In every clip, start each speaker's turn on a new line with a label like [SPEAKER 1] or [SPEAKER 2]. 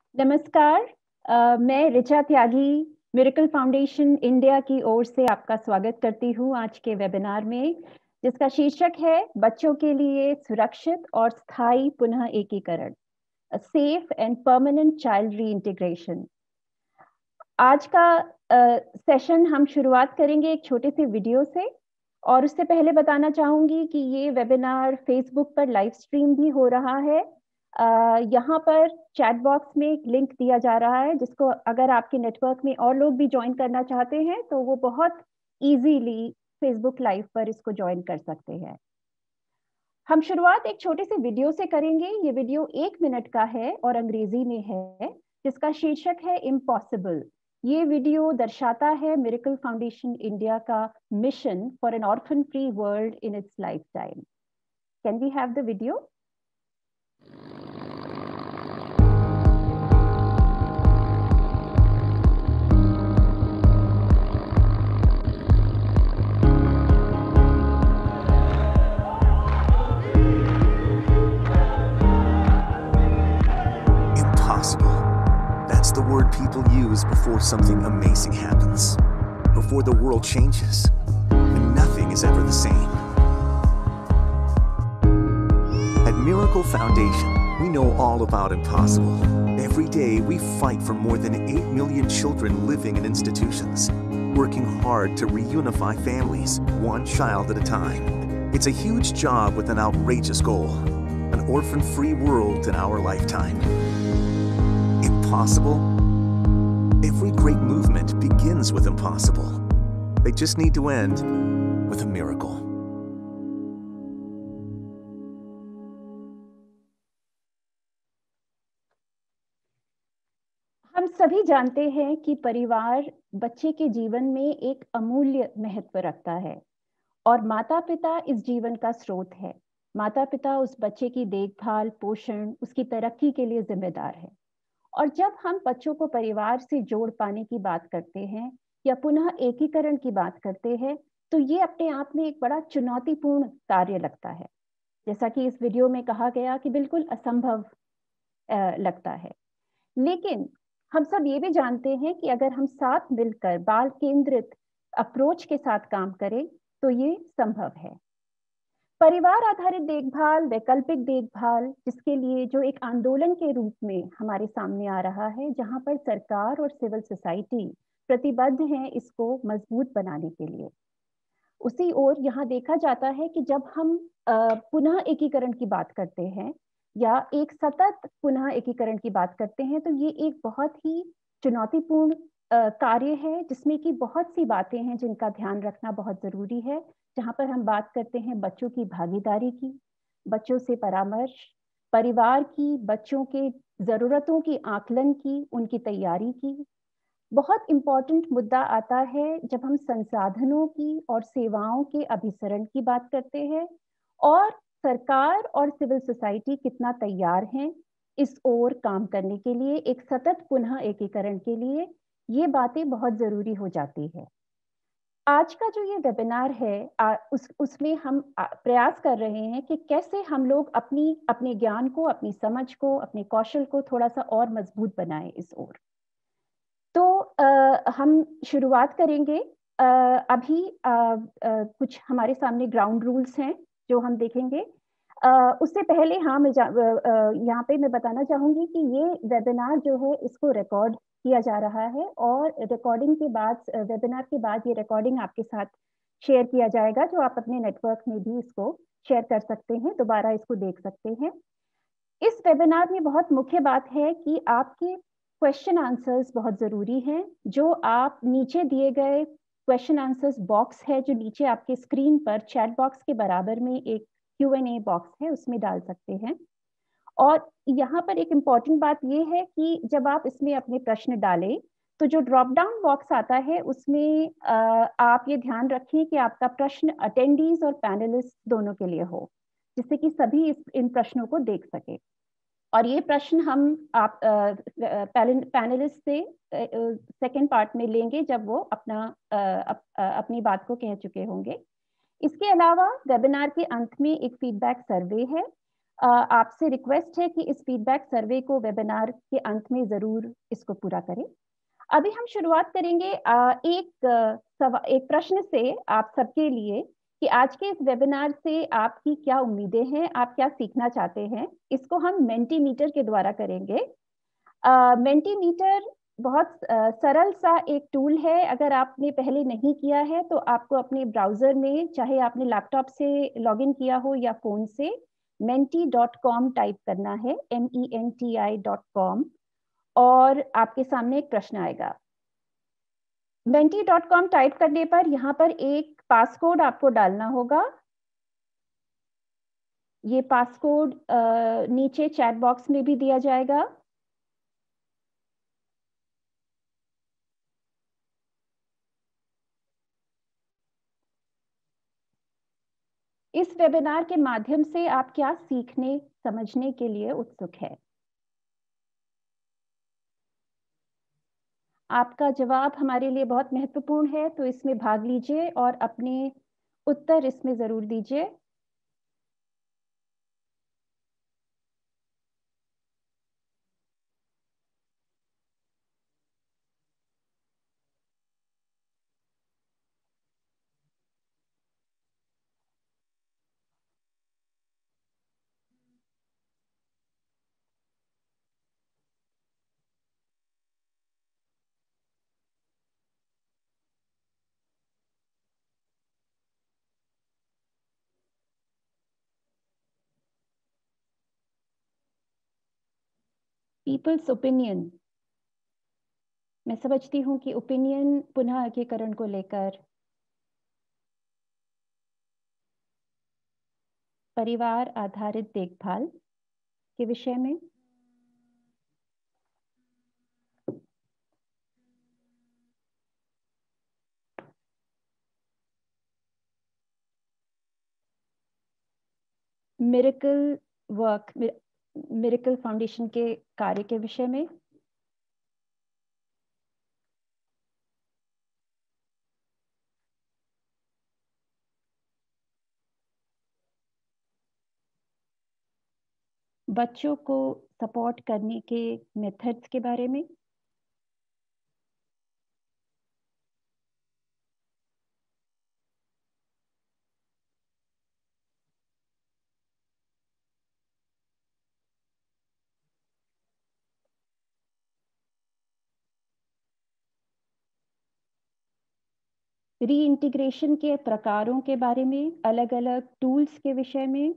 [SPEAKER 1] नमस्कार। मैं Richa Tyagi miracle foundation India की ओर से आपका स्वागत करती हूँ आज के वेबिनार में, जिसका शीर्षक है बच्चों के लिए सुरक्षित और स्थायी पुनः एकीकरण, safe and permanent child reintegration. आज का सेशन हम शुरुआत करेंगे एक छोटे से वीडियो से, और उससे पहले बताना चाहूंगी कि ये वेबिनार फेसबुक पर लाइव स्ट्रीम भी हो रहा है। यहाँ पर चैट बॉक्स में एक लिंक दिया जा रहा है, जिसको अगर आपके नेटवर्क में और लोग भी ज्वाइन करना चाहते हैं तो वो बहुत इजीली फेसबुक लाइव पर इसको ज्वाइन कर सकते हैं। हम शुरुआत एक छोटे से वीडियो से करेंगे। ये वीडियो 1 मिनट का है और अंग्रेजी में है, जिसका शीर्षक है इम्पॉसिबल। ये वीडियो दर्शाता है मिरेकल फाउंडेशन इंडिया का mission for an orphan free world in its life time. Can we have the video?
[SPEAKER 2] That's the word people use before something amazing happens, before the world changes, and nothing is ever the same. At Miracle Foundation, we know all about impossible. Every day, we fight for more than 8 million children living in institutions, working hard to reunify families, one child at a time. It's a huge job with an outrageous goal, an orphan-free world in our lifetime. Impossible? Every great movement begins with impossible. They just need to end with a miracle.
[SPEAKER 1] हम सभी जानते हैं कि परिवार बच्चे के जीवन में एक अमूल्य महत्व रखता है, और माता पिता इस जीवन का स्रोत है। माता पिता उस बच्चे की देखभाल, पोषण, उसकी तरक्की के लिए जिम्मेदार है। और जब हम बच्चों को परिवार से जोड़ पाने की बात करते हैं या पुनः एकीकरण की बात करते हैं, तो ये अपने आप में एक बड़ा चुनौतीपूर्ण कार्य लगता है। जैसा कि इस वीडियो में कहा गया कि बिल्कुल असंभव लगता है। लेकिन हम सब ये भी जानते हैं कि अगर हम साथ मिलकर बाल केंद्रित अप्रोच के साथ काम करें तो ये संभव है। परिवार आधारित देखभाल, वैकल्पिक देखभाल, जिसके लिए जो एक आंदोलन के रूप में हमारे सामने आ रहा है, जहां पर सरकार और सिविल सोसाइटी प्रतिबद्ध हैं इसको मजबूत बनाने के लिए। उसी ओर यहाँ देखा जाता है कि जब हम पुनः एकीकरण की बात करते हैं या एक सतत पुनः एकीकरण की बात करते हैं, तो ये एक बहुत ही चुनौतीपूर्ण कार्य है, जिसमें कि बहुत सी बातें हैं जिनका ध्यान रखना बहुत जरूरी है। जहाँ पर हम बात करते हैं बच्चों की भागीदारी की, बच्चों से परामर्श, परिवार की, बच्चों के जरूरतों की आकलन की, उनकी तैयारी की। बहुत इम्पोर्टेंट मुद्दा आता है जब हम संसाधनों की और सेवाओं के अभिसरण की बात करते हैं, और सरकार और सिविल सोसाइटी कितना तैयार हैं इस ओर काम करने के लिए, एक सतत पुनः एकीकरण के लिए। ये बातें बहुत जरूरी हो जाती है। आज का जो ये वेबिनार है उसमें हम प्रयास कर रहे हैं कि कैसे हम लोग अपने ज्ञान को, अपनी समझ को, अपने कौशल को थोड़ा सा और मजबूत बनाएं इस ओर। तो हम शुरुआत करेंगे। अभी कुछ हमारे सामने ग्राउंड रूल्स हैं जो हम देखेंगे। उससे पहले हाँ, यहाँ पे मैं बताना चाहूंगी कि ये वेबिनार जो है इसको रिकॉर्ड किया जा रहा है, और रिकॉर्डिंग के बाद, वेबिनार के बाद ये रिकॉर्डिंग आपके साथ शेयर किया जाएगा, जो आप अपने नेटवर्क में भी इसको शेयर कर सकते हैं, दोबारा इसको देख सकते हैं। इस वेबिनार में बहुत मुख्य बात है कि आपके क्वेश्चन आंसर्स बहुत जरूरी हैं। जो आप नीचे दिए गए क्वेश्चन आंसर्स बॉक्स है, जो नीचे आपके स्क्रीन पर चैट बॉक्स के बराबर में एक Q&A बॉक्स है, उसमें डाल सकते हैं। और यहाँ पर एक इम्पॉर्टेंट बात ये है कि जब आप इसमें अपने प्रश्न डालें तो जो ड्रॉप डाउन बॉक्स आता है उसमें आप ये ध्यान रखिए कि आपका प्रश्न अटेंडीज और पैनलिस्ट दोनों के लिए हो, जिससे कि सभी इन प्रश्नों को देख सके। और ये प्रश्न हम आप पैनलिस्ट से सेकंड पार्ट में लेंगे, जब वो अपनी बात को कह चुके होंगे। इसके अलावा वेबिनार के अंत में एक फीडबैक सर्वे है। आपसे रिक्वेस्ट है कि इस फीडबैक सर्वे को वेबिनार के अंत में जरूर इसको पूरा करें। अभी हम शुरुआत करेंगे एक प्रश्न से आप सबके लिए कि आज के इस वेबिनार से आपकी क्या उम्मीदें हैं, आप क्या सीखना चाहते हैं। इसको हम मेंटीमीटर के द्वारा करेंगे। मेंटीमीटर बहुत सरल सा एक टूल है। अगर आपने पहले नहीं किया है तो आपको अपने ब्राउजर में, चाहे आपने लैपटॉप से लॉगिन किया हो या फोन से, menti.com टाइप करना है, menti.com, और आपके सामने एक प्रश्न आएगा। menti.com टाइप करने पर यहाँ पर एक पासकोड आपको डालना होगा। ये पासकोड नीचे चैट बॉक्स में भी दिया जाएगा। इस वेबिनार के माध्यम से आप क्या सीखने, समझने के लिए उत्सुक है? आपका जवाब हमारे लिए बहुत महत्वपूर्ण है, तो इसमें भाग लीजिए और अपने उत्तर इसमें जरूर दीजिए। पीपल्स ओपिनियन, मैं समझती हूँ कि ओपिनियन पुनः एकीकरण को लेकर परिवार आधारित देखभाल के विषय में। मिरेकल वर्क, मिरेकल फाउंडेशन के कार्य के विषय में। बच्चों को सपोर्ट करने के मेथड्स के बारे में। रीइंटीग्रेशन के प्रकारों के बारे में, अलग अलग टूल्स के विषय में।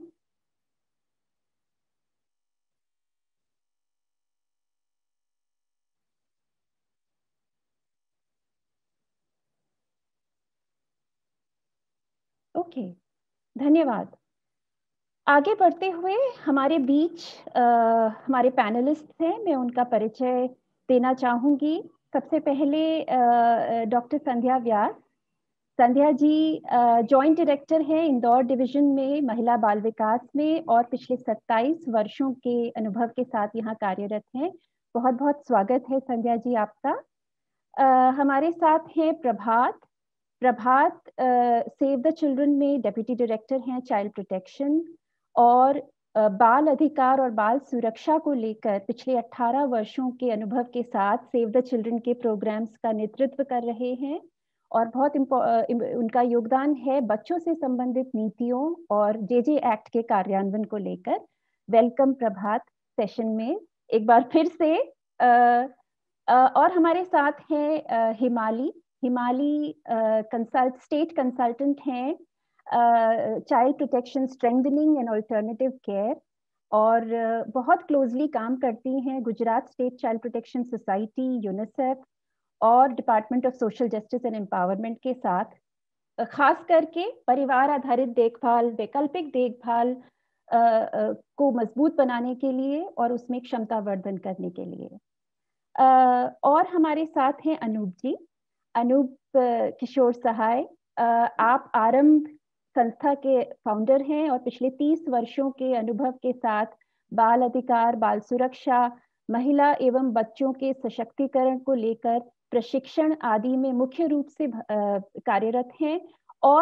[SPEAKER 1] ओके, धन्यवाद। आगे बढ़ते हुए हमारे बीच हमारे पैनलिस्ट हैं, मैं उनका परिचय देना चाहूंगी। सबसे पहले doctor Sandhya Vyas. Sandhya ji joint director है इंदौर डिवीजन में महिला बाल विकास में, और पिछले 27 वर्षों के अनुभव के साथ यहाँ कार्यरत हैं। बहुत बहुत स्वागत है संध्या जी आपका। हमारे साथ हैं Prabhat. Prabhat save the children में डेप्यूटी डायरेक्टर हैं चाइल्ड प्रोटेक्शन, और बाल अधिकार और बाल सुरक्षा को लेकर पिछले 18 वर्षों के अनुभव के साथ सेव द चिल्ड्रन के प्रोग्राम्स का नेतृत्व कर रहे हैं, और बहुत उनका योगदान है बच्चों से संबंधित नीतियों और जेजे एक्ट के कार्यान्वयन को लेकर। वेलकम प्रभात सेशन में एक बार फिर से। और हमारे साथ हैं हिमाली। हिमाली स्टेट कंसल्टेंट हैं child protection strengthening and alternative care, और बहुत क्लोजली काम करती हैं Gujarat state child protection society, UNICEF और department of social justice and empowerment के साथ, खास करके परिवार आधारित देखभाल, वैकल्पिक देखभाल को मजबूत बनाने के लिए और उसमें क्षमता वर्धन करने के लिए। और हमारे साथ हैं अनूप जी। अनूप किशोर सहाय, आप आरंभ संस्था के फाउंडर हैं और पिछले 30 वर्षों के अनुभव के साथ बाल अधिकार, बाल सुरक्षा, महिला एवं बच्चों के सशक्तिकरण को लेकर प्रशिक्षण आदि में मुख्य रूप से कार्यरत हैं, और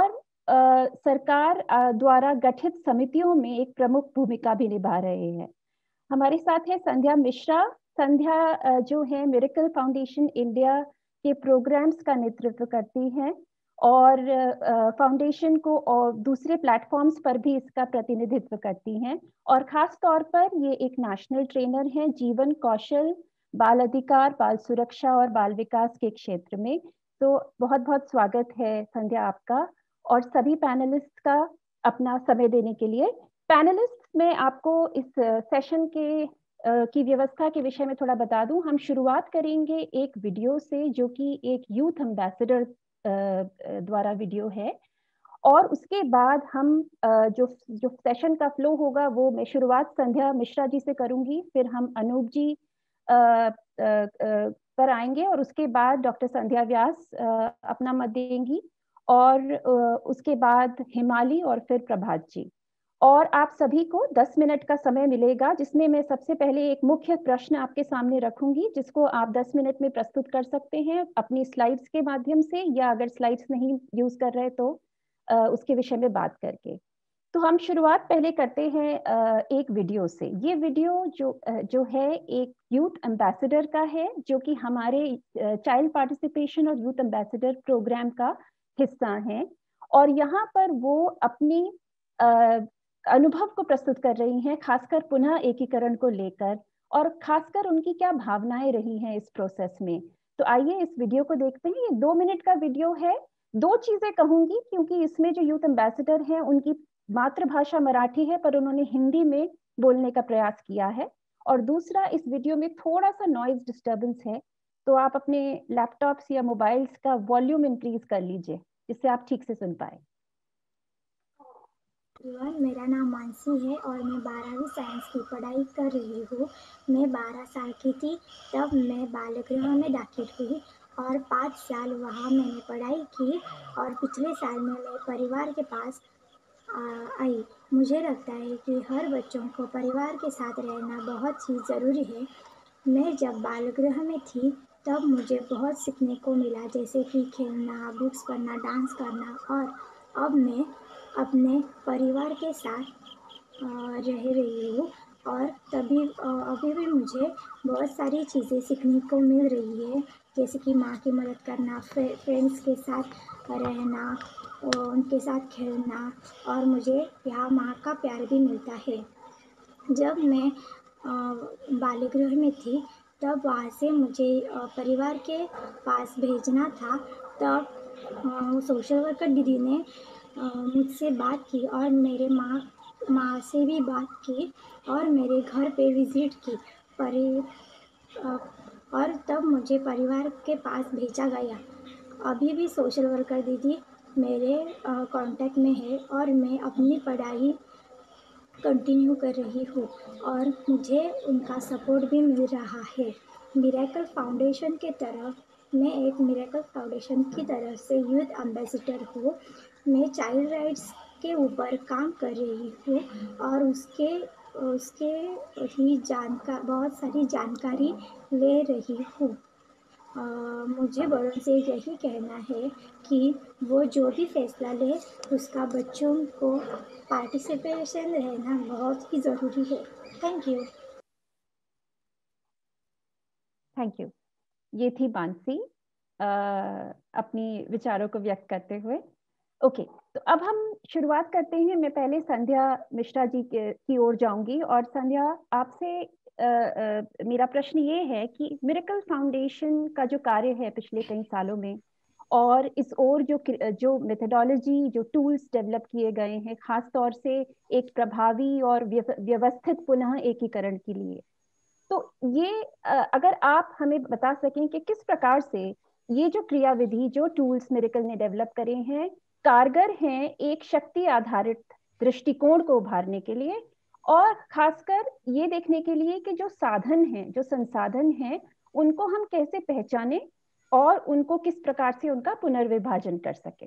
[SPEAKER 1] सरकार द्वारा गठित समितियों में एक प्रमुख भूमिका भी निभा रहे हैं। हमारे साथ है संध्या मिश्रा। संध्या जो है मिरेकल फाउंडेशन इंडिया के प्रोग्राम्स का नेतृत्व करती हैं और फाउंडेशन को और दूसरे प्लेटफॉर्म्स पर भी इसका प्रतिनिधित्व करती हैं, और खास तौर पर ये एक नेशनल ट्रेनर हैं जीवन कौशल, बाल अधिकार, बाल सुरक्षा और बाल विकास के क्षेत्र में। तो बहुत बहुत स्वागत है संध्या आपका और सभी पैनलिस्ट का अपना समय देने के लिए। पैनलिस्ट, मैं आपको इस सेशन के की व्यवस्था के विषय में थोड़ा बता दूं। हम शुरुआत करेंगे एक वीडियो से जो कि एक यूथ एम्बेसडर द्वारा वीडियो है, और उसके बाद हम जो सेशन का फ्लो होगा वो मैं शुरुआत संध्या मिश्रा जी से करूंगी, फिर हम अनूप जी पर आएंगे और उसके बाद डॉक्टर संध्या व्यास अपना मत देंगी, और उसके बाद हिमाली और फिर प्रभात जी। और आप सभी को 10 मिनट का समय मिलेगा, जिसमें मैं सबसे पहले एक मुख्य प्रश्न आपके सामने रखूंगी जिसको आप 10 मिनट में प्रस्तुत कर सकते हैं अपनी स्लाइड्स के माध्यम से, या अगर स्लाइड्स नहीं यूज कर रहे तो उसके विषय में बात करके। तो हम शुरुआत पहले करते हैं एक वीडियो से। ये वीडियो जो है एक यूथ एम्बेसडर का है, जो कि हमारे चाइल्ड पार्टिसिपेशन और यूथ एम्बेसडर प्रोग्राम का हिस्सा है, और यहाँ पर वो अपनी अनुभव को प्रस्तुत कर रही हैं, खासकर पुनः एकीकरण को लेकर, और खासकर उनकी क्या भावनाएं रही हैं इस प्रोसेस में। तो आइए इस वीडियो को देखते हैं। ये 2 मिनट का वीडियो है। 2 चीजें कहूंगी क्योंकि इसमें जो यूथ एम्बेसडर हैं उनकी मातृभाषा मराठी है, पर उन्होंने हिंदी में बोलने का प्रयास किया है, और दूसरा इस वीडियो में थोड़ा सा नॉइज डिस्टर्बेंस है, तो आप अपने लैपटॉप्स या मोबाइल्स का वॉल्यूम इंक्रीज कर लीजिए जिससे आप ठीक से सुन पाए।
[SPEAKER 3] मेरा नाम मानसी है और मैं 12वीं साइंस की पढ़ाई कर रही हूँ। मैं 12 साल की थी तब मैं बालगृह में दाखिल हुई और 5 साल वहाँ मैंने पढ़ाई की, और पिछले साल में मैं परिवार के पास आई। मुझे लगता है कि हर बच्चों को परिवार के साथ रहना बहुत ही ज़रूरी है। मैं जब बालगृह में थी तब मुझे बहुत सीखने को मिला, जैसे कि खेलना, बुक्स पढ़ना, डांस करना, और अब मैं अपने परिवार के साथ रह रही हूँ, और अभी भी मुझे बहुत सारी चीज़ें सीखने को मिल रही है, जैसे कि माँ की मदद करना, फ्रेंड्स के साथ रहना, उनके साथ खेलना, और मुझे यहाँ माँ का प्यार भी मिलता है। जब मैं बालगृह में थी तब वहाँ से मुझे परिवार के पास भेजना था, तब सोशल वर्कर दीदी ने मुझसे बात की और मेरे माँ से भी बात की और मेरे घर पे विज़िट की और तब मुझे परिवार के पास भेजा गया। अभी भी सोशल वर्कर दीदी मेरे कांटेक्ट में है और मैं अपनी पढ़ाई कंटिन्यू कर रही हूँ और मुझे उनका सपोर्ट भी मिल रहा है। मिरेकल फाउंडेशन के तरफ मैं एक मिरेकल फाउंडेशन की तरफ से यूथ एम्बेसडर हूँ। मैं चाइल्ड राइट्स के ऊपर काम कर रही हूँ और उसके ही बहुत सारी जानकारी ले रही हूँ। मुझे बड़ों से यही कहना है कि वो जो भी फैसला ले उसका बच्चों को पार्टिसिपेशन रहना बहुत ही ज़रूरी है। Thank you.
[SPEAKER 1] Thank you. ये थी मानसी अपनी विचारों को व्यक्त करते हुए। ओके, तो अब हम शुरुआत करते हैं। मैं पहले संध्या मिश्रा जी की ओर जाऊंगी, और संध्या आपसे मेरा प्रश्न ये है कि मिरेकल फाउंडेशन का जो कार्य है पिछले कई सालों में, और इस ओर जो मेथोडोलॉजी, जो टूल्स डेवलप किए गए हैं, खास तौर से एक प्रभावी और व्यवस्थित पुनः एकीकरण के लिए, तो ये अगर आप हमें बता सकें कि किस प्रकार से ये जो क्रियाविधि, जो टूल्स मिरेकल ने डेवलप करे हैं, कारगर हैं एक शक्ति आधारित दृष्टिकोण को उभारने के लिए, और खासकर ये देखने के लिए कि जो साधन हैं, जो संसाधन हैं, उनको हम कैसे पहचाने और उनको किस प्रकार से उनका पुनर्विभाजन कर सके।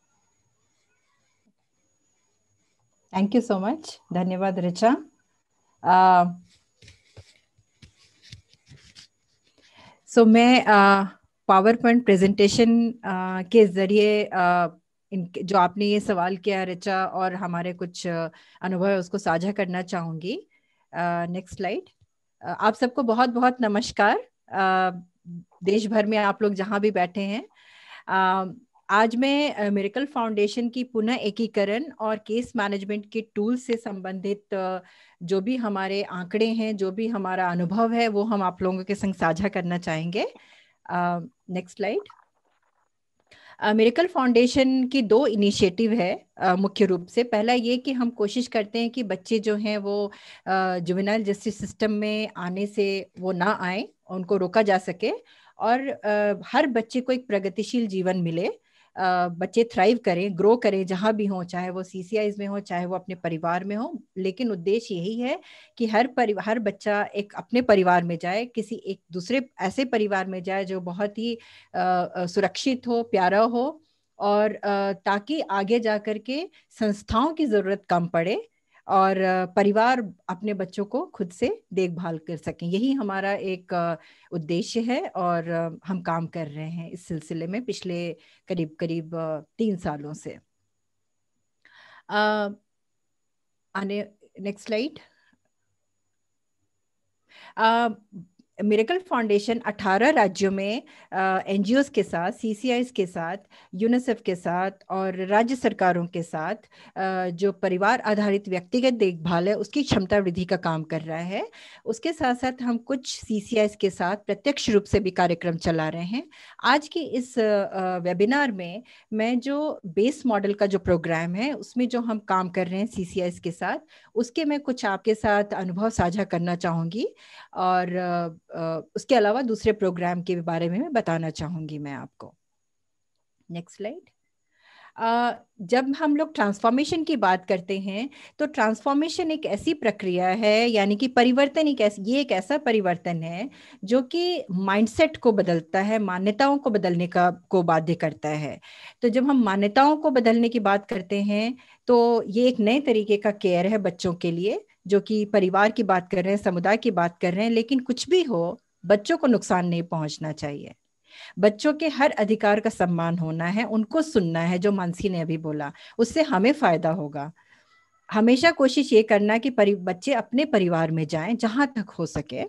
[SPEAKER 4] Thank you so much. धन्यवाद ऋचा। मैं पावर पॉइंट प्रेजेंटेशन के जरिए इनके जो आपने ये सवाल किया ऋचा और हमारे कुछ अनुभव है उसको साझा करना चाहूंगी। Next slide. आप सबको बहुत बहुत नमस्कार। देश भर में आप लोग जहां भी बैठे हैं, आज मैं मिरेकल फाउंडेशन की पुनः एकीकरण और केस मैनेजमेंट के टूल से संबंधित जो भी हमारे आंकड़े हैं, जो भी हमारा अनुभव है, वो हम आप लोगों के संग साझा करना चाहेंगे। Next slide. मिरेकल फाउंडेशन की 2 इनिशिएटिव है मुख्य रूप से। पहला ये कि हम कोशिश करते हैं कि बच्चे जो हैं वो जुवेनाइल जस्टिस सिस्टम में आने से वो ना आए, उनको रोका जा सके और हर बच्चे को एक प्रगतिशील जीवन मिले। बच्चे थ्राइव करें, ग्रो करें जहाँ भी हो, चाहे वो सीसीआईज में हो, चाहे वो अपने परिवार में हो। लेकिन उद्देश्य यही है कि हर बच्चा एक अपने परिवार में जाए, किसी एक दूसरे ऐसे परिवार में जाए जो बहुत ही सुरक्षित हो, प्यारा हो, और ताकि आगे जाकर के संस्थाओं की जरूरत कम पड़े और परिवार अपने बच्चों को खुद से देखभाल कर सकें। यही हमारा एक उद्देश्य है और हम काम कर रहे हैं इस सिलसिले में पिछले करीब करीब 3 सालों से। आने नेक्स्ट स्लाइड। मिरेकल फाउंडेशन 18 राज्यों में एनजीओज के साथ, सीसीआईज के साथ, यूनिसेफ के साथ और राज्य सरकारों के साथ जो परिवार आधारित व्यक्तिगत देखभाल है उसकी क्षमता वृद्धि का काम कर रहा है। उसके साथ साथ हम कुछ सीसीआईज के साथ प्रत्यक्ष रूप से भी कार्यक्रम चला रहे हैं। आज की इस वेबिनार में मैं जो बेस मॉडल का जो प्रोग्राम है उसमें जो हम काम कर रहे हैं सीसीआईज के साथ, उसके मैं कुछ आपके साथ अनुभव साझा करना चाहूँगी और उसके अलावा दूसरे प्रोग्राम के बारे में बताना चाहूंगी मैं आपको। Next slide. जब हम लोग ट्रांसफॉर्मेशन की बात करते हैं तो ट्रांसफॉर्मेशन एक ऐसी प्रक्रिया है, यानी कि परिवर्तन ये एक ऐसा परिवर्तन है जो कि माइंडसेट को बदलता है, मान्यताओं को बदलने को बाध्य करता है। तो जब हम मान्यताओं को बदलने की बात करते हैं तो ये एक नए तरीके का केयर है बच्चों के लिए, जो कि परिवार की बात कर रहे हैं, समुदाय की बात कर रहे हैं। लेकिन कुछ भी हो, बच्चों को नुकसान नहीं पहुंचना चाहिए। बच्चों के हर अधिकार का सम्मान होना है, उनको सुनना है। जो मानसी ने अभी बोला उससे हमें फायदा होगा। हमेशा कोशिश ये करना कि बच्चे अपने परिवार में जाएं जहां तक हो सके।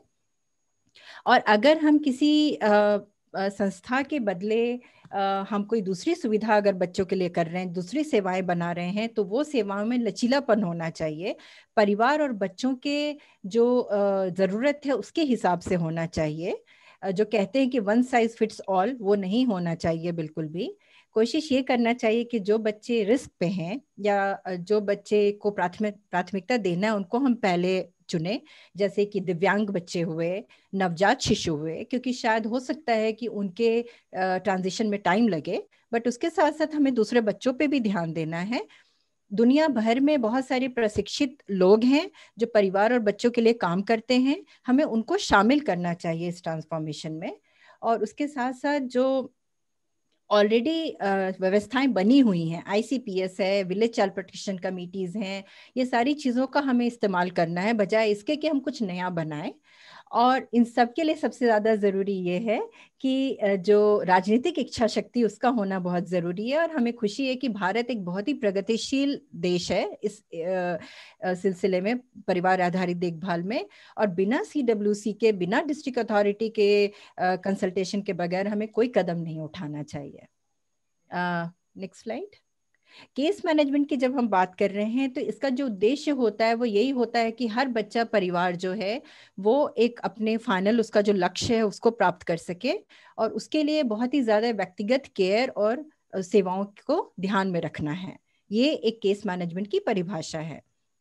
[SPEAKER 4] और अगर हम किसी संस्था के बदले हम कोई दूसरी सुविधा अगर बच्चों के लिए कर रहे हैं, दूसरी सेवाएं बना रहे हैं, तो वो सेवाओं में लचीलापन होना चाहिए। परिवार और बच्चों के जो जरूरत है उसके हिसाब से होना चाहिए। जो कहते हैं कि वन साइज फिट्स ऑल, वो नहीं होना चाहिए बिल्कुल भी। कोशिश ये करना चाहिए कि जो बच्चे रिस्क पे हैं या जो बच्चे को प्राथमिकता देना है उनको हम पहले चुने, जैसे कि दिव्यांग बच्चे हुए, नवजात शिशु हुए, क्योंकि शायद हो सकता है कि उनके ट्रांजिशन में टाइम लगे, बट उसके साथ साथ हमें दूसरे बच्चों पे भी ध्यान देना है। दुनिया भर में बहुत सारे प्रशिक्षित लोग हैं जो परिवार और बच्चों के लिए काम करते हैं, हमें उनको शामिल करना चाहिए इस ट्रांसफॉर्मेशन में। और उसके साथ साथ जो ऑलरेडी व्यवस्थाएं बनी हुई हैं, आईसीपीएस है, विलेज चाइल्ड प्रोटेक्शन कमिटीज हैं, ये सारी चीज़ों का हमें इस्तेमाल करना है, बजाय इसके कि हम कुछ नया बनाएं। और इन सब के लिए सबसे ज़्यादा ज़रूरी ये है कि जो राजनीतिक इच्छा शक्ति उसका होना बहुत ज़रूरी है। और हमें खुशी है कि भारत एक बहुत ही प्रगतिशील देश है इस सिलसिले में, परिवार आधारित देखभाल में। और बिना सीडब्ल्यूसी के, बिना डिस्ट्रिक्ट अथॉरिटी के कंसल्टेशन के बगैर हमें कोई कदम नहीं उठाना चाहिए। Next slide. केस मैनेजमेंट की जब हम बात कर रहे हैं तो इसका जो उद्देश्य होता है वो यही होता है कि हर बच्चा, परिवार जो है वो एक अपने फाइनल उसका जो लक्ष्य है उसको प्राप्त कर सके, और उसके लिए बहुत ही ज्यादा व्यक्तिगत केयर और सेवाओं को ध्यान में रखना है। ये एक केस मैनेजमेंट की परिभाषा है।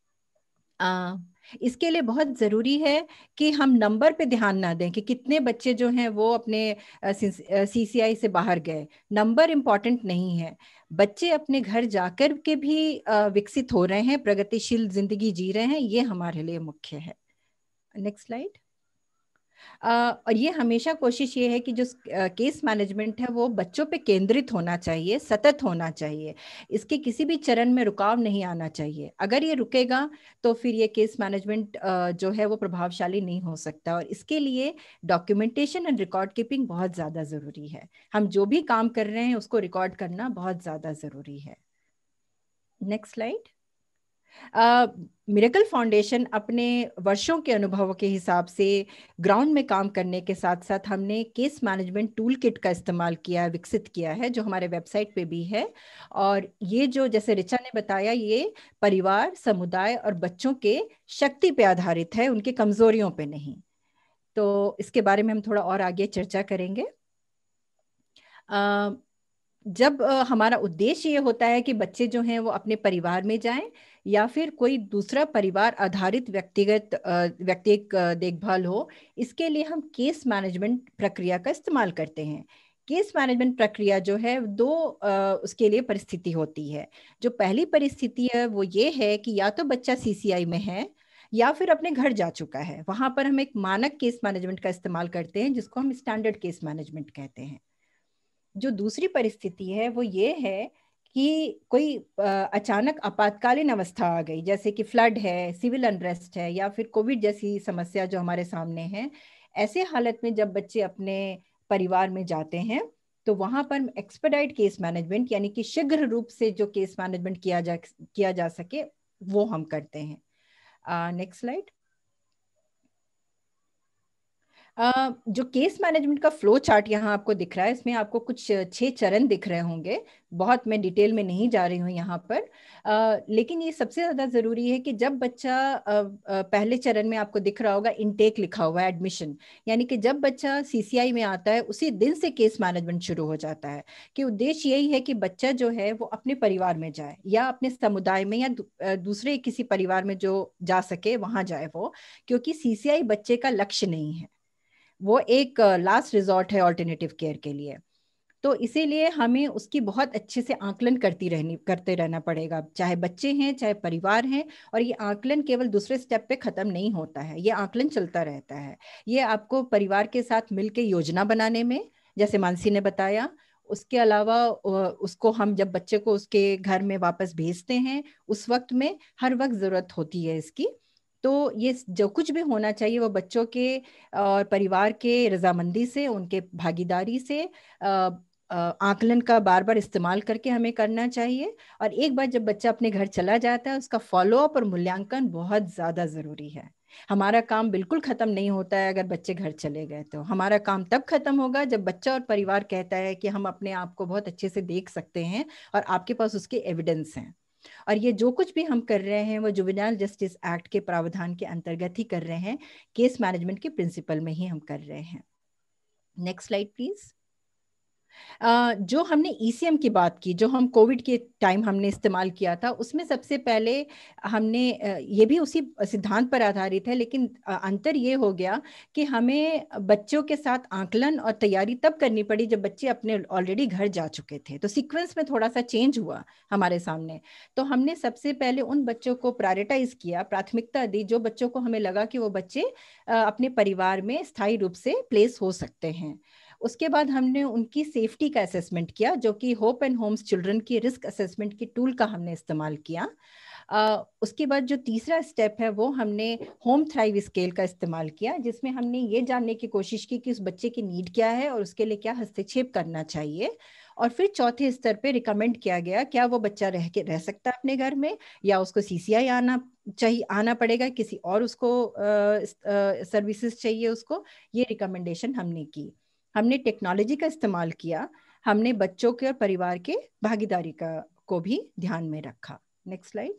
[SPEAKER 4] इसके लिए बहुत जरूरी है कि हम नंबर पे ध्यान ना दें कि कितने बच्चे जो हैं वो अपने सीसीआई से बाहर गए। नंबर इम्पॉर्टेंट नहीं है, बच्चे अपने घर जाकर के भी विकसित हो रहे हैं, प्रगतिशील जिंदगी जी रहे हैं, ये हमारे लिए मुख्य है। Next slide. और ये हमेशा कोशिश ये है कि जो केस मैनेजमेंट है वो बच्चों पे केंद्रित होना चाहिए, सतत होना चाहिए। इसके किसी भी चरण में रुकाव नहीं आना चाहिए। अगर ये रुकेगा तो फिर ये केस मैनेजमेंट जो है वो प्रभावशाली नहीं हो सकता। और इसके लिए डॉक्यूमेंटेशन एंड रिकॉर्ड कीपिंग बहुत ज़्यादा ज़रूरी है। हम जो भी काम कर रहे हैं उसको रिकॉर्ड करना बहुत ज़्यादा ज़रूरी है। Next slide. मिरेकल फाउंडेशन अपने वर्षों के अनुभव के हिसाब से ग्राउंड में काम करने के साथ साथ हमने केस मैनेजमेंट टूल किट का इस्तेमाल किया, विकसित किया है, जो हमारे वेबसाइट पे भी है। और ये जो जैसे ऋचा ने बताया, ये परिवार, समुदाय और बच्चों के शक्ति पे आधारित है, उनके कमजोरियों पे नहीं। तो इसके बारे में हम थोड़ा और आगे चर्चा करेंगे। जब हमारा उद्देश्य ये होता है कि बच्चे जो हैं वो अपने परिवार में जाएं या फिर कोई दूसरा परिवार आधारित व्यक्तिगत देखभाल हो, इसके लिए हम केस मैनेजमेंट प्रक्रिया का इस्तेमाल करते हैं। केस मैनेजमेंट प्रक्रिया जो है दो उसके लिए परिस्थिति होती है। जो पहली परिस्थिति है वो ये है कि या तो बच्चा सीसीआई में है या फिर अपने घर जा चुका है। वहां पर हम एक मानक केस मैनेजमेंट का इस्तेमाल करते हैं जिसको हम स्टैंडर्ड केस मैनेजमेंट कहते हैं। जो दूसरी परिस्थिति है वो ये है कि कोई अचानक आपातकालीन अवस्था आ गई, जैसे कि फ्लड है, सिविल अनरेस्ट है या फिर कोविड जैसी समस्या जो हमारे सामने है। ऐसे हालत में जब बच्चे अपने परिवार में जाते हैं तो वहां पर एक्सपेडाइट केस मैनेजमेंट, यानी कि शीघ्र रूप से जो केस मैनेजमेंट किया जा सके, वो हम करते हैं। Next slide. जो केस मैनेजमेंट का फ्लो चार्ट यहाँ आपको दिख रहा है, इसमें आपको कुछ 6 चरण दिख रहे होंगे। बहुत मैं डिटेल में नहीं जा रही हूँ यहाँ पर, लेकिन ये सबसे ज्यादा जरूरी है कि जब बच्चा पहले चरण में आपको दिख रहा होगा इनटेक लिखा हुआ है, एडमिशन, यानी कि जब बच्चा सीसीआई में आता है उसी दिन से केस मैनेजमेंट शुरू हो जाता है। कि उद्देश्य यही है कि बच्चा जो है वो अपने परिवार में जाए या अपने समुदाय में या दूसरे किसी परिवार में जो जा सके वहां जाए वो, क्योंकि सीसीआई बच्चे का लक्ष्य नहीं है, वो एक लास्ट रिजॉर्ट है ऑल्टरनेटिव केयर के लिए। तो इसीलिए हमें उसकी बहुत अच्छे से आकलन करते रहना पड़ेगा, चाहे बच्चे हैं चाहे परिवार हैं। और ये आकलन केवल दूसरे स्टेप पे खत्म नहीं होता है, ये आकलन चलता रहता है। ये आपको परिवार के साथ मिलके योजना बनाने में, जैसे मानसी ने बताया, उसके अलावा उसको हम जब बच्चे को उसके घर में वापस भेजते हैं उस वक्त में हर वक्त जरूरत होती है इसकी। तो ये जो कुछ भी होना चाहिए वो बच्चों के और परिवार के रजामंदी से, उनके भागीदारी से, आकलन का बार बार इस्तेमाल करके हमें करना चाहिए। और एक बार जब बच्चा अपने घर चला जाता है उसका फॉलोअप और मूल्यांकन बहुत ज्यादा जरूरी है। हमारा काम बिल्कुल खत्म नहीं होता है अगर बच्चे घर चले गए, तो हमारा काम तब खत्म होगा जब बच्चा और परिवार कहता है कि हम अपने आप को बहुत अच्छे से देख सकते हैं और आपके पास उसके एविडेंस हैं। और ये जो कुछ भी हम कर रहे हैं वो जुवेनाइल जस्टिस एक्ट के प्रावधान के अंतर्गत ही कर रहे हैं, केस मैनेजमेंट के प्रिंसिपल में ही हम कर रहे हैं। Next slide please. जो हमने ईसीएम की बात की, जो हम कोविड के टाइम हमने इस्तेमाल किया था, उसमें सबसे पहले हमने ये भी उसी सिद्धांत पर आधारित है, लेकिन अंतर ये हो गया कि हमें बच्चों के साथ आकलन और तैयारी तब करनी पड़ी जब बच्चे अपने ऑलरेडी घर जा चुके थे। तो सीक्वेंस में थोड़ा सा चेंज हुआ हमारे सामने। तो हमने सबसे पहले उन बच्चों को प्रायोरिटाइज किया, प्राथमिकता दी जो बच्चों को हमें लगा कि वो बच्चे अपने परिवार में स्थायी रूप से प्लेस हो सकते हैं। उसके बाद हमने उनकी सेफ्टी का असेसमेंट किया, जो कि होप एंड होम्स चिल्ड्रन की रिस्क असेसमेंट की टूल का हमने इस्तेमाल किया। उसके बाद जो तीसरा स्टेप है वो हमने होम थ्राइव स्केल का इस्तेमाल किया, जिसमें हमने ये जानने की कोशिश की कि उस बच्चे की नीड क्या है और उसके लिए क्या हस्तक्षेप करना चाहिए। और फिर चौथे स्तर पे रिकमेंड किया गया क्या वो बच्चा रह सकता है अपने घर में या उसको सीसीआई आना पड़ेगा, किसी और उसको सर्विसेज चाहिए उसको। ये रिकमेंडेशन हमने की। हमने टेक्नोलॉजी का इस्तेमाल किया, हमने बच्चों के और परिवार के भागीदारी को भी ध्यान में रखा। Next slide.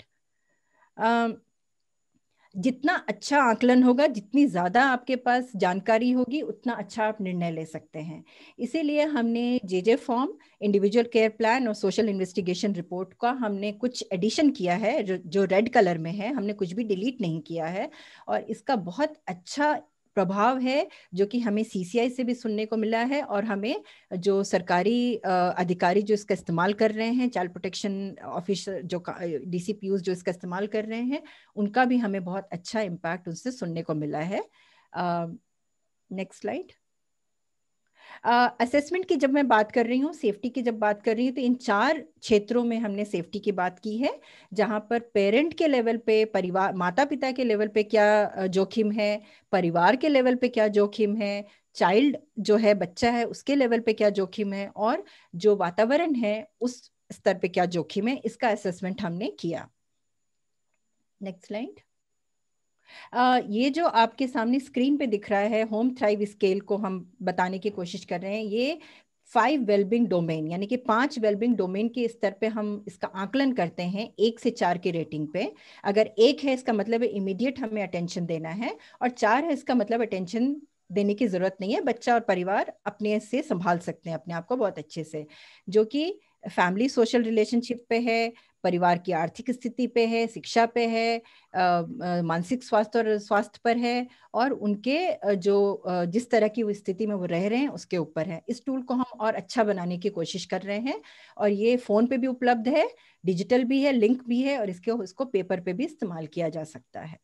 [SPEAKER 4] जितना अच्छा आकलन होगा, जितनी ज्यादा आपके पास जानकारी होगी, उतना अच्छा आप निर्णय ले सकते हैं। इसीलिए हमने JJ form, individual care plan और सोशल इन्वेस्टिगेशन रिपोर्ट का हमने कुछ एडिशन किया है, जो रेड कलर में है, हमने कुछ भी डिलीट नहीं किया है। और इसका बहुत अच्छा प्रभाव है जो कि हमें सीसीआई से भी सुनने को मिला है, और हमें जो सरकारी अधिकारी जो इसका इस्तेमाल कर रहे हैं, चाइल्ड प्रोटेक्शन ऑफिसर जो डीसीपीयूज जो इसका इस्तेमाल कर रहे हैं, उनका भी हमें बहुत अच्छा इम्पैक्ट उनसे सुनने को मिला है। Next slide. असेसमेंट की जब मैं बात कर रही हूँ, सेफ्टी की जब बात कर रही हूँ, तो इन 4 क्षेत्रों में हमने सेफ्टी की बात की है, जहां पर पेरेंट के लेवल पे, परिवार, माता पिता के लेवल पे क्या जोखिम है, परिवार के लेवल पे क्या जोखिम है, चाइल्ड जो है, बच्चा है, उसके लेवल पे क्या जोखिम है, और जो वातावरण है उस स्तर पे क्या जोखिम है, इसका असेसमेंट हमने किया। Next slide. ये जो आपके सामने स्क्रीन पे दिख रहा है, होम थ्राइव स्केल को हम बताने की कोशिश कर रहे हैं। ये 5 वेलबिंग डोमेन, यानी कि 5 वेलबिंग डोमेन के स्तर पे हम इसका आकलन करते हैं 1 से 4 की रेटिंग पे। अगर 1 है इसका मतलब है इमीडिएट हमें अटेंशन देना है, और 4 है इसका मतलब अटेंशन देने की जरूरत नहीं है, बच्चा और परिवार अपने से संभाल सकते हैं अपने आप को बहुत अच्छे से, जो कि फैमिली सोशल रिलेशनशिप पे है, परिवार की आर्थिक स्थिति पे है, शिक्षा पे है, मानसिक स्वास्थ्य और स्वास्थ्य पर है, और उनके जिस तरह की वो स्थिति में वो रह रहे हैं उसके ऊपर है। इस टूल को हम और अच्छा बनाने की कोशिश कर रहे हैं, और ये फोन पे भी उपलब्ध है, डिजिटल भी है, लिंक भी है, और इसको पेपर पे भी इस्तेमाल किया जा सकता है।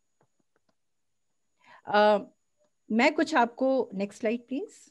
[SPEAKER 4] मैं कुछ आपको, नेक्स्ट स्लाइड प्लीज।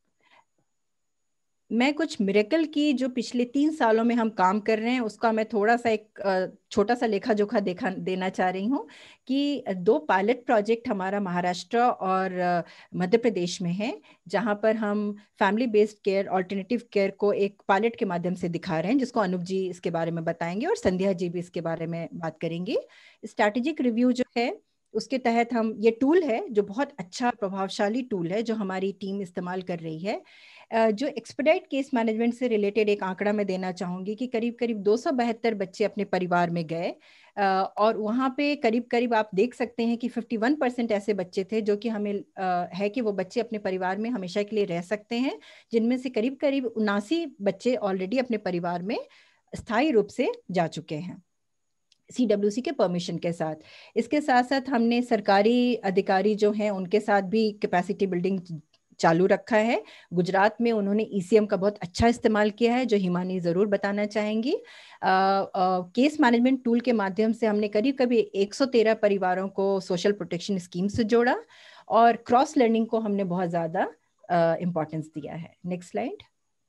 [SPEAKER 4] मैं कुछ मिरेकल की जो पिछले 3 सालों में हम काम कर रहे हैं उसका मैं थोड़ा सा एक छोटा सा लेखा जोखा देना चाह रही हूँ कि 2 पायलट प्रोजेक्ट हमारा महाराष्ट्र और मध्य प्रदेश में है, जहां पर हम family based care, alternative care को एक पायलट के माध्यम से दिखा रहे हैं, जिसको अनूप जी इसके बारे में बताएंगे और संध्या जी भी इसके बारे में बात करेंगी। स्ट्रैटेजिक रिव्यू जो है उसके तहत हम, ये टूल है जो बहुत अच्छा प्रभावशाली टूल है जो हमारी टीम इस्तेमाल कर रही है। जो एक्सपेडाइट केस मैनेजमेंट से रिलेटेड एक आंकड़ा मैं देना चाहूंगी कि करीब करीब 272 बच्चे अपने परिवार में गए, और वहाँ पे करीब करीब आप देख सकते हैं कि 51% ऐसे बच्चे थे जो कि हमें है कि वो बच्चे अपने परिवार में हमेशा के लिए रह सकते हैं, जिनमें से करीब करीब 79 बच्चे ऑलरेडी अपने परिवार में स्थायी रूप से जा चुके हैं CWC के परमिशन के साथ। इसके साथ साथ हमने सरकारी अधिकारी जो हैं उनके साथ भी कैपेसिटी बिल्डिंग चालू रखा है। गुजरात में उन्होंने ECM का बहुत अच्छा इस्तेमाल किया है, जो हिमानी जरूर बताना चाहेंगी। केस मैनेजमेंट टूल के माध्यम से हमने करीब करीब 113 परिवारों को सोशल प्रोटेक्शन स्कीम से जोड़ा, और क्रॉस लर्निंग को हमने बहुत ज्यादा इंपॉर्टेंस दिया है। Next slide.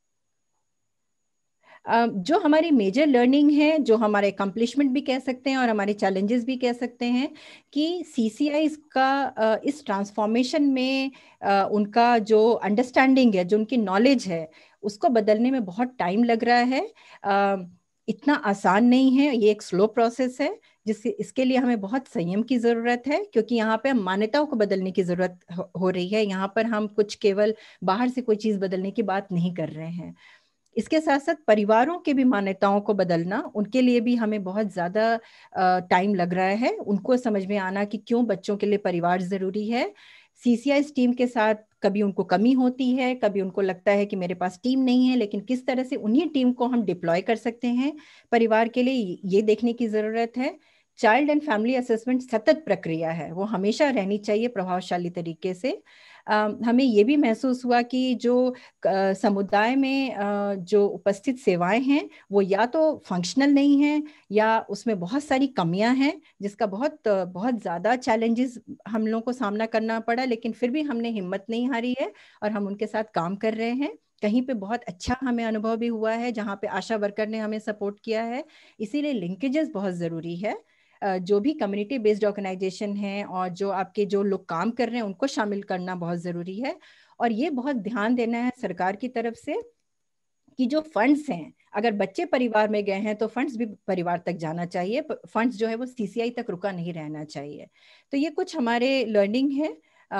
[SPEAKER 4] जो हमारी मेजर लर्निंग है, जो हमारे अकम्पलिशमेंट भी कह सकते हैं और हमारे चैलेंजेस भी कह सकते हैं, कि CCIs का इस ट्रांसफॉर्मेशन में उनका जो अंडरस्टैंडिंग है, जो उनकी नॉलेज है, उसको बदलने में बहुत टाइम लग रहा है। इतना आसान नहीं है, ये एक स्लो प्रोसेस है, इसके लिए हमें बहुत संयम की जरूरत है, क्योंकि यहाँ पे हम मान्यताओं को बदलने की जरूरत हो रही है। यहाँ पर हम कुछ केवल बाहर से कोई चीज बदलने की बात नहीं कर रहे हैं। इसके साथ साथ परिवारों के भी मान्यताओं को बदलना, उनके लिए भी हमें बहुत ज्यादा टाइम लग रहा है, उनको समझ में आना कि क्यों बच्चों के लिए परिवार जरूरी है। CCIs टीम के साथ कभी उनको कमी होती है, कभी उनको लगता है कि मेरे पास टीम नहीं है, लेकिन किस तरह से उन्हीं टीम को हम डिप्लॉय कर सकते हैं परिवार के लिए, ये देखने की जरूरत है। चाइल्ड एंड फैमिली असेसमेंट सतत प्रक्रिया है, वो हमेशा रहनी चाहिए प्रभावशाली तरीके से। हमें ये भी महसूस हुआ कि जो समुदाय में जो उपस्थित सेवाएं हैं वो या तो फंक्शनल नहीं हैं, या उसमें बहुत सारी कमियां हैं, जिसका बहुत बहुत ज़्यादा चैलेंजेस हम लोगों को सामना करना पड़ा, लेकिन फिर भी हमने हिम्मत नहीं हारी है और हम उनके साथ काम कर रहे हैं। कहीं पे बहुत अच्छा हमें अनुभव भी हुआ है जहाँ पे आशा वर्कर ने हमें सपोर्ट किया है, इसीलिए लिंकेजेस बहुत ज़रूरी है। जो भी कम्युनिटी बेस्ड ऑर्गेनाइजेशन है और जो आपके जो लोग काम कर रहे हैं उनको शामिल करना बहुत ज़रूरी है। और ये बहुत ध्यान देना है सरकार की तरफ से कि जो फंड्स हैं, अगर बच्चे परिवार में गए हैं तो फंड्स भी परिवार तक जाना चाहिए, फंड्स जो है वो CCI तक रुका नहीं रहना चाहिए। तो ये कुछ हमारे लर्निंग है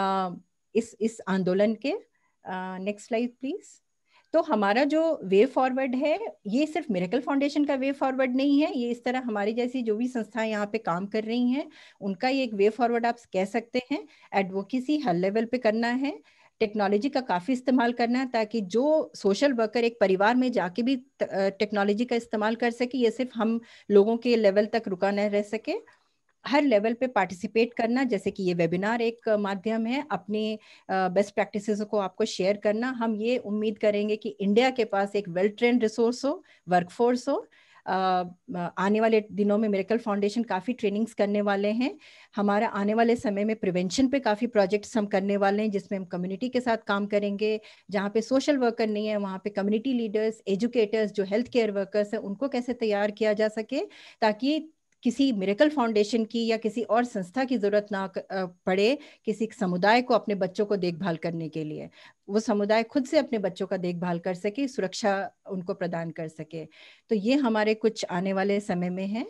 [SPEAKER 4] इस आंदोलन के। Next slide please. तो हमारा जो वे फॉरवर्ड है, ये सिर्फ मिरेकल फाउंडेशन का वे फॉरवर्ड नहीं है, ये इस तरह हमारी जैसी जो भी संस्थाएं यहाँ पे काम कर रही हैं उनका ये एक वे फॉरवर्ड आप कह सकते हैं। एडवोकेसी हर लेवल पे करना है, टेक्नोलॉजी का काफी इस्तेमाल करना है, ताकि जो सोशल वर्कर एक परिवार में जाके भी टेक्नोलॉजी का इस्तेमाल कर सके, ये सिर्फ हम लोगों के लेवल तक रुका न रह सके। हर लेवल पे पार्टिसिपेट करना, जैसे कि ये वेबिनार एक माध्यम है अपने बेस्ट प्रैक्टिसेस को आपको शेयर करना। हम ये उम्मीद करेंगे कि इंडिया के पास एक वेल ट्रेंड रिसोर्स हो, वर्कफोर्स हो, आने वाले दिनों में मिरेकल फाउंडेशन काफ़ी ट्रेनिंग्स करने वाले हैं। हमारा आने वाले समय में प्रिवेंशन पे काफ़ी प्रोजेक्ट्स हम करने वाले हैं, जिसमें हम कम्युनिटी के साथ काम करेंगे। जहाँ पे सोशल वर्कर नहीं है वहाँ पे कम्युनिटी लीडर्स, एजुकेटर्स, जो हेल्थ केयर वर्कर्स हैं, उनको कैसे तैयार किया जा सके ताकि किसी मिरेकल फाउंडेशन की या किसी और संस्था की जरूरत ना पड़े किसी समुदाय को अपने बच्चों को देखभाल करने के लिए। वो समुदाय खुद से अपने बच्चों का देखभाल कर सके, सुरक्षा उनको प्रदान कर सके। तो ये हमारे कुछ आने वाले समय में है।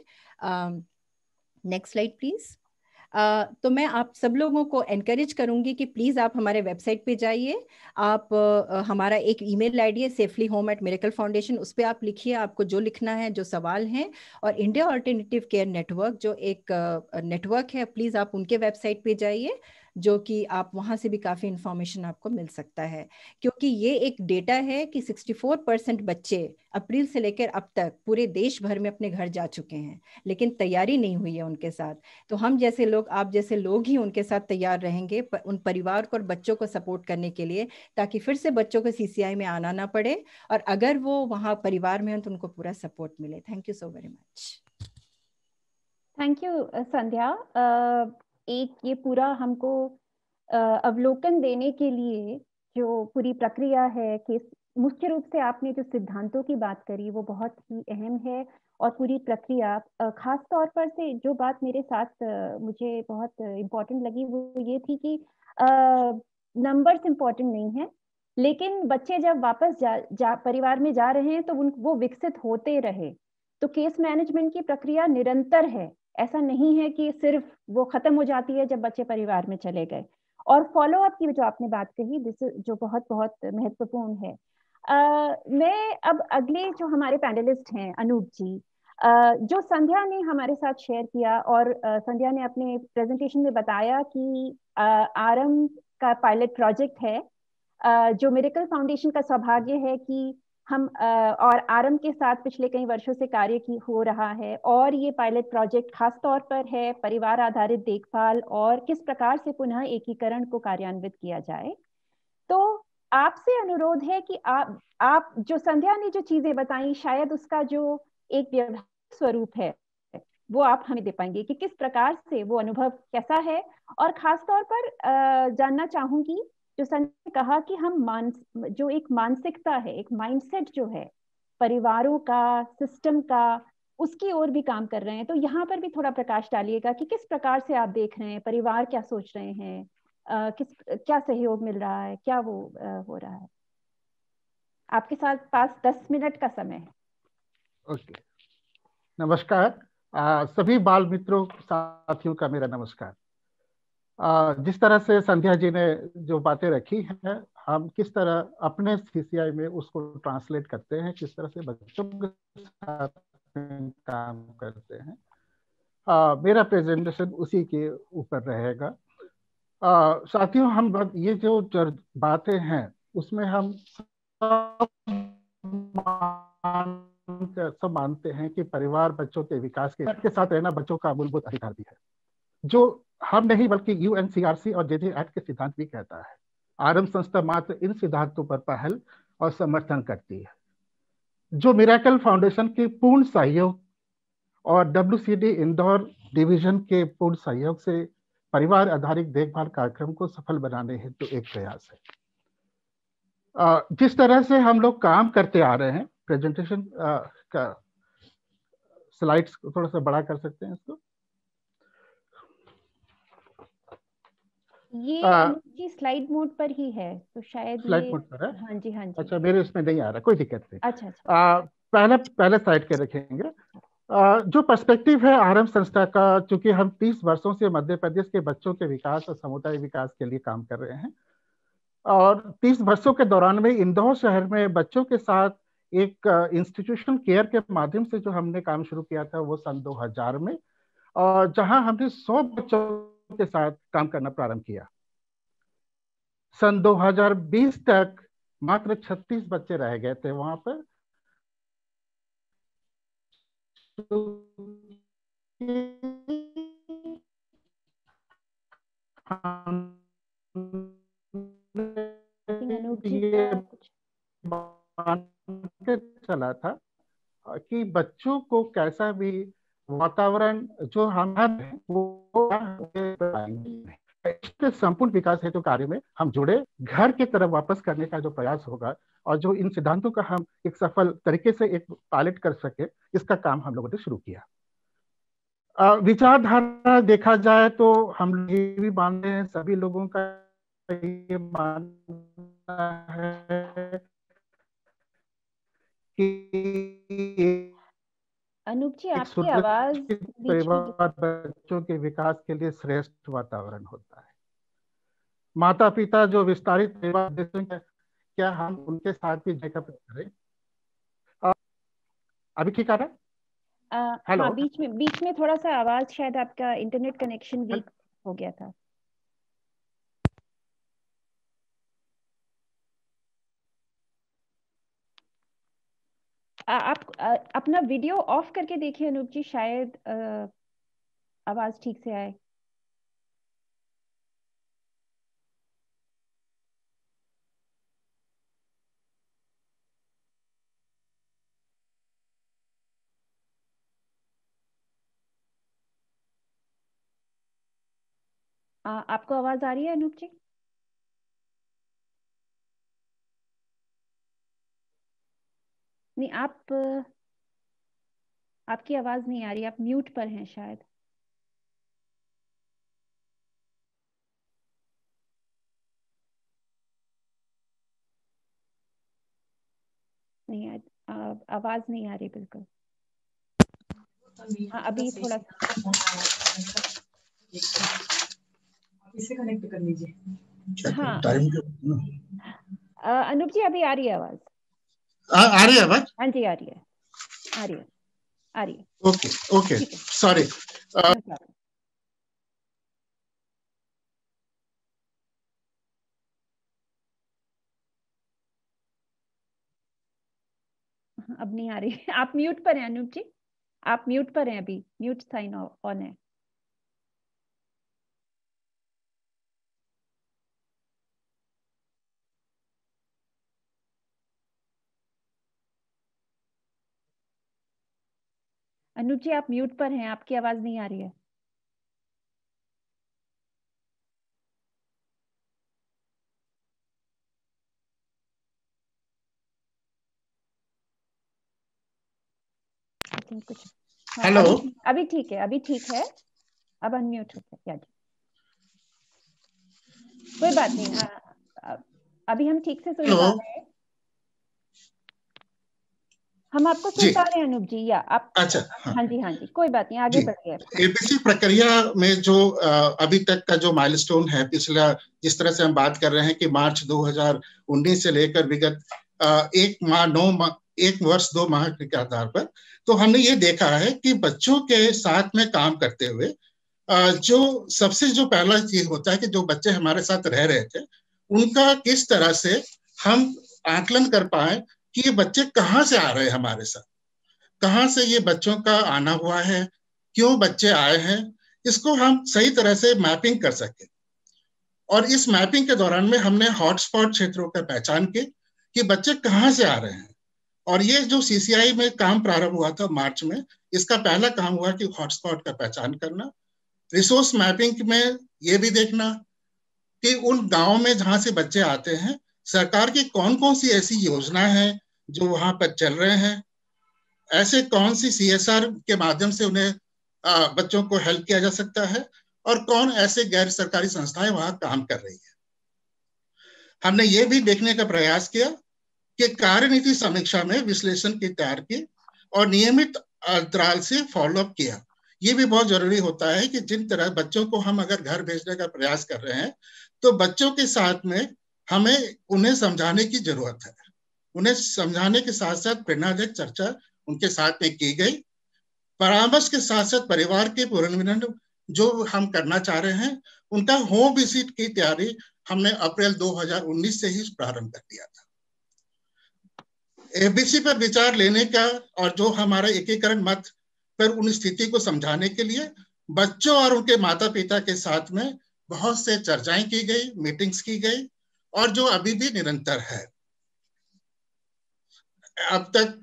[SPEAKER 4] Next slide please. तो मैं आप सब लोगों को एनकरेज करूंगी कि प्लीज़ आप हमारे वेबसाइट पे जाइए। आप हमारा एक ईमेल आईडी है safelyhome@miraclefoundation, उस पर आप लिखिए आपको जो लिखना है, जो सवाल हैं। और इंडिया ऑल्टरनेटिव केयर नेटवर्क जो एक नेटवर्क है, प्लीज़ आप उनके वेबसाइट पे जाइए, जो कि आप वहाँ से भी काफ़ी इंफॉर्मेशन आपको मिल सकता है। क्योंकि ये एक डेटा है कि 64% बच्चे अप्रैल से लेकर अब तक पूरे देश भर में अपने घर जा चुके हैं, लेकिन तैयारी नहीं हुई है उनके साथ। तो हम जैसे लोग, आप जैसे लोग ही उनके साथ तैयार रहेंगे उन परिवार को और बच्चों को सपोर्ट करने के लिए, ताकि फिर से बच्चों को सीसीआई में आना ना पड़े, और अगर वो वहाँ परिवार में हैं तो उनको पूरा सपोर्ट मिले। Thank you so very much.
[SPEAKER 1] Thank you Sandhya. एक ये पूरा हमको अवलोकन देने के लिए जो पूरी प्रक्रिया है कि मुख्य रूप से आपने जो सिद्धांतों की बात करी वो बहुत ही अहम है, और पूरी प्रक्रिया खास तौर पर से जो बात मेरे साथ मुझे बहुत इम्पोर्टेंट लगी वो ये थी कि नंबर्स इम्पोर्टेंट नहीं है, लेकिन बच्चे जब वापस परिवार में जा रहे हैं तो वो विकसित होते रहे। तो केस मैनेजमेंट की प्रक्रिया निरंतर है, ऐसा नहीं है कि सिर्फ वो खत्म हो जाती है जब बच्चे परिवार में चले गए। और फॉलो अप की जो आपने बात कही जो बहुत बहुत महत्वपूर्ण है। मैं अब अगले जो हमारे पैनलिस्ट हैं अनूप जी, जो संध्या ने हमारे साथ शेयर किया, और संध्या ने अपने प्रेजेंटेशन में बताया कि आरंभ का पायलट प्रोजेक्ट है, जो मिरेकल फाउंडेशन का सौभाग्य है कि हम और आरंभ के साथ पिछले कई वर्षों से कार्य की हो रहा है। और ये पायलट प्रोजेक्ट खास तौर पर है परिवार आधारित देखभाल और किस प्रकार से पुनः एकीकरण को कार्यान्वित किया जाए। तो आपसे अनुरोध है कि आप जो संध्या ने जो चीजें बताई, शायद उसका जो एक व्यवहारिक स्वरूप है वो आप हमें दे पाएंगे कि किस प्रकार से वो अनुभव कैसा है। और खास तौर पर जानना चाहूंगी, जो संजय ने कहा कि हम जो एक मानसिकता है, एक माइंडसेट जो है परिवारों का, सिस्टम का, उसकी ओर भी काम कर रहे हैं। तो यहाँ पर भी थोड़ा प्रकाश डालिएगा कि किस प्रकार से आप देख रहे हैं, परिवार क्या सोच रहे हैं, क्या सहयोग मिल रहा है, क्या वो हो रहा है। आपके साथ पास 10 मिनट का समय है।
[SPEAKER 5] ओके, नमस्कार सभी बाल मित्रों साथियों का मेरा नमस्कार। जिस तरह से संध्या जी ने जो बातें रखी हैं, हम किस तरह अपने सीसीआई में उसको ट्रांसलेट करते हैं, किस तरह से बच्चों के साथ काम करते हैं, मेरा प्रेजेंटेशन उसी के ऊपर रहेगा। साथियों, हम ये जो बातें हैं उसमें हम सब मानते हैं कि परिवार बच्चों के विकास के साथ रहना बच्चों का मूलभूत अधिकार भी है, जो हम नहीं बल्कि यूएनसीआरसी और जेजे एक्ट के सिद्धांत भी कहता है। आरंभ संस्था मात्र इन सिद्धांतों पर पहल और समर्थन करती है, जो मिरेकल फाउंडेशन के पूर्ण सहयोग और WCD इंदौर डिवीजन के पूर्ण सहयोग से परिवार आधारित देखभाल कार्यक्रम को सफल बनाने हेतु एक प्रयास है। जिस तरह से हम लोग काम करते आ रहे हैं, प्रेजेंटेशन का स्लाइड्स को थोड़ा सा बड़ा कर सकते हैं इसको।
[SPEAKER 1] ये स्लाइड मोड पर ही है तो शायद
[SPEAKER 5] स्लाइड
[SPEAKER 1] ये
[SPEAKER 5] मोड पर है।
[SPEAKER 1] हाँ जी हाँ जी।
[SPEAKER 5] अच्छा, मेरे इसमें नहीं आ रहा, कोई दिक्कत नहीं।
[SPEAKER 1] अच्छा।
[SPEAKER 5] पहले साइड के रखेंगे। जो पर्सपेक्टिव है आरंभ संस्था का, चूंकि हम 30 वर्षों से मध्य प्रदेश के बच्चों के विकास और समुदाय विकास के लिए काम कर रहे हैं, और 30 वर्षों के दौरान में इंदौर शहर में बच्चों के साथ एक इंस्टीट्यूशनल केयर के माध्यम से जो हमने काम शुरू किया था वो सन 2000 में, और जहां हमने 100 बच्चों के साथ काम करना प्रारंभ किया। सन 2020 तक मात्र 36 बच्चे रह गए थे वहां पर।
[SPEAKER 1] अनूप जी
[SPEAKER 5] ये
[SPEAKER 1] कुछ
[SPEAKER 5] मान के चला था कि बच्चों को कैसा भी वातावरण जो हमारे वो इसके संपूर्ण विकास हेतु कार्य में हम जुड़े, घर की तरफ वापस करने का जो प्रयास होगा और जो इन सिद्धांतों का हम एक सफल तरीके से एक पायलट कर सके, इसका काम हम लोगों ने शुरू किया। विचारधारा देखा जाए तो हम लोग ये भी मानते हैं, सभी लोगों का ये मानना है कि
[SPEAKER 1] अनूप जी,
[SPEAKER 5] एक
[SPEAKER 1] आपकी आवाज
[SPEAKER 5] सुरक्षित
[SPEAKER 1] बीच में
[SPEAKER 5] परिवार बच्चों के विकास के लिए श्रेष्ठ वातावरण होता है। माता पिता जो विस्तारित परिवार देते हैं, क्या हम उनके साथ भी जगह करें? अभी ठीक आ रहा है? हेलो।
[SPEAKER 1] हाँ, बीच में थोड़ा सा आवाज, शायद आपका इंटरनेट कनेक्शन वीक हो गया था। आप अपना वीडियो ऑफ करके देखिए अनूप जी, शायद आवाज ठीक से आए। आपको आवाज आ रही है अनूप जी? नहीं, आपकी आवाज नहीं आ रही, आप म्यूट पर हैं शायद। नहीं, आवाज नहीं आ रही बिल्कुल। हाँ, अभी थोड़ा
[SPEAKER 6] इसे कनेक्ट कर लीजिए।
[SPEAKER 1] हाँ,
[SPEAKER 6] टाइम
[SPEAKER 1] अनूप जी अभी आ रही है आवाज?
[SPEAKER 6] आ रही है आवाज?
[SPEAKER 1] हाँ जी, आ रही है, आ रही है, आ रही है।
[SPEAKER 6] Okay okay, sorry.
[SPEAKER 1] अब नहीं आ रही है। आप म्यूट पर हैं अनूप जी, आप म्यूट पर हैं, अभी म्यूट साइन ऑन है। अनूप जी आप म्यूट पर हैं, आपकी आवाज नहीं आ रही है। कुछ
[SPEAKER 6] हेलो।
[SPEAKER 1] अभी ठीक है, अभी ठीक है, अब अनम्यूट हो गया। कोई बात नहीं, अभी हम ठीक से सुन पा रहे हैं, हम आपको सुन पा रहे हैं अनूप जी, या आप?
[SPEAKER 6] अच्छा,
[SPEAKER 1] हाँ जी, हाँ जी, कोई बात नहीं, आगे बढ़िए।
[SPEAKER 6] एबीसी प्रक्रिया में जो अभी तक का जो माइलस्टोन है, पिछला जिस तरह से हम बात कर रहे हैं कि मार्च 2019 से लेकर विगत 1 वर्ष 2 माह के आधार पर, तो हमने ये देखा है कि बच्चों के साथ में काम करते हुए जो सबसे जो पहला चीज होता है कि जो बच्चे हमारे साथ रह रहे थे, उनका किस तरह से हम आकलन कर पाए कि ये बच्चे कहाँ से आ रहे हैं हमारे साथ, कहाँ से ये बच्चों का आना हुआ है, क्यों बच्चे आए हैं, इसको हम सही तरह से मैपिंग कर सके। और इस मैपिंग के दौरान में हमने हॉटस्पॉट क्षेत्रों का पहचान की कि बच्चे कहाँ से आ रहे हैं। और ये जो सीसीआई में काम प्रारंभ हुआ था मार्च में, इसका पहला काम हुआ कि हॉटस्पॉट का पहचान करना, रिसोर्स मैपिंग में ये भी देखना कि उन गांवों में जहां से बच्चे आते हैं, सरकार की कौन कौन सी ऐसी योजना है जो वहां पर चल रहे हैं, ऐसे कौन सी सीएसआर के माध्यम से उन्हें बच्चों को हेल्प किया जा सकता है, और कौन ऐसे गैर सरकारी संस्थाएं वहां काम कर रही है। हमने ये भी देखने का प्रयास किया कि कार्यनीति समीक्षा में विश्लेषण की तैयार की और नियमित अंतराल से फॉलोअप किया। ये भी बहुत जरूरी होता है कि जिन तरह बच्चों को हम अगर घर भेजने का प्रयास कर रहे हैं, तो बच्चों के साथ में हमें उन्हें समझाने की जरूरत है। उन्हें समझाने के साथ साथ प्रेरणादायक चर्चा उनके साथ में की गई। परामर्श के साथ साथ परिवार के पुनर्मिलन जो हम करना चाह रहे हैं, उनका होम विजिट की तैयारी हमने अप्रैल 2019 से ही प्रारंभ कर दिया था। एफबीसी पर विचार लेने का और जो हमारा एकीकरण मत पर उन स्थिति को समझाने के लिए बच्चों और उनके माता पिता के साथ में बहुत से चर्चाएं की गई, मीटिंग्स की गई, और जो अभी भी निरंतर है। अब तक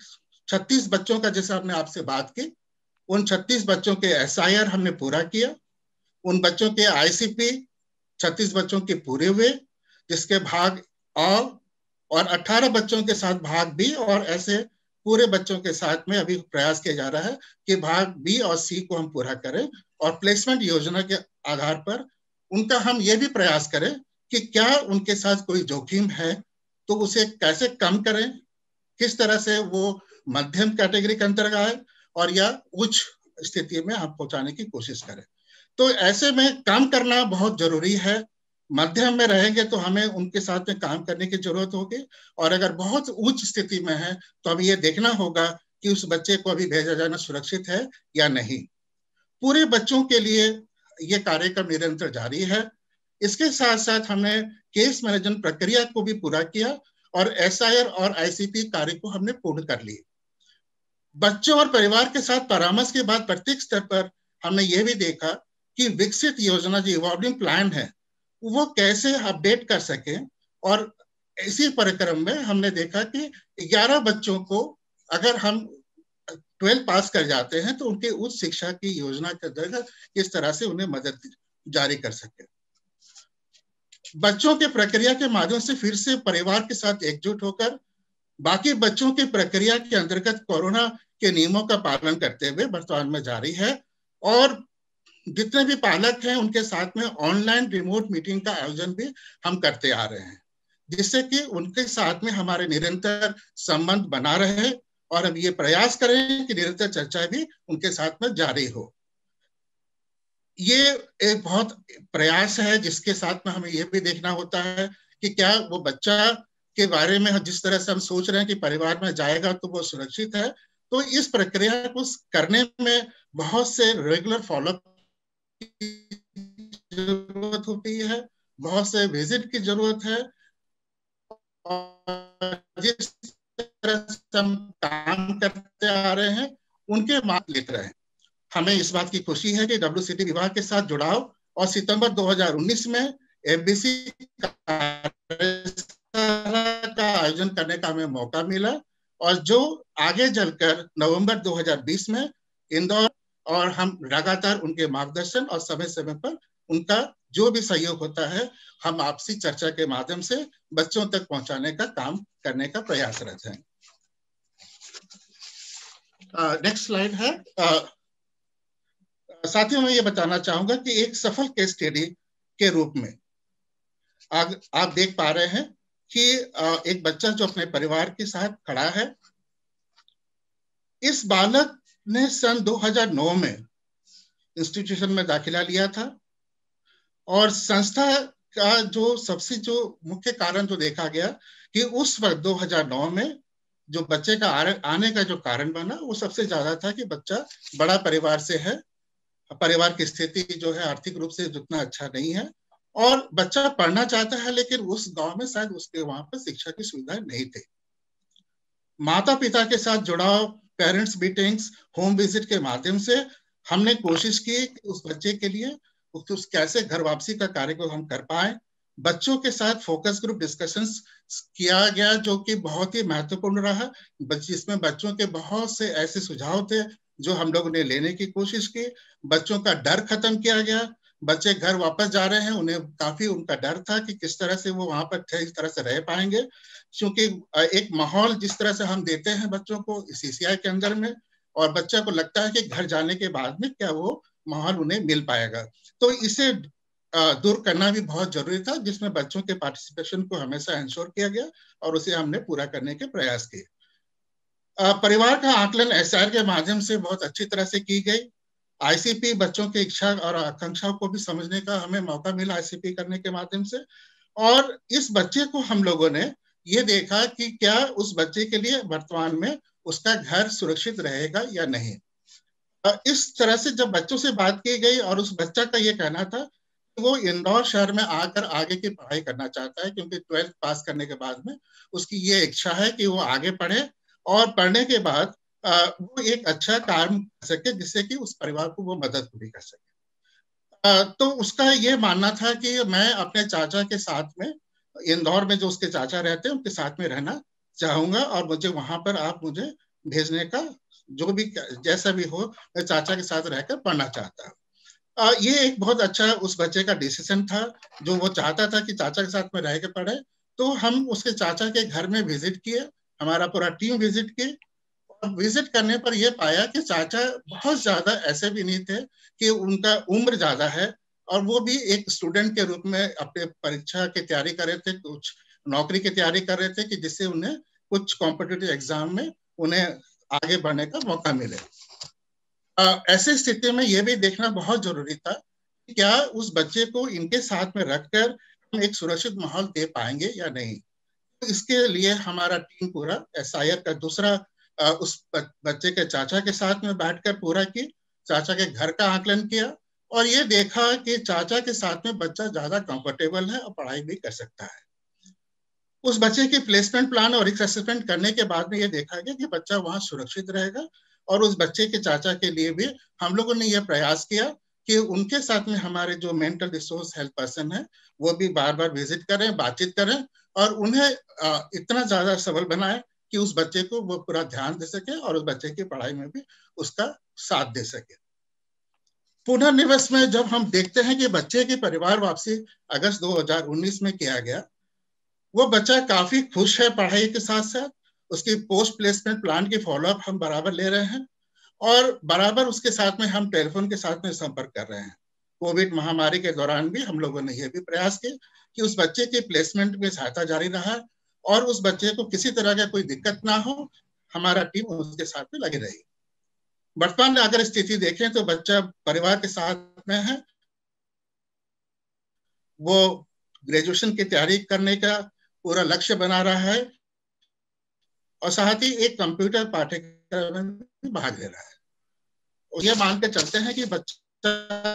[SPEAKER 6] 36 बच्चों का जैसे आपने आपसे बात की, उन 36 बच्चों के SIR हमने पूरा किया। उन बच्चों के ICP 36 बच्चों के पूरे हुए, जिसके भाग A और 18 बच्चों के साथ भाग B, और ऐसे पूरे बच्चों के साथ में अभी प्रयास किया जा रहा है कि भाग B और C को हम पूरा करें, और प्लेसमेंट योजना के आधार पर उनका हम ये भी प्रयास करें कि क्या उनके साथ कोई जोखिम है तो उसे कैसे कम करें, किस तरह से वो मध्यम कैटेगरी के अंतर्गत आए और या उच्च स्थिति में हम पहुंचाने की कोशिश करें। तो ऐसे में काम करना बहुत जरूरी है। मध्यम में रहेंगे तो हमें उनके साथ में काम करने की जरूरत होगी, और अगर बहुत उच्च स्थिति में है तो हमें ये देखना होगा कि उस बच्चे को अभी भेजा जाना सुरक्षित है या नहीं। पूरे बच्चों के लिए ये कार्यक्रम निरंतर जारी है। इसके साथ साथ हमने केस मैनेजमेंट प्रक्रिया को भी पूरा किया, और SIR और ICP कार्य को हमने पूर्ण कर लिए। बच्चों और परिवार के साथ परामर्श के बाद प्रत्येक स्तर पर हमने ये भी देखा कि विकसित योजना जो इवॉल्विंग प्लान है वो कैसे अपडेट कर सके, और इसी परिक्रम में हमने देखा कि 11 बच्चों को अगर हम 12 पास कर जाते हैं तो उनके उच्च शिक्षा की योजना के अंतर्गत किस तरह से उन्हें मदद जारी कर सके। बच्चों के प्रक्रिया के माध्यम से फिर से परिवार के साथ एकजुट होकर बाकी बच्चों की प्रक्रिया के अंतर्गत कोरोना के नियमों का पालन करते हुए वर्तमान में जारी है, और जितने भी पालक हैं उनके साथ में ऑनलाइन रिमोट मीटिंग का आयोजन भी हम करते आ रहे हैं, जिससे कि उनके साथ में हमारे निरंतर संबंध बना रहे, और हम ये प्रयास करें कि निरंतर चर्चा भी उनके साथ में जारी हो। ये एक बहुत प्रयास है जिसके साथ में हमें ये भी देखना होता है कि क्या वो बच्चा के बारे में जिस तरह से हम सोच रहे हैं कि परिवार में जाएगा तो वो सुरक्षित है, तो इस प्रक्रिया को करने में बहुत से रेगुलर फॉलोअप की जरूरत होती है, बहुत से विजिट की जरूरत है, और जिस तरह से हम काम करते आ रहे हैं उनके मार्क लेते रहे। हमें इस बात की खुशी है कि WCT विभाग के साथ जुड़ाव और सितंबर 2019 में FBC का आयोजन करने का हमें मौका मिला, और जो आगे चलकर नवंबर 2020 में इंदौर, और हम लगातार उनके मार्गदर्शन और समय समय पर उनका जो भी सहयोग होता है हम आपसी चर्चा के माध्यम से बच्चों तक पहुंचाने का काम करने का प्रयासरत हैं। नेक्स्ट स्लाइड है। साथियों मैं ये बताना चाहूंगा कि एक सफल केस स्टडी के रूप में आप देख पा रहे हैं कि एक बच्चा जो अपने परिवार के साथ खड़ा है, इस बालक ने सन 2009 में इंस्टीट्यूशन में दाखिला लिया था, और संस्था का जो सबसे जो मुख्य कारण जो देखा गया कि उस वक्त 2009 में जो बच्चे का आने का जो कारण बना वो सबसे ज्यादा था कि बच्चा बड़ा परिवार से है, परिवार की स्थिति जो है आर्थिक रूप से जितना अच्छा नहीं है, और बच्चा पढ़ना चाहता है लेकिन उस गांव में शायद उसके वहां पर शिक्षा की सुविधा नहीं थी। माता पिता के साथ जुड़ाव, पेरेंट्स मीटिंग्स, होम विजिट के माध्यम से हमने कोशिश की कि उस बच्चे के लिए उस कैसे घर वापसी का कार्य को हम कर पाए। बच्चों के साथ फोकस ग्रुप डिस्कशंस किया गया जो कि बहुत ही महत्वपूर्ण रहा, जिसमें बच्चों के बहुत से ऐसे सुझाव थे जो हम लोगों ने लेने की कोशिश की। बच्चों का डर खत्म किया गया, बच्चे घर वापस जा रहे हैं, उन्हें काफी उनका डर था कि किस तरह से वो वहां पर इस तरह से रह पाएंगे, क्योंकि एक माहौल जिस तरह से हम देते हैं बच्चों को CCI के अंदर में, और बच्चा को लगता है कि घर जाने के बाद में क्या वो माहौल उन्हें मिल पाएगा, तो इसे दूर करना भी बहुत जरूरी था, जिसमें बच्चों के पार्टिसिपेशन को हमेशा इंश्योर किया गया और उसे हमने पूरा करने के प्रयास किए। परिवार का आकलन SIR के माध्यम से बहुत अच्छी तरह से की गई। ICP बच्चों की इच्छा और आकांक्षाओं को भी समझने का हमें मौका मिला ICP करने के माध्यम से, और इस बच्चे को हम लोगों ने ये देखा कि क्या उस बच्चे के लिए वर्तमान में उसका घर सुरक्षित रहेगा या नहीं। इस तरह से जब बच्चों से बात की गई और उस बच्चा का ये कहना था कि वो इंदौर शहर में आकर आगे की पढ़ाई करना चाहता है, क्योंकि 12th पास करने के बाद में उसकी ये इच्छा है कि वो आगे पढ़े और पढ़ने के बाद वो एक अच्छा काम कर सके जिससे कि उस परिवार को वो मदद भी कर सके। तो उसका ये मानना था कि मैं अपने चाचा के साथ में इंदौर में जो उसके चाचा रहते हैं उनके साथ में रहना चाहूंगा, और मुझे वहां पर आप मुझे भेजने का, जो भी जैसा भी हो, मैं चाचा के साथ रहकर पढ़ना चाहता हूँ। ये एक बहुत अच्छा उस बच्चे का डिसीजन था, जो वो चाहता था कि चाचा के साथ में रह के पढ़े। तो हम उसके चाचा के घर में विजिट किए, हमारा पूरा टीम विजिट किए, और विजिट करने पर यह पाया कि चाचा बहुत ज्यादा ऐसे भी नहीं थे कि उनका उम्र ज्यादा है, और वो भी एक स्टूडेंट के रूप में अपने परीक्षा की तैयारी कर रहे थे, कुछ नौकरी की तैयारी कर रहे थे कि जिससे उन्हें कुछ कॉम्पिटिटिव एग्जाम में उन्हें आगे बढ़ने का मौका मिले। ऐसी स्थिति में यह भी देखना बहुत जरूरी था कि क्या उस बच्चे को इनके साथ में रखकर हम एक सुरक्षित माहौल दे पाएंगे या नहीं। तो इसके लिए हमारा टीम पूरा SIR का दूसरा उस बच्चे के चाचा के साथ में बैठकर पूरा की, चाचा के घर का आकलन किया, और ये देखा कि चाचा के साथ में बच्चा ज्यादा कंफर्टेबल है और पढ़ाई भी कर सकता है। उस बच्चे की प्लेसमेंट प्लान और असेसमेंट करने के बाद में ये देखा गया कि बच्चा वहां सुरक्षित रहेगा, और उस बच्चे के चाचा के लिए भी हम लोगों ने यह प्रयास किया कि उनके साथ में हमारे जो मेंटल रिसोर्स हेल्थ पर्सन है वो भी बार बार विजिट करें, बातचीत करें, और उन्हें इतना ज्यादा सबल बनाए कि उस बच्चे को वो पूरा ध्यान दे सके और उस बच्चे की पढ़ाई में भी उसका साथ दे सके। पुनर्निवेश में जब हम देखते हैं कि बच्चे की परिवार वापसी अगस्त 2019 में किया गया, वो बच्चा काफी खुश है पढ़ाई के साथ साथ। उसकी पोस्ट प्लेसमेंट प्लान की फॉलोअप हम बराबर ले रहे हैं, और बराबर उसके साथ में हम टेलीफोन के साथ में संपर्क कर रहे हैं। कोविड महामारी के दौरान भी हम लोगों ने यह भी प्रयास किया कि उस बच्चे के प्लेसमेंट में सहायता जारी रहा, और उस बच्चे को किसी तरह का कोई दिक्कत ना हो, हमारा टीम उसके साथ में लगी रही। वर्तमान में अगर स्थिति देखें तो बच्चा परिवार के साथ में है, वो ग्रेजुएशन की तैयारी करने का पूरा लक्ष्य बना रहा है, और साथ ही एक कंप्यूटर पाठ्यक्रम में भाग ले रहा है। और ये मान के चलते हैं कि बच्चा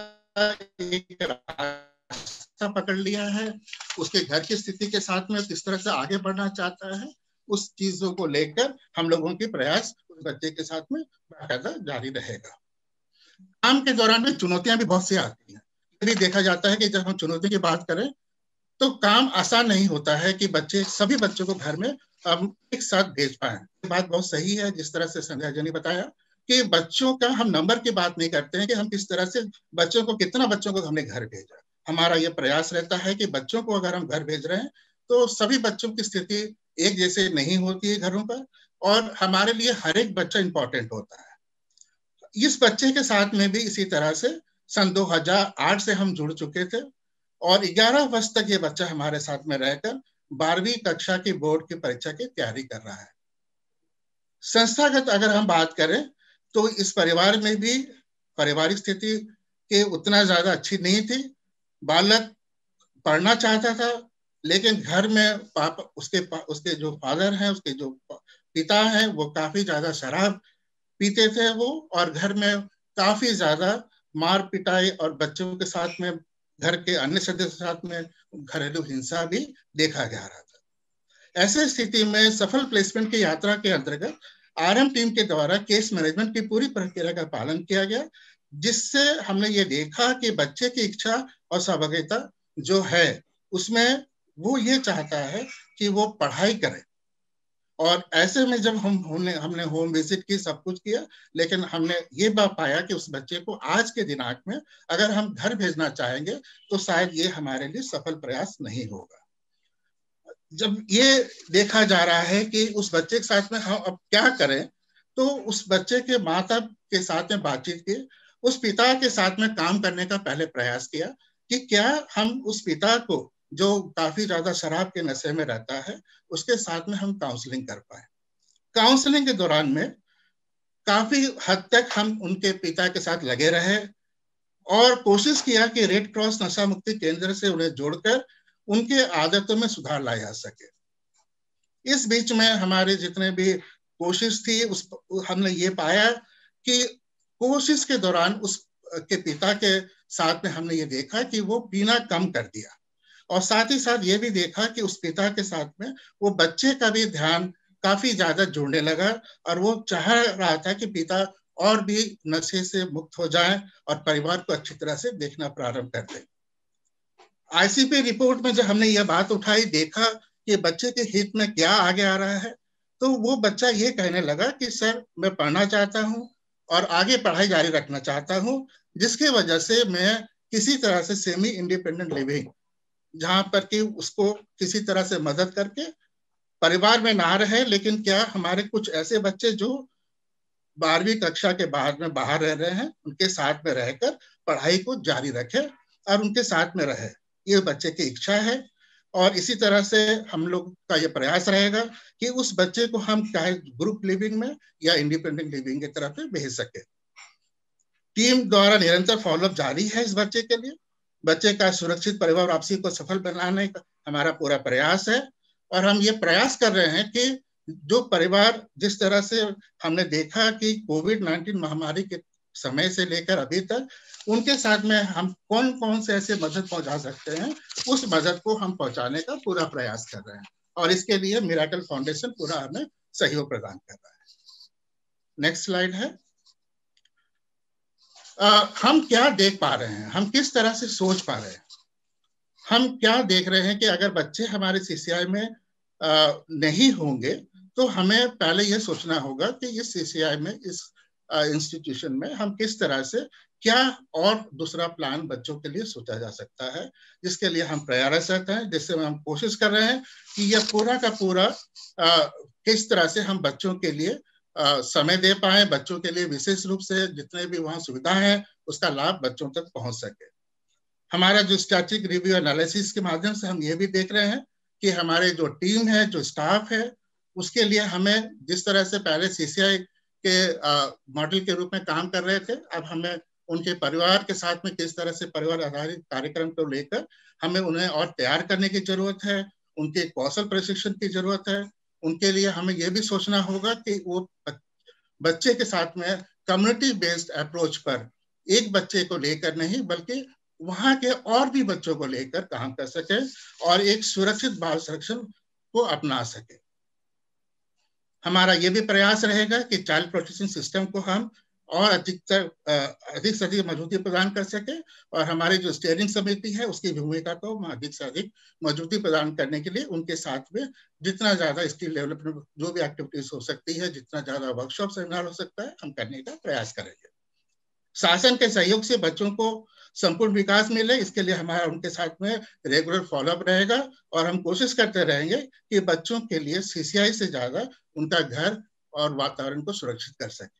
[SPEAKER 6] एक रास्ता पकड़ लिया है, उसके घर की स्थिति के साथ में किस तरह से आगे बढ़ना चाहता है, उस चीजों को लेकर हम लोगों के प्रयास उस बच्चे के साथ में बाकायदा जारी रहेगा। काम के दौरान में चुनौतियां भी बहुत सी आती हैं। ये भी देखा जाता है कि जब हम चुनौती की बात करें तो काम आसान नहीं होता है कि सभी बच्चों को घर में हम एक साथ भेज पाए। बात बहुत सही है जिस तरह से संध्या जी ने बताया कि बच्चों का हम नंबर की बात नहीं करते हैं कि हम किस तरह से बच्चों को, कितना बच्चों को हमने घर भेजा। हमारा ये प्रयास रहता है कि बच्चों को अगर हम घर भेज रहे हैं तो सभी बच्चों की स्थिति एक जैसे नहीं होती है घरों पर, और हमारे लिए हर एक बच्चा इंपॉर्टेंट होता है। इस बच्चे के साथ में भी इसी तरह से सन 2008 से हम जुड़ चुके थे, और 11 वर्ष तक ये बच्चा हमारे साथ में रहकर 12वीं कक्षा की बोर्ड की परीक्षा की तैयारी कर रहा है। संस्थागत अगर हम बात करें तो इस परिवार में भी पारिवारिक स्थिति के उतना ज्यादा अच्छी नहीं थी। बालक पढ़ना चाहता था, लेकिन घर में पापा उसके जो फादर हैं, उसके जो पिता हैं, वो काफी ज्यादा शराब पीते थे वो, और घर में काफी ज्यादा मार पिटाई और बच्चों के साथ में घर के अन्य सदस्यों के साथ में घरेलू हिंसा भी देखा जा रहा था। ऐसे स्थिति में सफल प्लेसमेंट की यात्रा के अंतर्गत RM टीम के द्वारा केस मैनेजमेंट की पूरी प्रक्रिया का पालन किया गया, जिससे हमने ये देखा कि बच्चे की इच्छा और सहभागिता जो है उसमें वो ये चाहता है कि वो पढ़ाई करे। और ऐसे में जब हमने होम विजिट की, सब कुछ किया, लेकिन हमने ये पाया कि उस बच्चे को आज के दिनांक में अगर हम घर भेजना चाहेंगे तो शायद ये हमारे लिए सफल प्रयास नहीं होगा। जब ये देखा जा रहा है कि उस बच्चे के साथ में हम अब क्या करें, तो उस बच्चे के माता के साथ में बातचीत की, उस पिता के साथ में काम करने का पहले प्रयास किया कि क्या हम उस पिता को जो काफी ज्यादा शराब के नशे में रहता है उसके साथ में हम काउंसलिंग कर पाए। काउंसलिंग के दौरान में काफी हद तक हम उनके पिता के साथ लगे रहे और कोशिश किया कि रेड क्रॉस नशा मुक्ति केंद्र से उन्हें जोड़कर उनके आदतों में सुधार लाया जा सके। इस बीच में हमारे जितने भी कोशिश थी हमने ये पाया कि कोशिश के दौरान उसके पिता के साथ में हमने ये देखा कि वो पीना कम कर दिया, और साथ ही साथ ये भी देखा कि उस पिता के साथ में वो बच्चे का भी ध्यान काफी ज्यादा जुड़ने लगा, और वो चाह रहा था कि पिता और भी नशे से मुक्त हो जाए और परिवार को अच्छी तरह से देखना प्रारंभ कर दे। ICP रिपोर्ट में जब हमने यह बात उठाई, देखा कि बच्चे के हित में क्या आगे आ रहा है, तो वो बच्चा ये कहने लगा कि सर मैं पढ़ना चाहता हूँ और आगे पढ़ाई जारी रखना चाहता हूँ, जिसकी वजह से मैं किसी तरह से सेमी इंडिपेंडेंट लिविंग, जहां पर कि उसको किसी तरह से मदद करके परिवार में ना रहे, लेकिन क्या हमारे कुछ ऐसे बच्चे जो 12वीं कक्षा के बाद में बाहर रह रहे हैं, उनके साथ में रहकर पढ़ाई को जारी रखे और उनके साथ में रहे, ये बच्चे की इच्छा है। और इसी तरह से हम लोग का ये प्रयास रहेगा कि उस बच्चे को हम चाहे ग्रुप लिविंग में या इंडिपेंडेंट लिविंग की तरफ भेज सके। टीम द्वारा निरंतर फॉलोअप जारी है इस बच्चे के लिए। बच्चे का सुरक्षित परिवार वापसी को सफल बनाने का हमारा पूरा प्रयास है। और हम ये प्रयास कर रहे हैं कि जो परिवार, जिस तरह से हमने देखा कि कोविड-19 महामारी के समय से लेकर अभी तक उनके साथ में हम कौन कौन से ऐसे मदद पहुंचा सकते हैं, उस मदद को हम पहुंचाने का पूरा प्रयास कर रहे हैं। और इसके लिए मिरेकल फाउंडेशन पूरा हमें सहयोग प्रदान कर रहा है। नेक्स्ट स्लाइड है। हम क्या देख पा रहे हैं, हम किस तरह से सोच पा रहे हैं। हम क्या देख रहे हैं कि अगर बच्चे हमारे सीसीआई में नहीं होंगे तो हमें पहले ये सोचना होगा कि इस सीसीआई में, इस इंस्टीट्यूशन में हम किस तरह से क्या और दूसरा प्लान बच्चों के लिए सोचा जा सकता है, जिसके लिए हम प्रयासरत हैं, जिससे हम कोशिश कर रहे हैं कि यह पूरा का पूरा किस तरह से हम बच्चों के लिए समय दे पाए, बच्चों के लिए विशेष रूप से जितने भी वहाँ सुविधा है उसका लाभ बच्चों तक पहुंच सके। हमारा जो स्टैटिक रिव्यू एनालिसिस के माध्यम से हम ये भी देख रहे हैं कि हमारे जो टीम है, जो स्टाफ है, उसके लिए हमें जिस तरह से पहले सीसीआई के मॉडल के रूप में काम कर रहे थे, अब हमें उनके परिवार के साथ में किस तरह से परिवार आधारित कार्यक्रम को लेकर हमें उन्हें और तैयार करने की जरूरत है, उनके कौशल प्रशिक्षण की जरूरत है। उनके लिए हमें यह भी सोचना होगा कि वो बच्चे के साथ में कम्युनिटी बेस्ड अप्रोच पर एक बच्चे को लेकर नहीं बल्कि वहां के और भी बच्चों को लेकर काम कर सके और एक सुरक्षित बाल संरक्षण को अपना सके। हमारा ये भी प्रयास रहेगा कि चाइल्ड प्रोटेक्शन सिस्टम को हम और अधिक से अधिक मजबूती प्रदान कर सके और हमारी जो स्टीयरिंग समिति है उसकी भूमिका को अधिक से अधिक मजबूती प्रदान करने के लिए उनके साथ में जितना ज्यादा स्किल डेवलपमेंट जो भी एक्टिविटीज हो सकती है, जितना ज्यादा वर्कशॉप सेमिनार हो सकता है, हम करने का प्रयास करेंगे। शासन के सहयोग से बच्चों को संपूर्ण विकास मिले, इसके लिए हमारा उनके साथ में रेगुलर फॉलोअप रहेगा और हम कोशिश करते रहेंगे कि बच्चों के लिए सीसीआई से ज्यादा उनका घर और वातावरण को सुरक्षित कर सके।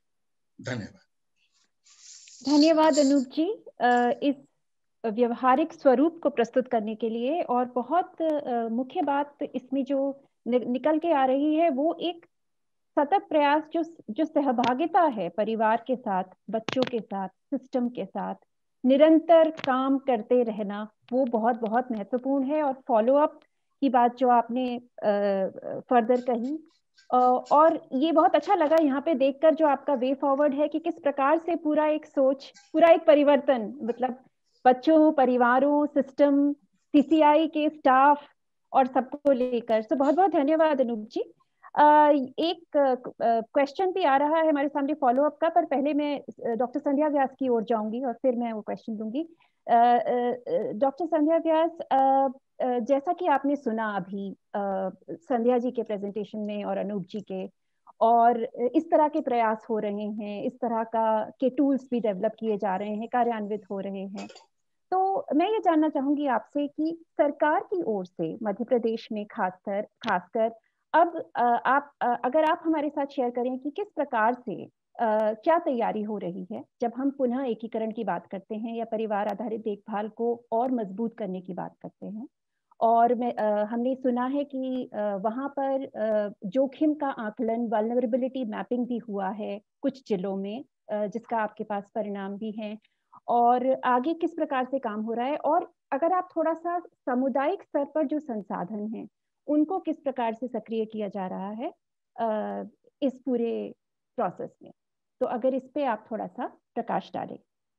[SPEAKER 6] धन्यवाद।
[SPEAKER 1] धन्यवाद अनूप जी इस व्यवहारिक स्वरूप को प्रस्तुत करने के लिए। और बहुत मुख्य बात इसमें जो निकल के आ रही है वो एक सतत प्रयास, जो सहभागिता है परिवार के साथ, बच्चों के साथ, सिस्टम के साथ निरंतर काम करते रहना, वो बहुत बहुत महत्वपूर्ण है। और फॉलोअप की बात जो आपने फर्दर कही, और ये बहुत अच्छा लगा यहाँ पे देखकर जो आपका वे फॉरवर्ड है कि किस प्रकार से पूरा एक सोच, पूरा एक परिवर्तन, मतलब बच्चों, परिवारों, सिस्टम, सीसीआई के स्टाफ और सबको लेकर। तो बहुत बहुत धन्यवाद अनूप जी। एक क्वेश्चन भी आ रहा है हमारे सामने फॉलोअप का, पर पहले मैं डॉक्टर संध्या व्यास की ओर जाऊंगी और फिर मैं वो क्वेश्चन दूंगी। डॉक्टर संध्या व्यास, जैसा कि आपने सुना अभी संध्या जी के प्रेजेंटेशन में और अनूप जी के, और इस तरह के प्रयास हो रहे हैं, इस तरह के टूल्स भी डेवलप किए जा रहे हैं, कार्यान्वित हो रहे हैं। तो मैं ये जानना चाहूंगी आपसे कि सरकार की ओर से मध्य प्रदेश में खासकर अब अगर आप हमारे साथ शेयर करें कि किस प्रकार से क्या तैयारी हो रही है जब हम पुनः एकीकरण की बात करते हैं या परिवार आधारित देखभाल को और मजबूत करने की बात करते हैं। और हमने सुना है कि वहाँ पर जोखिम का आकलन, वल्नरेबिलिटी मैपिंग भी हुआ है कुछ जिलों में, जिसका आपके पास परिणाम भी हैं। और आगे किस प्रकार से काम हो रहा है, और अगर आप थोड़ा सा सामुदायिक स्तर पर जो संसाधन हैं उनको किस प्रकार से सक्रिय किया जा रहा है इस पूरे प्रोसेस में, तो अगर इस पे आप थोड़ा सा प्रकाश डालें।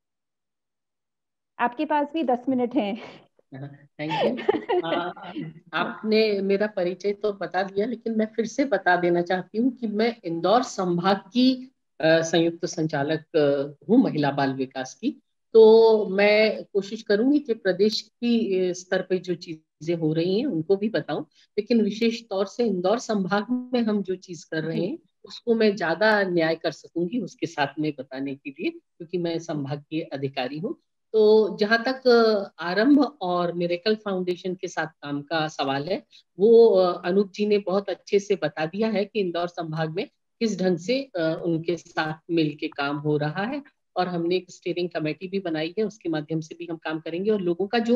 [SPEAKER 1] आपके पास भी 10 मिनट हैं।
[SPEAKER 7] Thank you. आपने मेरा परिचय तो बता दिया, लेकिन मैं फिर से बता देना चाहती हूँ कि मैं इंदौर संभाग की संयुक्त संचालक हूँ महिला बाल विकास की। तो मैं कोशिश करूंगी कि प्रदेश की स्तर पे जो चीजें हो रही हैं उनको भी बताऊं, लेकिन विशेष तौर से इंदौर संभाग में हम जो चीज कर रहे हैं उसको मैं ज्यादा न्याय कर सकूंगी उसके साथ में बताने के लिए, क्योंकि मैं संभाग की अधिकारी हूँ। तो जहां तक आरंभ और मिरेकल फाउंडेशन के साथ काम का सवाल है, वो अनूप जी ने बहुत अच्छे से बता दिया है कि इंदौर संभाग में किस ढंग से उनके साथ मिलके काम हो रहा है। और हमने एक स्टीयरिंग कमेटी भी बनाई है, उसके माध्यम से भी हम काम करेंगे। और लोगों का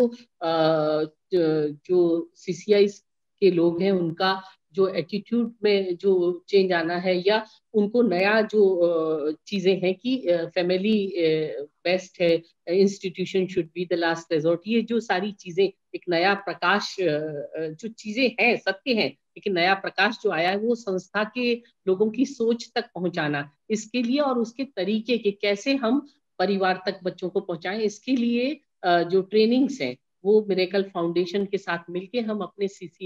[SPEAKER 7] जो सीसीआई के लोग हैं उनका जो एटीट्यूड में जो चेंज आना है, या उनको नया जो चीजें हैं कि फैमिली बेस्ट है, institution should be the last resort, ये जो सारी चीजें एक नया प्रकाश जो चीजें हैं सत्य हैं, लेकिन नया प्रकाश जो आया है वो संस्था के लोगों की सोच तक पहुंचाना, इसके लिए और उसके तरीके के कैसे हम परिवार तक बच्चों को पहुंचाएं, इसके लिए जो ट्रेनिंग्स हैं वो मिरेकल फाउंडेशन के साथ मिलके हम अपने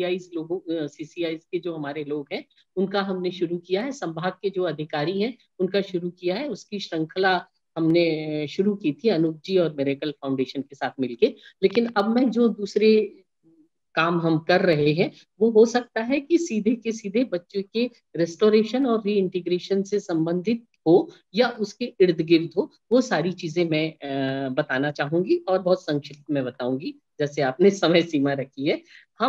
[SPEAKER 7] सीसीआई के जो हमारे लोग हैं उनका हमने शुरू किया है, संभाग के जो अधिकारी हैं उनका शुरू किया है। उसकी श्रृंखला हमने शुरू की थी अनूप जी और मिरेकल फाउंडेशन के साथ मिलके। लेकिन अब मैं जो दूसरे काम हम कर रहे हैं वो हो सकता है कि सीधे के सीधे बच्चों के रेस्टोरेशन और री इंटीग्रेशन से संबंधित हो या उसके इर्द गिर्द हो, वो सारी चीजें मैं बताना चाहूंगी और बहुत संक्षिप्त में बताऊंगी जैसे आपने समय सीमा रखी है।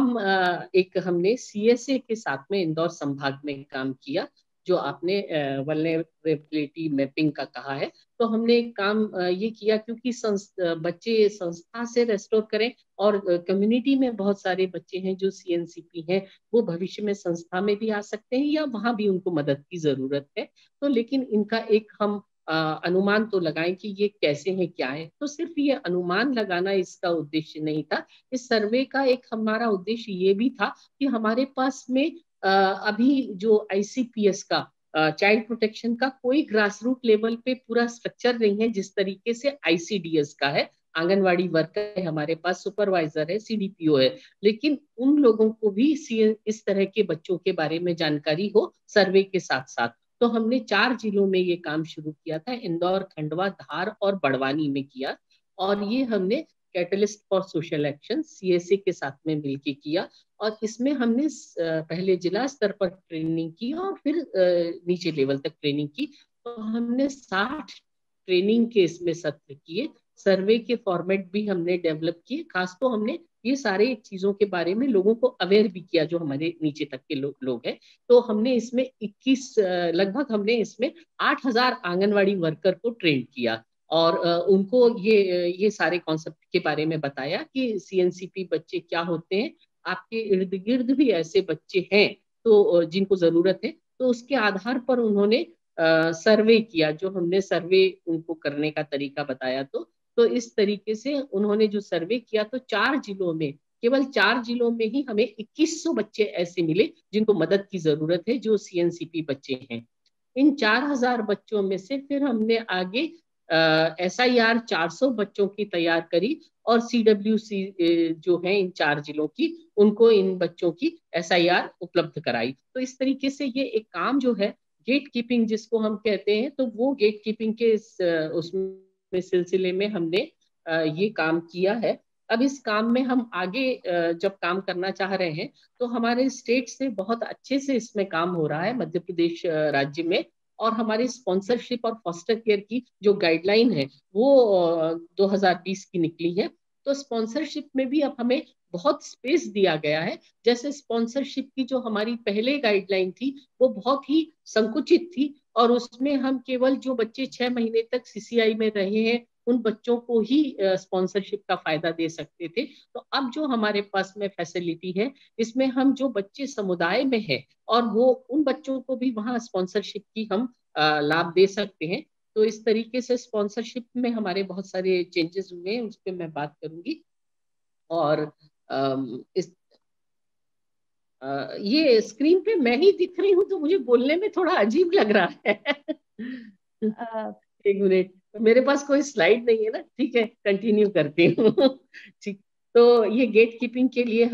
[SPEAKER 7] हमने सीएसए के साथ में इंदौर संभाग में काम किया, जो आपने वल्नरेबिलिटी मैपिंग का कहा है। तो हमने एक काम ये किया, क्योंकि बच्चे संस्था से रेस्टोर करें, और कम्युनिटी में बहुत सारे बच्चे हैं जो सीएनसीपी हैं, वो भविष्य में संस्था में भी आ सकते हैं या वहां भी उनको मदद की जरूरत है। तो लेकिन इनका एक हम अनुमान तो लगाएं कि ये कैसे हैं क्या है। तो सिर्फ ये अनुमान लगाना इसका उद्देश्य नहीं था, इस सर्वे का एक हमारा उद्देश्य ये भी था कि हमारे पास में अभी जो आईसीपीएस का चाइल्ड प्रोटेक्शन का कोई ग्रास रूट लेवल पे पूरा स्ट्रक्चर नहीं है, जिस तरीके से आईसीडीएस का है। आंगनवाड़ी वर्कर है हमारे पास, सुपरवाइजर है, सीडीपीओ है, लेकिन उन लोगों को भी इस तरह के बच्चों के बारे में जानकारी हो सर्वे के साथ साथ। तो हमने 4 जिलों में ये काम शुरू किया था, इंदौर, खंडवा, धार और बड़वानी में किया। और ये हमने catalyst for social action CSA के साथ में मिलकर किया। और इसमें हमने पहले जिला स्तर पर ट्रेनिंग की और फिर नीचे लेवल तक ट्रेनिंग की। तो हमने 60 ट्रेनिंग के इसमें सत्र किए, सर्वे के फॉर्मेट भी हमने डेवलप किए। खास तो हमने ये सारे चीजों के बारे में लोगों को अवेयर भी किया जो हमारे नीचे तक के लोग हैं। तो हमने इसमें 21 लगभग हमने इसमें 8000 आंगनवाड़ी वर्कर को ट्रेन किया, और उनको ये सारे कॉन्सेप्ट के बारे में बताया कि सीएनसीपी बच्चे क्या होते हैं, आपके इर्द गिर्द भी ऐसे बच्चे हैं तो जिनको जरूरत है। तो उसके आधार पर उन्होंने सर्वे किया, जो हमने सर्वे उनको करने का तरीका बताया। तो इस तरीके से उन्होंने जो सर्वे किया, तो 4 जिलों में, केवल 4 जिलों में ही हमें 2100 बच्चे ऐसे मिले जिनको मदद की जरूरत है, जो सीएनसीपी बच्चे हैं। इन 4000 बच्चों में से फिर हमने आगे SIR 400 बच्चों की तैयार करी, और CWC जो है इन 4 जिलों की, उनको इन बच्चों की SIR उपलब्ध कराई। तो इस तरीके से ये एक काम जो है गेट कीपिंग जिसको हम कहते हैं, तो वो गेट कीपिंग के उसमें सिलसिले में हमने ये काम किया है। अब इस काम में हम आगे जब काम करना चाह रहे हैं, तो हमारे स्टेट से बहुत अच्छे से इसमें काम हो रहा है, मध्य प्रदेश राज्य में। और हमारी स्पॉन्सरशिप और फॉस्टर केयर की जो गाइडलाइन है वो 2020 की निकली है। तो स्पॉन्सरशिप में भी अब हमें बहुत स्पेस दिया गया है। जैसे स्पॉन्सरशिप की जो हमारी पहले गाइडलाइन थी वो बहुत ही संकुचित थी, और उसमें हम केवल जो बच्चे 6 महीने तक सीसीआई में रहे हैं उन बच्चों को ही स्पॉन्सरशिप का फायदा दे सकते थे। तो अब जो हमारे पास में फैसिलिटी है, इसमें हम जो बच्चे समुदाय में हैं और वो उन बच्चों को भी वहाँ स्पॉन्सरशिप की हम लाभ दे सकते हैं। तो इस तरीके से स्पॉन्सरशिप में हमारे बहुत सारे चेंजेस हुए हैं, उस पर मैं बात करूंगी। और इस ये स्क्रीन पे मैं ही दिख रही हूँ तो मुझे बोलने में थोड़ा अजीब लग रहा है। एक मिनट, मेरे पास कोई स्लाइड नहीं है ना, ठीक है, कंटिन्यू करती हूँ। ठीक, तो ये गेट कीपिंग के लिए हमने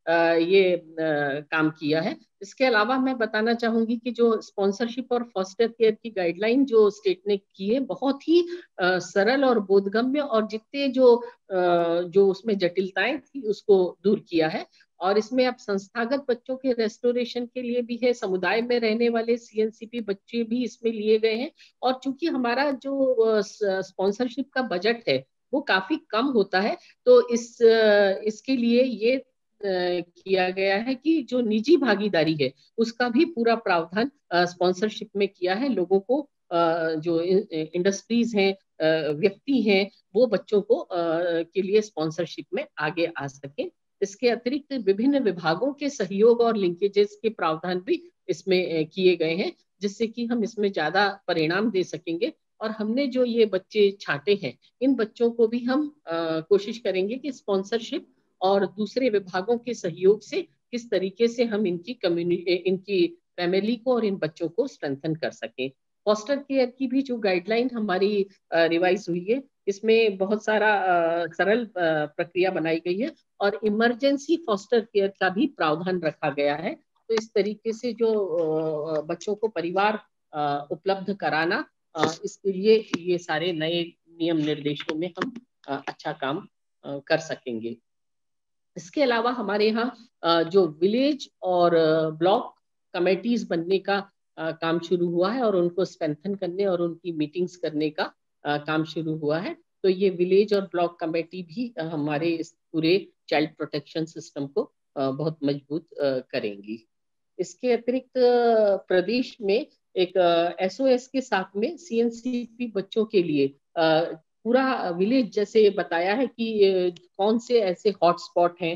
[SPEAKER 7] ये काम किया है। इसके अलावा मैं बताना चाहूंगी कि जो स्पॉन्सरशिप और फॉस्टर केयर की गाइडलाइन जो स्टेट ने की है, बहुत ही सरल और बोधगम्य, और जितने जो उसमें जटिलताएं थी उसको दूर किया है। और इसमें अब संस्थागत बच्चों के रेस्टोरेशन के लिए भी है, समुदाय में रहने वाले सीएनसीपी बच्चे भी इसमें लिए गए हैं। और चूंकि हमारा जो स्पॉन्सरशिप का बजट है वो काफी कम होता है, तो इसके लिए ये किया गया है कि जो निजी भागीदारी है उसका भी पूरा प्रावधान स्पॉन्सरशिप में किया है। लोगों को जो इंडस्ट्रीज हैं, व्यक्ति हैं, वो बच्चों को के लिए स्पॉन्सरशिप में आगे आ सके। इसके अतिरिक्त विभिन्न विभागों के सहयोग और लिंकेजेस के प्रावधान भी इसमें किए गए हैं, जिससे कि हम इसमें ज्यादा परिणाम दे सकेंगे। और हमने जो ये बच्चे छांटे हैं, इन बच्चों को भी हम कोशिश करेंगे कि स्पॉन्सरशिप और दूसरे विभागों के सहयोग से किस तरीके से हम इनकी फैमिली को और इन बच्चों को स्ट्रेंथन कर सकें। फॉस्टर केयर की भी जो गाइडलाइन हमारी रिवाइज हुई है, इसमें बहुत सारा सरल प्रक्रिया बनाई गई है, और इमरजेंसी फॉस्टर केयर का भी प्रावधान रखा गया है। तो इस तरीके से जो बच्चों को परिवार उपलब्ध कराना, इसके लिए ये सारे नए नियम निर्देशों में हम अच्छा काम कर सकेंगे। इसके अलावा हमारे यहाँ जो विलेज और ब्लॉक कमेटीज बनने का काम शुरू हुआ है, और उनको स्ट्रेंथन करने और उनकी मीटिंग्स करने का काम शुरू हुआ है। तो ये विलेज और ब्लॉक कमेटी भी हमारे इस पूरे चाइल्ड प्रोटेक्शन सिस्टम को बहुत मजबूत करेंगी। इसके अतिरिक्त प्रदेश में एक एसओएस के साथ में सीएनसीपी बच्चों के लिए पूरा विलेज, जैसे बताया है कि कौन से ऐसे हॉटस्पॉट हैं,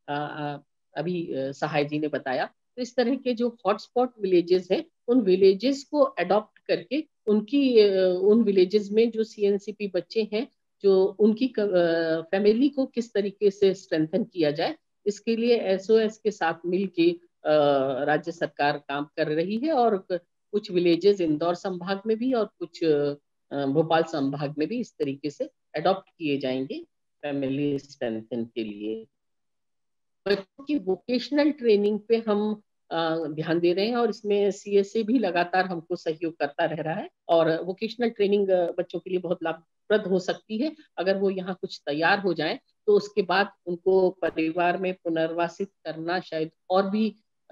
[SPEAKER 7] अभी सहाय जी ने बताया। तो इस तरह के जो हॉटस्पॉट विलेजेस हैं, उन विलेजेस को अडॉप्ट करके उन विलेजेस में जो सीएनसीपी बच्चे हैं, जो उनकी फैमिली को किस तरीके से स्ट्रेंथन किया जाए, इसके लिए एसओएस के साथ मिलके राज्य सरकार काम कर रही है। और कुछ विलेजेस इंदौर संभाग में भी और कुछ भोपाल संभाग में भी इस तरीके से अडॉप्ट किए जाएंगे फैमिली स्ट्रेंथन के लिए। बच्चों की वोकेशनल ट्रेनिंग पे हम ध्यान दे रहे हैं, और इसमें सीएसए भी लगातार हमको सहयोग करता रह रहा है। और वोकेशनल ट्रेनिंग बच्चों के लिए बहुत लाभप्रद हो सकती है। अगर वो यहाँ कुछ तैयार हो जाएं, तो उसके बाद उनको परिवार में पुनर्वासित करना शायद और भी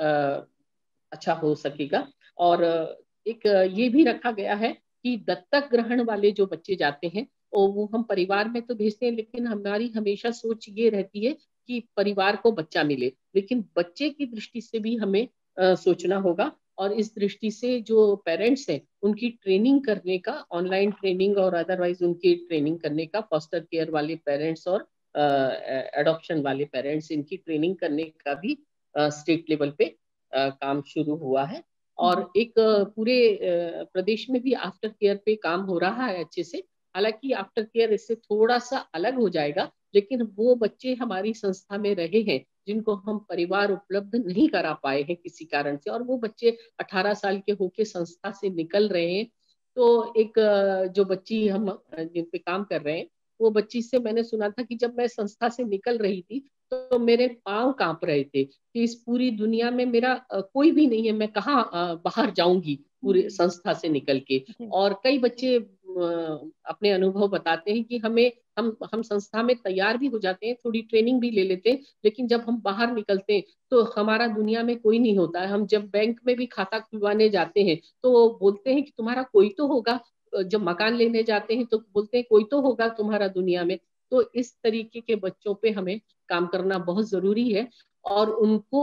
[SPEAKER 7] अच्छा हो सकेगा। और एक ये भी रखा गया है कि दत्तक ग्रहण वाले जो बच्चे जाते हैं, वो हम परिवार में तो भेजते हैं, लेकिन हमारी हमेशा सोच ये रहती है कि परिवार को बच्चा मिले, लेकिन बच्चे की दृष्टि से भी हमें सोचना होगा। और इस दृष्टि से जो पेरेंट्स हैं, उनकी ट्रेनिंग करने का, ऑनलाइन ट्रेनिंग और अदरवाइज उनकी ट्रेनिंग करने का, फॉस्टर केयर वाले पेरेंट्स और एडॉप्शन वाले पेरेंट्स, इनकी ट्रेनिंग करने का भी स्टेट लेवल पे काम शुरू हुआ है। और एक पूरे प्रदेश में भी आफ्टर केयर पे काम हो रहा है अच्छे से। हालांकि आफ्टर केयर इससे थोड़ा सा अलग हो जाएगा, लेकिन वो बच्चे हमारी संस्था में रहे हैं जिनको हम परिवार उपलब्ध नहीं करा पाए हैं किसी कारण से, और वो बच्चे 18 साल के होके संस्था से निकल रहे हैं। तो एक जो बच्ची हम जिन पे काम कर रहे हैं, वो बच्ची से मैंने सुना था कि जब मैं संस्था से निकल रही थी तो मेरे पांव कांप रहे थे कि इस पूरी दुनिया में मेरा कोई भी नहीं है, मैं कहाँ बाहर जाऊंगी पूरे संस्था से निकल के। और कई बच्चे अपने अनुभव बताते हैं कि हम संस्था में तैयार भी हो जाते हैं, थोड़ी ट्रेनिंग भी ले लेते हैं, लेकिन जब हम बाहर निकलते हैं तो हमारा दुनिया में कोई नहीं होता है। हम जब बैंक में भी खाता खुलवाने जाते हैं तो बोलते हैं कि तुम्हारा कोई तो होगा, जब मकान लेने जाते हैं तो बोलते हैं कोई तो होगा तुम्हारा दुनिया में। तो इस तरीके के बच्चों पे हमें काम करना बहुत जरूरी है। और उनको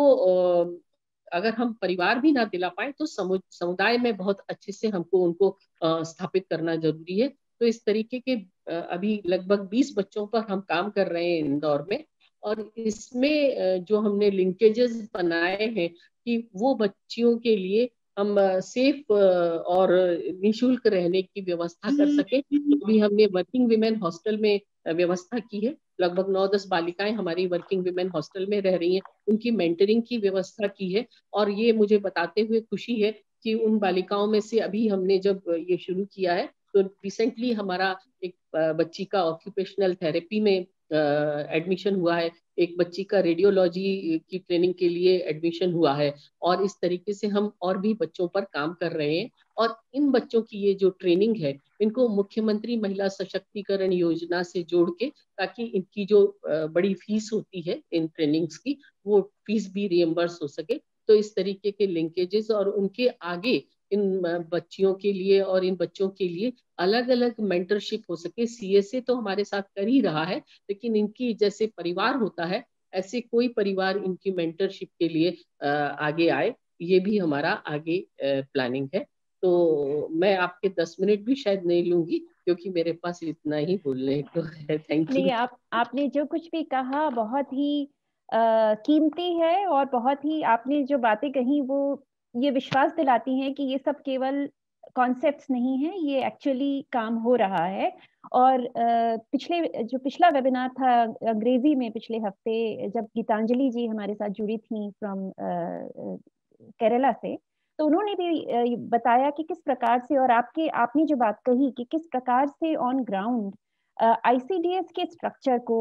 [SPEAKER 7] अगर हम परिवार भी ना दिला पाए तो समुदाय में बहुत अच्छे से हमको उनको स्थापित करना जरूरी है। तो इस तरीके के अभी लगभग 20 बच्चों पर हम काम कर रहे हैं इंदौर में। और इसमें जो हमने लिंकेजेस बनाए हैं कि वो बच्चियों के लिए हम सेफ और निशुल्क रहने की व्यवस्था कर सके, तो भी हमने वर्किंग विमेन हॉस्टल में व्यवस्था की है। लगभग 9-10 बालिकाएं हमारी वर्किंग विमेन हॉस्टल में रह रही हैं, उनकी मेंटरिंग की व्यवस्था की है। और ये मुझे बताते हुए खुशी है कि उन बालिकाओं में से अभी हमने जब ये शुरू किया है तो रिसेंटली हमारा एक बच्ची का ऑक्यूपेशनल थेरेपी में एडमिशन हुआ है, एक बच्ची का रेडियोलॉजी की ट्रेनिंग के लिए एडमिशन हुआ है, और इस तरीके से हम और भी बच्चों पर काम कर रहे हैं। और इन बच्चों की ये जो ट्रेनिंग है, इनको मुख्यमंत्री महिला सशक्तिकरण योजना से जोड़ के, ताकि इनकी जो बड़ी फीस होती है इन ट्रेनिंग्स की, वो फीस भी रिएम्बर्स हो सके। तो इस तरीके के लिंकेजेस और उनके आगे इन बच्चियों के लिए और इन बच्चों के लिए अलग अलग मेंटरशिप हो सके। सीएसए तो हमारे साथ कर ही रहा है, लेकिन इनकी जैसे परिवार होता है, ऐसे कोई परिवार इनकी मेंटरशिप के लिए आगे आए, ये भी हमारा आगे प्लानिंग है। तो मैं आपके 10 मिनट भी शायद नहीं लूंगी, क्योंकि मेरे पास इतना ही बोलने को है। Thank you.
[SPEAKER 1] नहीं, आपने जो कुछ भी कहा बहुत ही कीमती है, और बहुत ही आपने जो बातें कही वो ये विश्वास दिलाती हैं कि ये सब केवल कॉन्सेप्ट्स नहीं है, ये एक्चुअली काम हो रहा है। और पिछला वेबिनार था अंग्रेजी में पिछले हफ्ते, जब गीतांजलि जी हमारे साथ जुड़ी थी फ्रॉम केरला से, तो उन्होंने भी बताया कि किस प्रकार से, और आपने जो बात कही कि किस प्रकार से ऑन ग्राउंड आईसीडीएस के स्ट्रक्चर को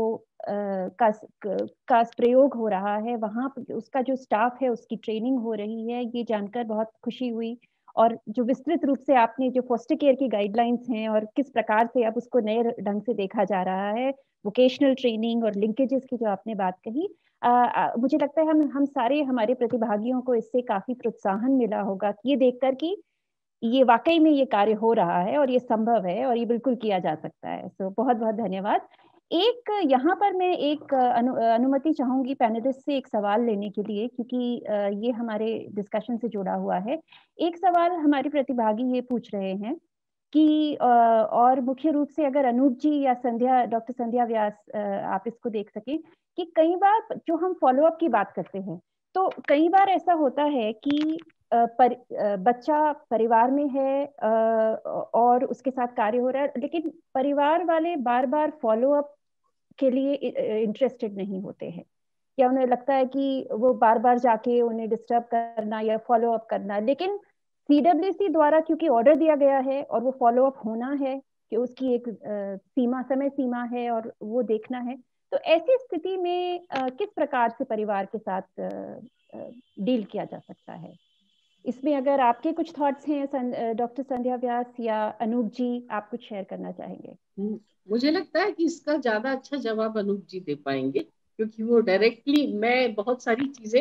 [SPEAKER 1] का प्रयोग हो रहा है, वहाँ उसका जो स्टाफ है उसकी ट्रेनिंग हो रही है, ये जानकर बहुत खुशी हुई। और जो विस्तृत रूप से आपने जो फोस्टर केयर की गाइडलाइंस हैं और किस प्रकार से अब उसको नए ढंग से देखा जा रहा है, वोकेशनल ट्रेनिंग और लिंकेजेस की जो आपने बात कही, मुझे लगता है हम सारे हमारे प्रतिभागियों को इससे काफी प्रोत्साहन मिला होगा कि ये देखकर कि ये वाकई में ये कार्य हो रहा है और ये संभव है और ये बिल्कुल किया जा सकता है। सो बहुत बहुत धन्यवाद। एक यहाँ पर मैं एक अनुमति चाहूंगी पैनलिस्ट से एक सवाल लेने के लिए, क्योंकि ये हमारे डिस्कशन से जुड़ा हुआ है। एक सवाल हमारे प्रतिभागी ये पूछ रहे हैं कि और मुख्य रूप से अगर अनूप जी या डॉक्टर संध्या व्यास आप इसको देख सकें, कि कई बार जो हम फॉलोअप की बात करते हैं, तो कई बार ऐसा होता है कि बच्चा परिवार में है और उसके साथ कार्य हो रहा है, लेकिन परिवार वाले बार बार फॉलोअप के लिए इंटरेस्टेड नहीं होते हैं, या उन्हें लगता है कि वो बार बार जाके उन्हें डिस्टर्ब करना या फॉलोअप करना। लेकिन सीडब्ल्यूसी द्वारा क्योंकि ऑर्डर दिया गया है और वो फॉलोअप होना है, कि उसकी एक समय सीमा है और वो देखना है, तो ऐसी स्थिति में किस प्रकार से परिवार के साथ डील किया जा सकता है? इसमें अगर आपके कुछ थॉट्स हैं डॉक्टर संध्या व्यास या अनूप जी, आप कुछ शेयर करना चाहेंगे?
[SPEAKER 7] मुझे लगता है कि इसका ज्यादा अच्छा जवाब अनूप जी दे पाएंगे, क्योंकि वो डायरेक्टली, मैं बहुत सारी चीजें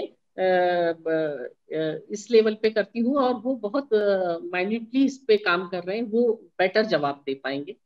[SPEAKER 7] इस लेवल पे करती हूँ और वो बहुत माइन्यूटली इस पे काम कर रहे हैं, वो बेटर जवाब दे पाएंगे।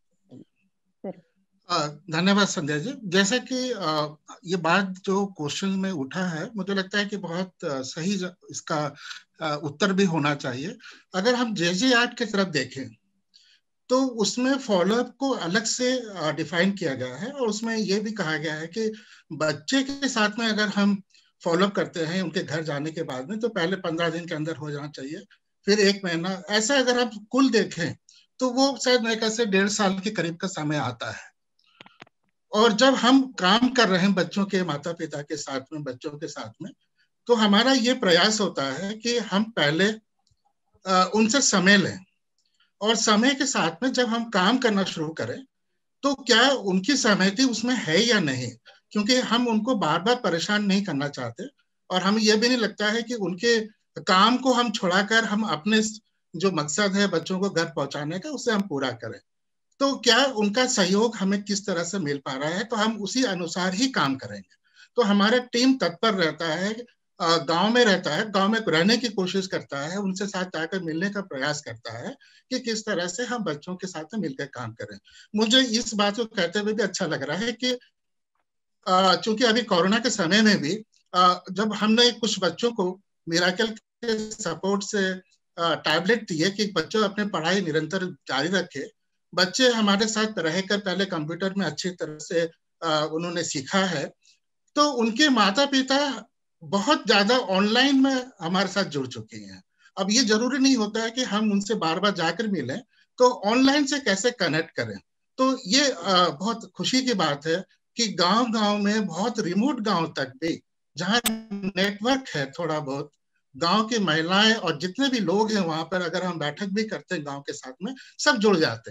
[SPEAKER 6] धन्यवाद संध्या जी। जैसे कि ये बात जो क्वेश्चन में उठा है, मुझे लगता है कि बहुत सही इसका उत्तर भी होना चाहिए। अगर हम JJ की तरफ देखें तो उसमें फॉलोअप को अलग से डिफाइन किया गया है, और उसमें यह भी कहा गया है कि बच्चे के साथ में अगर हम फॉलोअप करते हैं उनके घर जाने के बाद में, तो पहले 15 दिन के अंदर हो जाना चाहिए, फिर 1 महीना, ऐसा अगर हम कुल देखें तो वो शायद मेरे ख्याल से 1.5 साल के करीब का समय आता है। और जब हम काम कर रहे हैं बच्चों के माता पिता के साथ में, बच्चों के साथ में, तो हमारा ये प्रयास होता है कि हम पहले उनसे समय लें, और समय के साथ में जब हम काम करना शुरू करें तो क्या उनकी सहमति उसमें है या नहीं, क्योंकि हम उनको बार बार परेशान नहीं करना चाहते, और हमें यह भी नहीं लगता है कि उनके काम को हम छुड़ाकर हम अपने जो मकसद है बच्चों को घर पहुंचाने का, उसे हम पूरा करें। तो क्या उनका सहयोग हमें किस तरह से मिल पा रहा है, तो हम उसी अनुसार ही काम करेंगे। तो हमारा टीम तत्पर रहता है, गांव में रहता है, गांव में रहने की कोशिश करता है, उनसे साथ जाकर मिलने का प्रयास करता है कि किस तरह से हम बच्चों के साथ मिलकर काम करें। मुझे इस बात को कहते हुए भी अच्छा लग रहा है कि चूंकि अभी कोरोना के समय में भी जब हमने कुछ बच्चों को मिराकल के सपोर्ट से टैबलेट दिए कि बच्चों अपने पढ़ाई निरंतर जारी रखे, बच्चे हमारे साथ रहकर पहले कंप्यूटर में अच्छी तरह से उन्होंने सीखा है, तो उनके माता पिता बहुत ज्यादा ऑनलाइन में हमारे साथ जुड़ चुके हैं। अब ये जरूरी नहीं होता है कि हम उनसे बार बार जाकर मिलें, तो ऑनलाइन से कैसे कनेक्ट करें। तो ये बहुत खुशी की बात है कि गांव-गांव में, बहुत रिमोट गांव तक भी जहां नेटवर्क है थोड़ा बहुत, गांव की महिलाएं और जितने भी लोग हैं वहां पर, अगर हम बैठक भी करते हैं गांव के साथ में, सब जुड़ जाते हैं।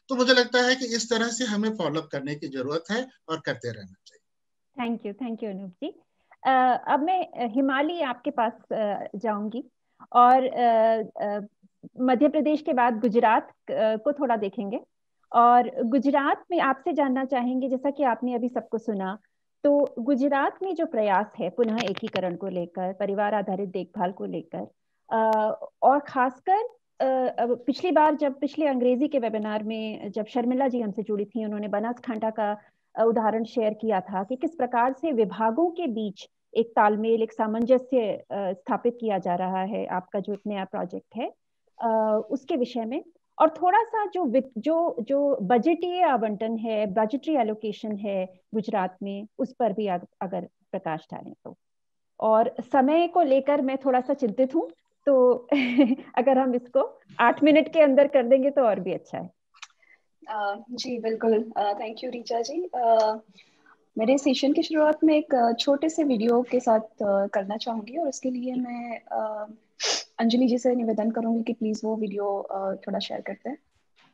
[SPEAKER 6] तो मुझे लगता है कि इस तरह से हमें फॉलोअप करने की जरूरत है और करते रहना चाहिए।
[SPEAKER 1] Thank you Anoop ji. अब मैं हिमाली आपके पास जाऊंगी और मध्य प्रदेश के बाद गुजरात को थोड़ा देखेंगे। और गुजरात में आपसे जानना चाहेंगे, जैसा कि आपने अभी सबको सुना, तो गुजरात में जो प्रयास है पुनः एकीकरण को लेकर, परिवार आधारित देखभाल को लेकर, और खासकर पिछली बार जब पिछले अंग्रेजी के वेबिनार में जब शर्मिला जी हमसे जुड़ी थी, उन्होंने बनासकांठा का उदाहरण शेयर किया था कि किस प्रकार से विभागों के बीच एक तालमेल, एक सामंजस्य स्थापित किया जा रहा है। आपका जो एक नया प्रोजेक्ट है उसके विषय में, और थोड़ा सा जो जो जो बजटीय आवंटन है, बजटरी एलोकेशन है गुजरात में, उस पर भी अगर प्रकाश डालें तो। और समय को लेकर मैं थोड़ा सा चिंतित हूँ, तो अगर हम इसको 8 मिनट के अंदर कर देंगे तो और भी अच्छा है।
[SPEAKER 8] जी बिल्कुल, थैंक यू रीचा जी। मेरे सेशन की शुरुआत में एक छोटे से वीडियो के साथ करना चाहूँगी, और उसके लिए मैं अंजलि जी से निवेदन करूँगी कि प्लीज़ वो वीडियो थोड़ा शेयर करते हैं।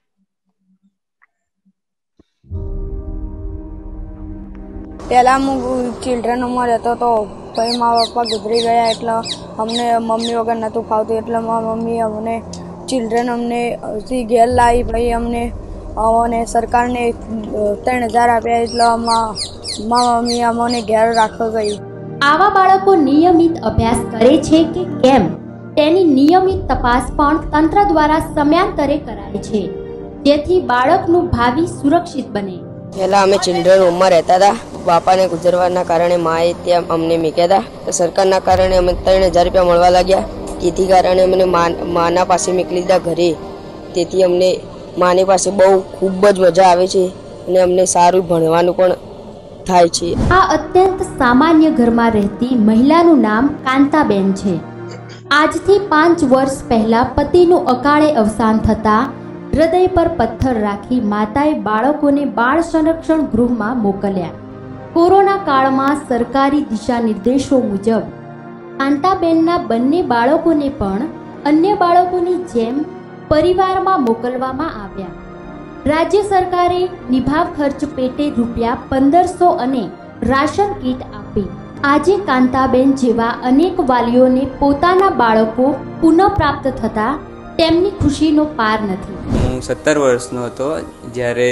[SPEAKER 9] પહેલાં હું ચિલ્ડ્રન હોમમાં રહેતો હતો, પછી મારા પપ્પા ગુજરી ગયા એટલે અમને મમ્મી વગર નહોતું ફાવતું, એટલે મારા મમ્મી અમને ચિલ્ડ્રન અમને ઘેર લાવી, પછી અમને સરકારને 3,000 આપ્યા, એટલે મારા મમ્મી અમને ઘેર રાખવા ગઈ.
[SPEAKER 10] આવા બાળકો નિયમિત અભ્યાસ કરે છે કે કેમ તેની નિયમિત તપાસ પણ તંત્ર દ્વારા સમયાંતરે કરાય છે, જેથી બાળકનું ભાવિ સુરક્ષિત બને.
[SPEAKER 9] પહેલાં અમે ચિલ્ડ્રન હોમમાં રહેતા હતા. બાપાને ગુજરવાના કારણે માએ ત્યાં અમને મૂક્યા હતા. સરકારના કારણે અમે 3,000 રૂપિયા મળવા लाग्યા. તેથી કારણે અમને માના પાસે મોકલી દીધા ઘરે. તેથી અમને માની પાસે બહુ ખૂબ જ મજા આવે છે અને અમને સારું ભણવાનું પણ થાય છે.
[SPEAKER 10] આ અત્યંત સામાન્ય ઘરમાં રહેતી મહિલાનું નામ કાંતાબેન છે. આજથી 5 વર્ષ પહેલા પતિનું અકાળે અવસાન થતા હૃદય પર પથ્થર રાખી માતાએ બાળકોને બાળ સંરક્ષણ ગૃહમાં મોકલ્યા. કોરોના કાળમાં સરકારી દિશા નિર્દેશો મુજબ કાંતાબેનના બંને બાળકોને પણ અન્ય બાળકોની જેમ પરિવારમાં મોકલવામાં આવ્યા. રાજ્ય સરકારે નિભાવ ખર્ચ પેટે રૂપિયા 1,500 અને રાશન કીટ આપી. આજે કાંતાબેન જેવા અનેક વાલીઓને પોતાના બાળકો પુનઃપ્રાપ્ત થતા તેમની ખુશીનો પાર નથી.
[SPEAKER 11] હું 17 વર્ષનો હતો જ્યારે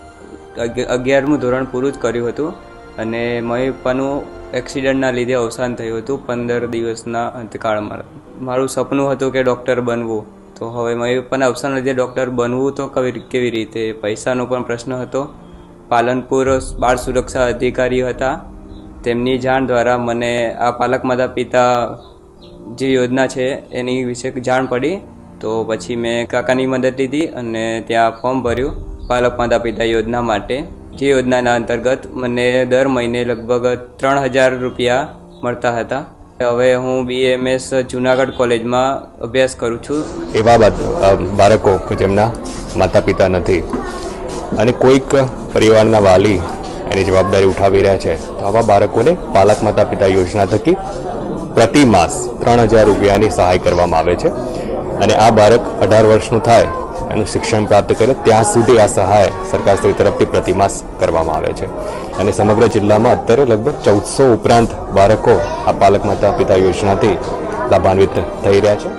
[SPEAKER 11] 11મું ધોરણ પૂરું જ કર્યું હતું અને મમ્મી પપ્પાનું એક્સિડન્ટના લીધે અવસાન થયું હતું 15 દિવસના અંતકાળમાં. મારું સપનું હતું કે ડૉક્ટર બનવું, તો હવે મમ્મી પપ્પાના અવસાન લીધે ડૉક્ટર બનવું તો કેવી રીતે, પૈસાનો પણ પ્રશ્ન હતો. પાલનપુર બાળ સુરક્ષા અધિકારી હતા, તેમની જાણ દ્વારા મને આ પાલક માતા પિતા જે યોજના છે એની વિશે જાણ પડી. તો પછી મેં કાકાની મદદ લીધી અને ત્યાં ફોર્મ ભર્યું પાલક માતા પિતા યોજના માટે. જે યોજનાના અંતર્ગત મને દર મહિને લગભગ 3,000 રૂપિયા મળતા હતા. હવે હું BAMS જુનાગઢ કોલેજમાં અભ્યાસ કરું છું.
[SPEAKER 12] એવા બાળકો કે જેમના માતા પિતા નથી અને કોઈક પરિવારના વાલી એની જવાબદારી ઉઠાવી રહ્યા છે, તો આવા બાળકોને પાલક માતા પિતા યોજના થકી પ્રતિ માસ 3,000 રૂપિયાની સહાય કરવામાં આવે છે. અને આ બાળક 18 વર્ષનું થાય, એનું શિક્ષણ પ્રાપ્ત કરે ત્યાં સુધી આ સહાય સરકારશ્રી તરફથી પ્રતિમાસ કરવામાં આવે છે. અને સમગ્ર જિલ્લામાં અત્યારે લગભગ 1,400 ઉપરાંત બાળકો આ પાલક માતા પિતા યોજનાથી લાભાન્વિત થઈ રહ્યા છે.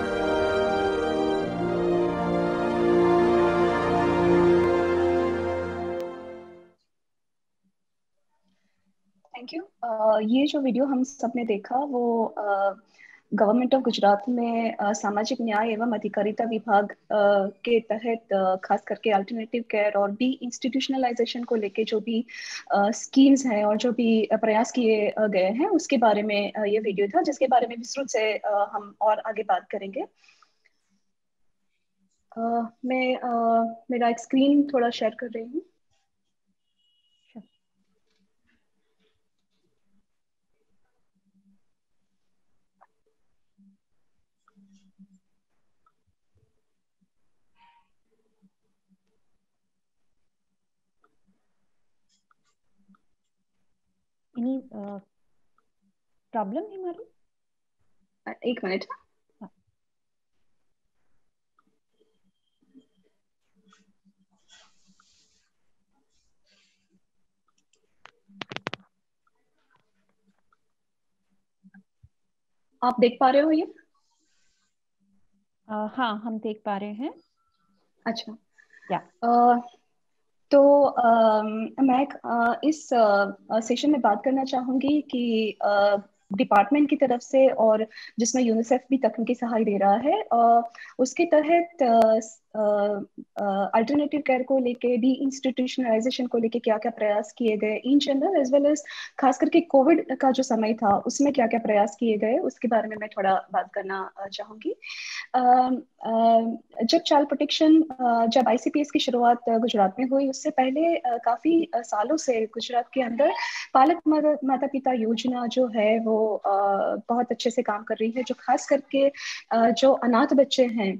[SPEAKER 8] Thank you. ये जो वीडियो हम सबने देखा वो गवर्नमेंट ऑफ गुजरात में सामाजिक न्याय एवं अधिकारिता विभाग के तहत खास करके अल्टरनेटिव केयर और डी इंस्टीट्यूशनलाइजेशन को लेके जो भी स्कीम्स हैं और जो भी प्रयास किए गए हैं उसके बारे में ये वीडियो था, जिसके बारे में विस्तृत से हम और आगे बात करेंगे। मैं मेरा एक स्क्रीन थोड़ा शेयर कर रही हूँ।
[SPEAKER 1] एनी प्रॉब्लम हिमाली?
[SPEAKER 8] एक मिनट। आप देख पा रहे हो ये?
[SPEAKER 1] हाँ, हम देख पा रहे हैं।
[SPEAKER 8] अच्छा।
[SPEAKER 1] या
[SPEAKER 8] तो मैं इस सेशन में बात करना चाहूंगी कि डिपार्टमेंट की तरफ से और जिसमें यूनिसेफ भी तकनीकी सहाय दे रहा है, उसके तहत अल्टरनेटिव केयर को लेके, डी इंस्टीट्यूशनलाइजेशन को लेके क्या क्या प्रयास किए गए इन जनरल, एज वेल एज खास करके कोविड का जो समय था उसमें क्या क्या प्रयास किए गए, उसके बारे में मैं थोड़ा बात करना चाहूंगी। जब चाइल्ड प्रोटेक्शन, जब आईसीपीएस की शुरुआत गुजरात में हुई, उससे पहले काफी सालों से गुजरात के अंदर पालक माता पिता योजना जो है वो बहुत अच्छे से काम कर रही है, जो खास करके जो अनाथ बच्चे हैं,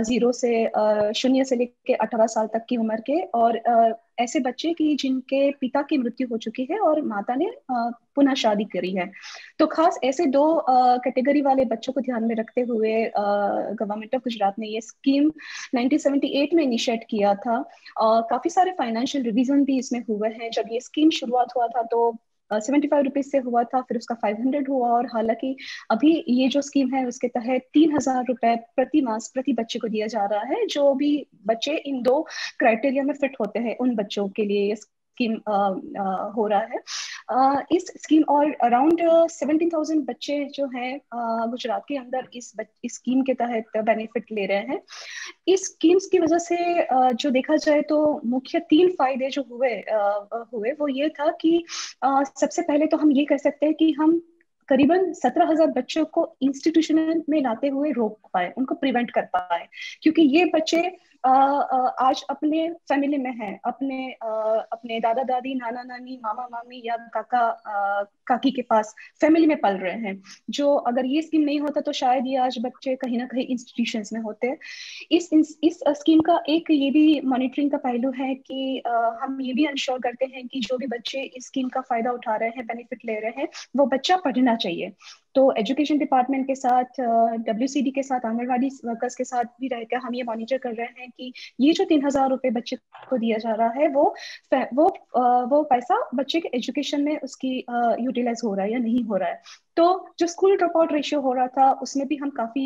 [SPEAKER 8] 0 से लेके 18 साल तक की उम्र के, और ऐसे बच्चे की जिनके पिता की मृत्यु हो चुकी है और माता ने पुनः शादी करी है। तो खास ऐसे 2 कैटेगरी वाले बच्चों को ध्यान में रखते हुए गवर्नमेंट ऑफ गुजरात ने ये स्कीम 1978 में इनिशिएट किया था। काफी सारे फाइनेंशियल रिवीजन भी इसमें हुए हैं। जब ये स्कीम शुरुआत हुआ था तो 75 रुपीज से हुआ था, फिर उसका 500 हुआ, और हालांकि अभी ये जो स्कीम है उसके तहत 3000 रुपए प्रति मास प्रति बच्चे को दिया जा रहा है। जो भी बच्चे इन 2 क्राइटेरिया में फिट होते हैं उन बच्चों के लिए ये स्कीम हो रहा है। इस स्कीम और अराउंड 17,000 बच्चे जो हैं गुजरात के अंदर इस स्कीम के तहत बेनिफिट ले रहे हैं। इस स्कीम्स की वजह से जो देखा जाए तो मुख्य 3 फायदे जो हुए वो ये था कि सबसे पहले तो हम ये कह सकते हैं कि हम करीबन 17,000 बच्चों को इंस्टीट्यूशन में लाते हुए रोक पाए, उनको प्रिवेंट कर पाए, क्योंकि ये बच्चे आज अपने फैमिली में हैं, अपने दादा दादी, नाना नानी, मामा मामी या काका काकी के पास फैमिली में पल रहे हैं। जो अगर ये स्कीम नहीं होता तो शायद ये आज बच्चे कहीं ना कहीं इंस्टीट्यूशंस में होते। इस स्कीम का एक ये भी मॉनिटरिंग का पहलू है कि हम ये भी इंश्योर करते हैं कि जो भी बच्चे इस स्कीम का फायदा उठा रहे हैं, बेनिफिट ले रहे हैं, वो बच्चा पढ़ना चाहिए। तो एजुकेशन डिपार्टमेंट के साथ, WCD के साथ, आंगनवाड़ी वर्कर्स के साथ भी रहकर हम ये मॉनिटर कर रहे हैं कि ये जो 3,000 रुपए बच्चे को दिया जा रहा है वो पैसा बच्चे के एजुकेशन में उसकी यूटिलाइज हो रहा है या नहीं हो रहा है। तो जो स्कूल ड्रॉप आउट रेशियो हो रहा था उसमें भी हम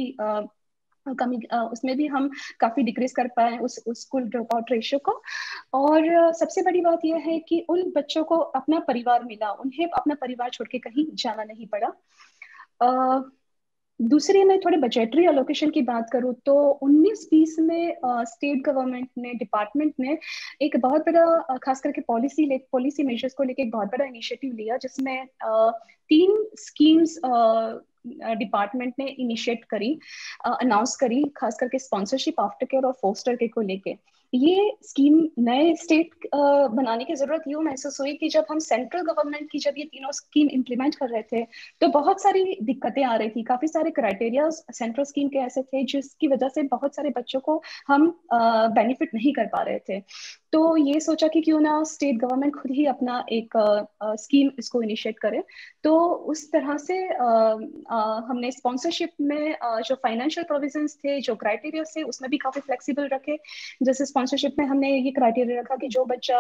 [SPEAKER 8] काफी डिक्रीज कर पाए उस स्कूल ड्रॉप आउट रेशियो को। और सबसे बड़ी बात यह है कि उन बच्चों को अपना परिवार मिला, उन्हें अपना परिवार छोड़ के कहीं जाना नहीं पड़ा। दूसरी, मैं थोड़े बजटरी एलोकेशन की बात करूँ तो 19-20 में स्टेट गवर्नमेंट ने, डिपार्टमेंट ने एक बहुत बड़ा, खास करके पॉलिसी मेजर्स को लेके एक बहुत बड़ा इनिशिएटिव लिया, जिसमें 3 स्कीम्स डिपार्टमेंट ने इनिशिएट करी, अनाउंस करी, खास करके स्पॉन्सरशिप, आफ्टर केयर और फोस्टर केयर को लेके। ये स्कीम नए स्टेट बनाने की जरूरत यूं महसूस हुई कि जब हम सेंट्रल गवर्नमेंट की जब ये तीनों स्कीम इम्प्लीमेंट कर रहे थे तो बहुत सारी दिक्कतें आ रही थी। काफी सारे क्राइटेरिया सेंट्रल स्कीम के ऐसे थे जिसकी वजह से बहुत सारे बच्चों को हम बेनिफिट नहीं कर पा रहे थे। तो ये सोचा कि क्यों ना स्टेट गवर्नमेंट खुद ही अपना एक स्कीम इसको इनिशिएट करे। तो उस तरह से हमने स्पॉन्सरशिप में जो फाइनेंशियल प्रोविजंस थे, जो क्राइटेरिया थे, उसमें भी काफी फ्लेक्सिबल रखे। जैसे स्पॉन्सरशिप में हमने ये क्राइटेरिया रखा कि जो बच्चा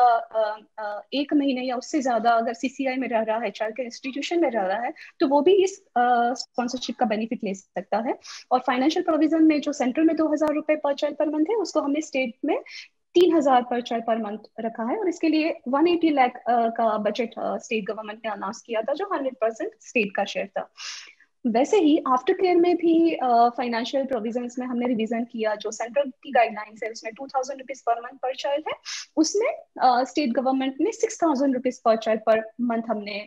[SPEAKER 8] 1 महीने या उससे ज्यादा अगर CCI में रह रहा है, चाइल्ड केयर इंस्टीट्यूशन में रह रहा है, तो वो भी इस स्पॉन्सरशिप का बेनिफिट ले सकता है। और फाइनेंशियल प्रोविजन में जो सेंट्रल में 2,000 रुपए पर चाइल्ड पर मंथ है, उसको हमने स्टेट में 3,000 पर चाइल्ड पर मंथ रखा है। और इसके लिए 180 लाख का बजट स्टेट गवर्नमेंट ने अनाउंस किया था, जो 100% स्टेट का शेयर था। वैसे ही आफ्टर केयर में भी फाइनेंशियल प्रोविजंस में हमने रिवीजन किया। जो सेंट्रल की गाइडलाइंस है उसमें 2,000 rupees per month per child है, उसमें स्टेट गवर्नमेंट ने 6,000 rupees per child per month हमने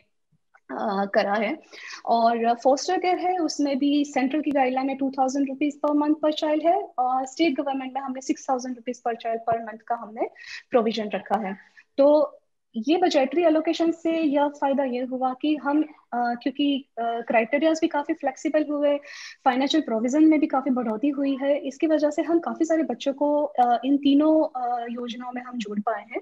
[SPEAKER 8] करा है। और फोस्टर केयर है, उसमें भी सेंट्रल की गाइडलाइन में 2,000 rupees per month per child है, और स्टेट गवर्नमेंट में हमने 6,000 rupees per child per month का हमने प्रोविजन रखा है। तो ये बजटरी एलोकेशन से यह फायदा ये हुआ कि हम क्योंकि क्राइटेरियाज भी काफी फ्लेक्सिबल हुए, फाइनेंशियल प्रोविजन में भी काफी बढ़ोतरी हुई है, इसकी वजह से हम काफी सारे बच्चों को इन तीनों योजनाओं में हम जोड़ पाए हैं।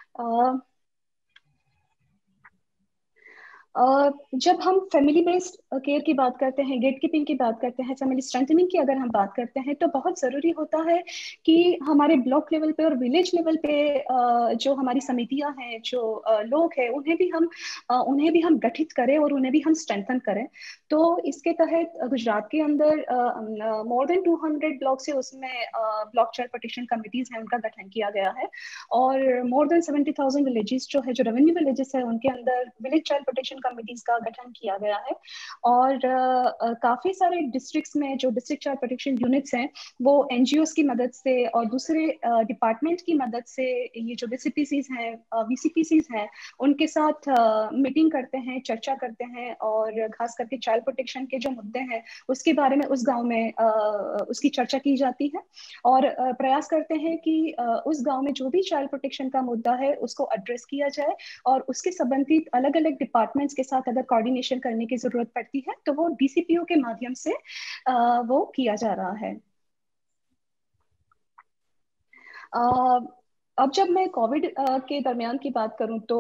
[SPEAKER 8] जब हम फैमिली बेस्ड केयर की बात करते हैं, गेट कीपिंग की बात करते हैं, फैमिली स्ट्रेंथनिंग की अगर हम बात करते हैं, तो बहुत ज़रूरी होता है कि हमारे ब्लॉक लेवल पे और विलेज लेवल पे जो हमारी समितियां हैं, जो लोग हैं, उन्हें भी हम गठित करें और उन्हें भी हम स्ट्रेंथन करें। तो इसके तहत गुजरात के अंदर मोर देन 200 ब्लॉक्स है, उसमें ब्लॉक चाइल्ड प्रोटेक्शन कमिटीज हैं, उनका गठन किया गया है। और मोर देन 70,000 विलेजेस जो है, जो रेवेन्यू विलेजेस है, उनके अंदर विलेज चाइल्ड प्रोटेक्शन कमिटीज का गठन किया गया है। और काफी सारे डिस्ट्रिक्ट्स में जो डिस्ट्रिक्ट चाइल्ड प्रोटेक्शन यूनिट्स हैं, वो एनजीओस की मदद से और दूसरे डिपार्टमेंट की मदद से ये जो बीसीपीसीज हैं, वीसीपीसीज हैं, उनके साथ मीटिंग करते हैं, चर्चा करते हैं, और खास करके चाइल्ड प्रोटेक्शन के जो मुद्दे हैं उसके बारे में उस गांव में उसकी चर्चा की जाती है। और प्रयास करते हैं कि उस गांव में जो भी चाइल्ड प्रोटेक्शन का मुद्दा है उसको एड्रेस किया जाए, और उसके संबंधित अलग अलग डिपार्टमेंट्स के साथ अगर कोऑर्डिनेशन करने की जरूरत पड़ती है तो वो डीसीपीओ के माध्यम से वो किया जा रहा है। अब जब मैं कोविड के दरमियान की बात करूं तो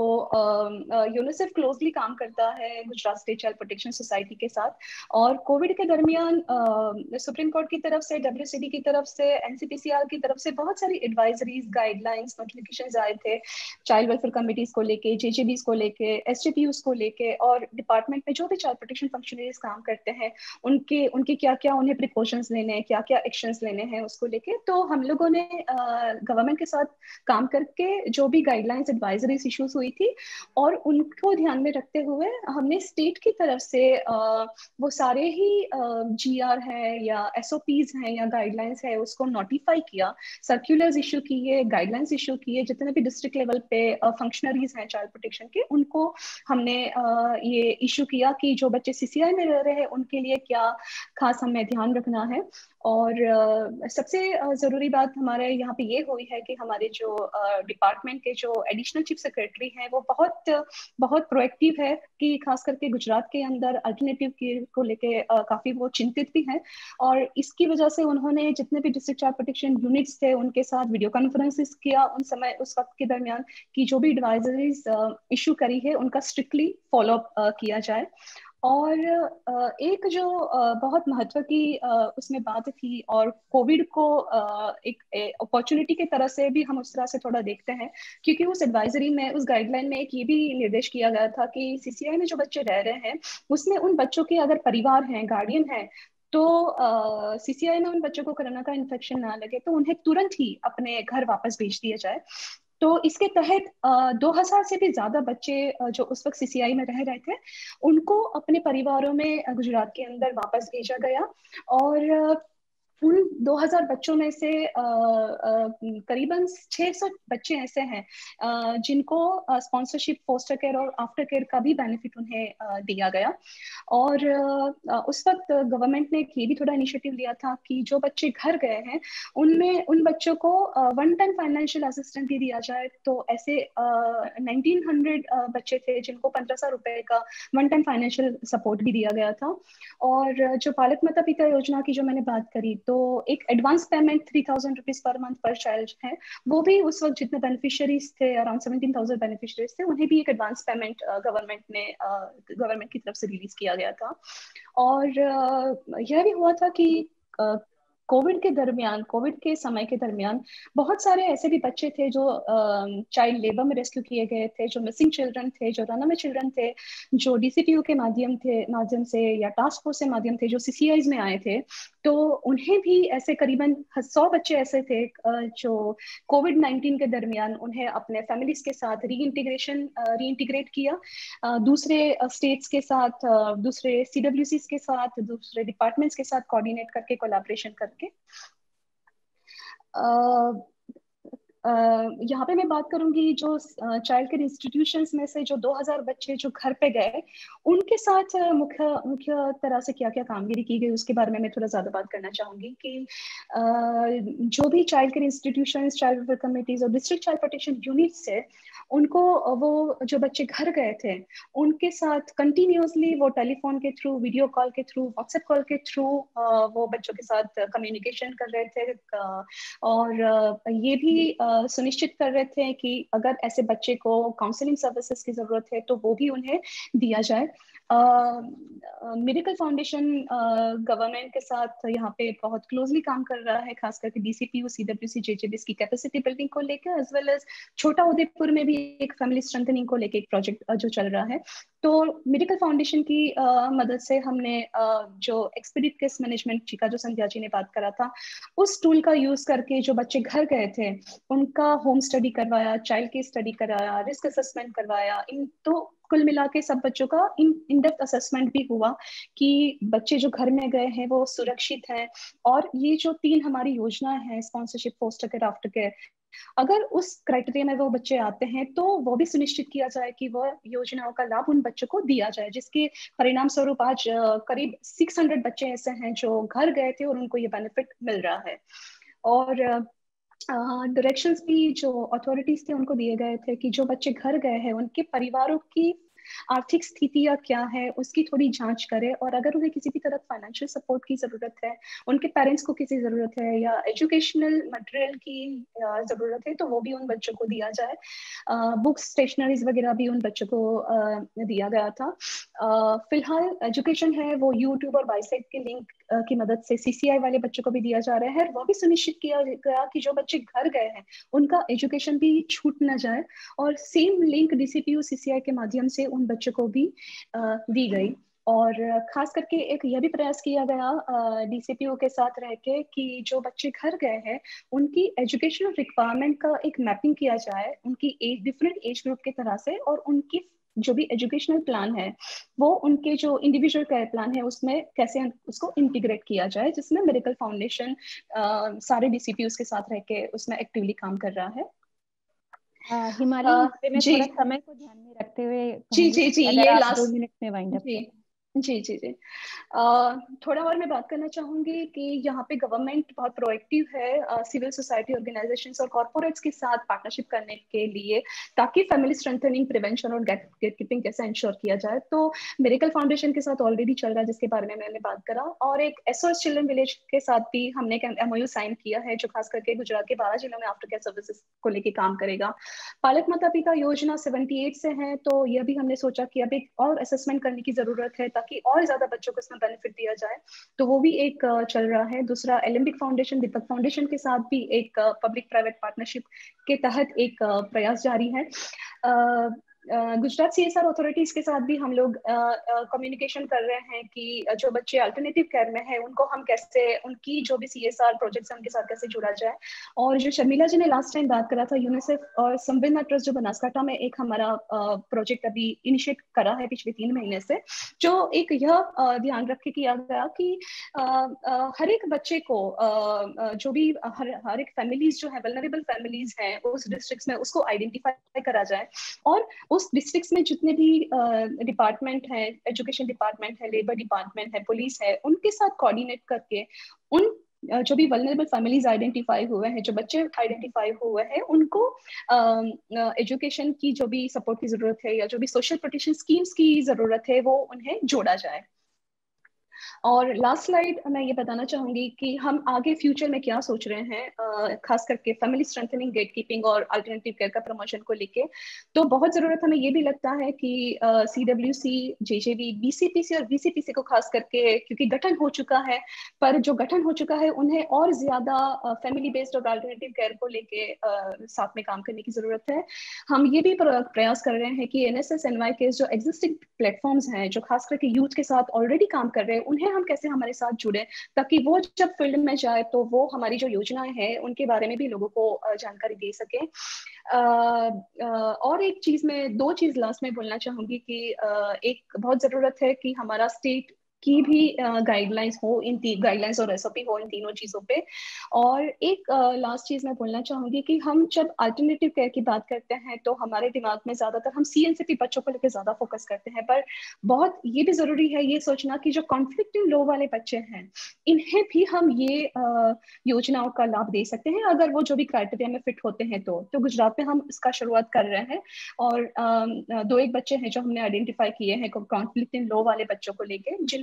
[SPEAKER 8] यूनिसेफ क्लोजली काम करता है Gujarat state child protection society के साथ। और कोविड के दरमियान सुप्रीम कोर्ट की तरफ से, डब्ल्यूसीडी की तरफ से, एनसीपीसीआर की तरफ से बहुत सारी एडवाइजरीज, गाइडलाइंस, नोटिफिकेशंस आए थे चाइल्ड वेलफेयर कमिटीज को लेके, जेजेबीज को लेके, एसटीपीयूज को लेके, और डिपार्टमेंट में जो भी चाइल्ड प्रोटेक्शन फंक्शनरीज काम करते हैं उनके क्या क्या उन्हें प्रिकॉशंस लेने हैं, क्या क्या एक्शंस लेने हैं उसको लेके। तो हम लोगों ने गवर्नमेंट के साथ काम करके जो भी गाइडलाइंस, एडवाइजरीज इश्यूज हुई थी, और उनको ध्यान में रखते हुए हमने स्टेट की तरफ से वो सारे ही जीआर है या एसओपीज हैं या गाइडलाइंस है उसको नोटिफाई किया, सर्कुलर्स इशू किए, गाइडलाइंस इशू किए। जितने भी डिस्ट्रिक्ट लेवल पे फंक्शनरीज हैं चाइल्ड प्रोटेक्शन के, उनको हमने ये इशू किया कि जो बच्चे सीसीआई में रह रहे हैं उनके लिए क्या खास हमें ध्यान रखना है। और सबसे ज़रूरी बात हमारे यहाँ पे ये हुई है कि हमारे जो डिपार्टमेंट के जो एडिशनल चीफ सेक्रेटरी हैं वो बहुत प्रोएक्टिव है कि खास करके गुजरात के अंदर अल्टरनेटिव केयर को लेके काफ़ी वो चिंतित भी हैं। और इसकी वजह से उन्होंने जितने भी डिस्ट्रिक्ट चाइल्ड प्रोटेक्शन यूनिट्स थे उनके साथ वीडियो कॉन्फ्रेंसेस किया उस वक्त के दरमियान, कि जो भी एडवाइजरीज इशू करी है उनका स्ट्रिक्टली फॉलोअप किया जाए। और एक जो बहुत महत्व की उसमें बात थी, और कोविड को एक अपॉर्चुनिटी की तरह से भी हम उस तरह से थोड़ा देखते हैं, क्योंकि उस एडवाइजरी में, उस गाइडलाइन में एक ये भी निर्देश किया गया था कि सीसीआई में जो बच्चे रह रहे हैं उसमें उन बच्चों के अगर परिवार हैं, गार्डियन हैं, तो सीसीआई में उन बच्चों को कोरोना का इन्फेक्शन ना लगे तो उन्हें तुरंत ही अपने घर वापस भेज दिया जाए। तो इसके तहत 2000 से भी ज्यादा बच्चे जो उस वक्त सीसीआई में रह रहे थे उनको अपने परिवारों में गुजरात के अंदर वापस भेजा गया। और उन 2000 बच्चों में से करीबन 600 बच्चे ऐसे हैं जिनको स्पॉन्सरशिप, फोस्टर केयर और आफ्टर केयर का भी बेनिफिट उन्हें दिया गया। और उस वक्त गवर्नमेंट ने ये भी थोड़ा इनिशिएटिव लिया था कि जो बच्चे घर गए हैं उन बच्चों को वन टाइम फाइनेंशियल असिस्टेंस भी दिया जाए। तो ऐसे 1900 बच्चे थे जिनको 1500 रुपए का वन टाइम फाइनेंशियल सपोर्ट भी दिया गया था। और जो पालक माता पिता योजना की जो मैंने बात करी, तो एक advance payment 3000 rupees per month per child है, वो भी उस वक्त जितने बेनिफिशियरीज थे, अराउंड 17,000 बेनिफिशियरीज थे, उन्हें भी एक एडवांस पेमेंट गवर्नमेंट की तरफ से रिलीज किया गया था। और यह भी हुआ था कि कोविड के समय के दरमियान बहुत सारे ऐसे भी बच्चे थे जो चाइल्ड लेबर में रेस्क्यू किए गए थे, जो मिसिंग चिल्ड्रन थे, जो रनअवे चिल्ड्रन थे, जो डीसीपीयू के माध्यम से या टास्क फोर्स के माध्यम थे, जो सीसीआईज में आए थे। तो उन्हें भी ऐसे करीबन 100 बच्चे ऐसे थे जो कोविड-19 के दरमियान उन्हें अपने फैमिलीज के साथ रीइंटीग्रेट किया, दूसरे स्टेट्स के साथ, दूसरे सीडब्ल्यूसीज के साथ, दूसरे डिपार्टमेंट्स के साथ कोऑर्डिनेट करके, कोलैबोरेशन करके। यहाँ पे मैं बात करूंगी जो चाइल्ड केयर इंस्टीट्यूशंस में से जो 2000 बच्चे जो घर पे गए उनके साथ मुख्य तरह से क्या क्या कामगिरी की गई उसके बारे में मैं थोड़ा ज्यादा बात करना चाहूंगी कि जो भी child care institutions, child welfare committees और डिस्ट्रिक्ट चाइल्ड प्रोटेक्शन यूनिट्स है, उनको वो जो बच्चे घर गए थे उनके साथ कंटिन्यूसली वो टेलीफोन के थ्रू, वीडियो कॉल के थ्रू, व्हाट्सएप कॉल के थ्रू वो बच्चों के साथ कम्युनिकेशन कर रहे थे। और ये भी सुनिश्चित कर रहे थे कि अगर ऐसे बच्चे को काउंसलिंग सर्विसेज की जरूरत है तो वो भी उन्हें दिया जाए। मिरेकल फाउंडेशन गवर्नमेंट के साथ यहाँ पे बहुत क्लोजली काम कर रहा है, खास करके DCPU, CWC, JJBs की कैपेसिटी बिल्डिंग को लेकर, एज वेल एज छोटा उदयपुर में भी एक फैमिली स्ट्रेंथनिंग को लेकर एक प्रोजेक्ट जो चल रहा है। तो मिरेकल फाउंडेशन की मदद से हमने जो एक्सपीडिट केस मैनेजमेंट जी का जो संध्या जी ने बात करा था, उस टूल का यूज करके जो बच्चे घर गए थे उनका होम स्टडी करवाया, चाइल्ड केस स्टडी कराया, रिस्क असेसमेंट करवाया। इन तो कुल मिला के सब बच्चों का इन डेप्थ असेसमेंट भी हुआ कि बच्चे जो घर में गए हैं वो सुरक्षित हैं। और ये जो 3 हमारी योजना है, sponsorship, foster care, after care, अगर उस क्राइटेरिया में वो बच्चे आते हैं तो वो भी सुनिश्चित किया जाए कि वह योजनाओं का लाभ उन बच्चों को दिया जाए, जिसके परिणाम स्वरूप आज करीब 600 बच्चे ऐसे हैं जो घर गए थे और उनको ये बेनिफिट मिल रहा है। और डायरेक्शंस भी जो अथॉरिटीज थे उनको दिए गए थे कि जो बच्चे घर गए हैं उनके परिवारों की आर्थिक स्थितियां क्या है उसकी थोड़ी जांच करें, और अगर उन्हें किसी भी तरह फाइनेंशियल सपोर्ट की जरूरत है, उनके पेरेंट्स को किसी जरूरत है या एजुकेशनल मटेरियल की जरूरत है तो वो भी उन बच्चों को दिया जाए। बुक्स, स्टेशनरीज वगैरह भी उन बच्चों को दिया गया था। फिलहाल एजुकेशन है वो यूट्यूब और बाइसेट के लिंक की मदद से CCI वाले बच्चों को भी दिया जा रहा है। वो भी सुनिश्चित किया गया कि जो बच्चे घर गए हैं उनका एजुकेशन भी छूट न जाए, और सेम लिंक DCPU CCI के माध्यम से उन बच्चों को भी दी गई। और खास करके एक यह भी प्रयास किया गया DCPU के साथ रह के कि जो बच्चे घर गए हैं उनकी एजुकेशनल रिक्वायरमेंट का एक मैपिंग किया जाए, उनकी डिफरेंट एज ग्रुप के तरह से, और उनकी जो भी एजुकेशनल प्लान है वो उनके जो इंडिविजुअल केयर प्लान है उसमें कैसे उसको इंटीग्रेट किया जाए, जिसमें मिरेकल फाउंडेशन सारे DCPUs के साथ रह के उसमें एक्टिवली काम कर रहा है।
[SPEAKER 1] हिमाली, मैं थोड़ा समय को ध्यान में रखते हुए
[SPEAKER 8] जी ये लास्ट
[SPEAKER 1] 2 मिनट में वाइंड अप करें।
[SPEAKER 8] जी थोड़ा और मैं बात करना चाहूंगी कि यहाँ पे गवर्नमेंट बहुत प्रोएक्टिव है सिविल सोसाइटी ऑर्गेनाइजेशंस और कॉर्पोरेट्स के साथ पार्टनरशिप करने के लिए, ताकि फैमिली स्ट्रेंथनिंग, प्रिवेंशन और गेट कीपिंग कैसे इंश्योर किया जाए। तो मिरेकल फाउंडेशन के साथ ऑलरेडी चल रहा है जिसके बारे में मैंने बात करा, और एक SOS चिल्ड्रन विलेज के साथ भी हमने एक MOU साइन किया है जो खास करके गुजरात के 12 जिलों में आफ्टर केयर सर्विसेज को लेकर काम करेगा। पालक माता पिता योजना 78 से है, तो यह भी हमने सोचा कि अब एक और असेसमेंट करने की जरूरत है ताकि और ज्यादा बच्चों को इसमें बेनिफिट दिया जाए, तो वो भी एक चल रहा है। दूसरा एलिम्बिक फाउंडेशन, दीपक फाउंडेशन के साथ भी एक पब्लिक प्राइवेट पार्टनरशिप के तहत एक प्रयास जारी है। गुजरात CSR अथॉरिटीज के साथ भी हम लोग कम्युनिकेशन कर रहे हैं कि जो बच्चे अल्टरनेटिव केयर में है उनको हम कैसे, उनकी जो भी CSR प्रोजेक्ट्स हैं उनके साथ कैसे जुड़ा जाए। और जो शर्मिला जी ने लास्ट टाइम बात करा था, यूनिसेफ और संवेदना ट्रस्ट जो बनासकांठा में एक हमारा प्रोजेक्ट अभी इनिशिएट करा है पिछले 3 महीने से, जो एक यह ध्यान रख के किया गया कि हर एक बच्चे को जो भी हर एक फैमिलीज जो है वल्नरेबल फैमिलीज हैं उस डिस्ट्रिक्ट में उसको आइडेंटिफाई करा जाए, और उस डिस्ट्रिक्ट्स में जितने भी डिपार्टमेंट है, एजुकेशन डिपार्टमेंट है, लेबर डिपार्टमेंट है, पुलिस है, उनके साथ कोऑर्डिनेट करके उन जो भी वल्नरेबल फैमिलीज आइडेंटिफाई हुए हैं, जो बच्चे आइडेंटिफाई हुए हैं, उनको एजुकेशन की जो भी सपोर्ट की जरूरत है या जो भी सोशल प्रोटेक्शन स्कीम्स की जरूरत है वो उन्हें जोड़ा जाए। और लास्ट स्लाइड मैं ये बताना चाहूंगी कि हम आगे फ्यूचर में क्या सोच रहे हैं, खास करके फैमिली स्ट्रेंथनिंग, गेट कीपिंग और अल्टरनेटिव केयर का प्रमोशन को लेके। तो बहुत जरूरत हमें ये भी लगता है कि CWC, JJB, BCPC और VCPC को खास करके, क्योंकि गठन हो चुका है, पर जो गठन हो चुका है उन्हें और ज्यादा फैमिली बेस्ड और अल्टरनेटिव केयर को लेके साथ में काम करने की जरूरत है। हम ये भी प्रयास कर रहे हैं कि NSS NY के जो एग्जिस्टिंग प्लेटफॉर्म्स हैं जो खास करके यूथ के साथ ऑलरेडी काम कर रहे हैं उन्हें हम कैसे हमारे साथ जुड़े, ताकि वो जब फील्ड में जाए तो वो हमारी जो योजनाएं हैं उनके बारे में भी लोगों को जानकारी दे सके। और एक चीज में, 2 चीज लास्ट में बोलना चाहूंगी कि एक बहुत जरूरत है कि हमारा स्टेट की भी गाइडलाइंस हो, इन गाइडलाइंस और SOP हो इन तीनों चीजों पे। और एक लास्ट चीज मैं बोलना चाहूंगी कि हम जब अल्टरनेटिव केयर की बात करते हैं तो हमारे दिमाग में ज्यादातर हम CNCP बच्चों को लेकर ज्यादा फोकस करते हैं, पर बहुत ये भी जरूरी है ये सोचना कि जो कॉन्फ्लिक्टिंग लो वाले बच्चे हैं इन्हें भी हम ये योजनाओं का लाभ दे सकते हैं अगर वो जो भी क्राइटेरिया में फिट होते हैं। तो गुजरात में हम इसका शुरुआत कर रहे हैं, और 2-1 बच्चे हैं जो हमने आइडेंटिफाई किए हैं कॉन्फ्लिक्टिंग लो वाले बच्चों को लेके,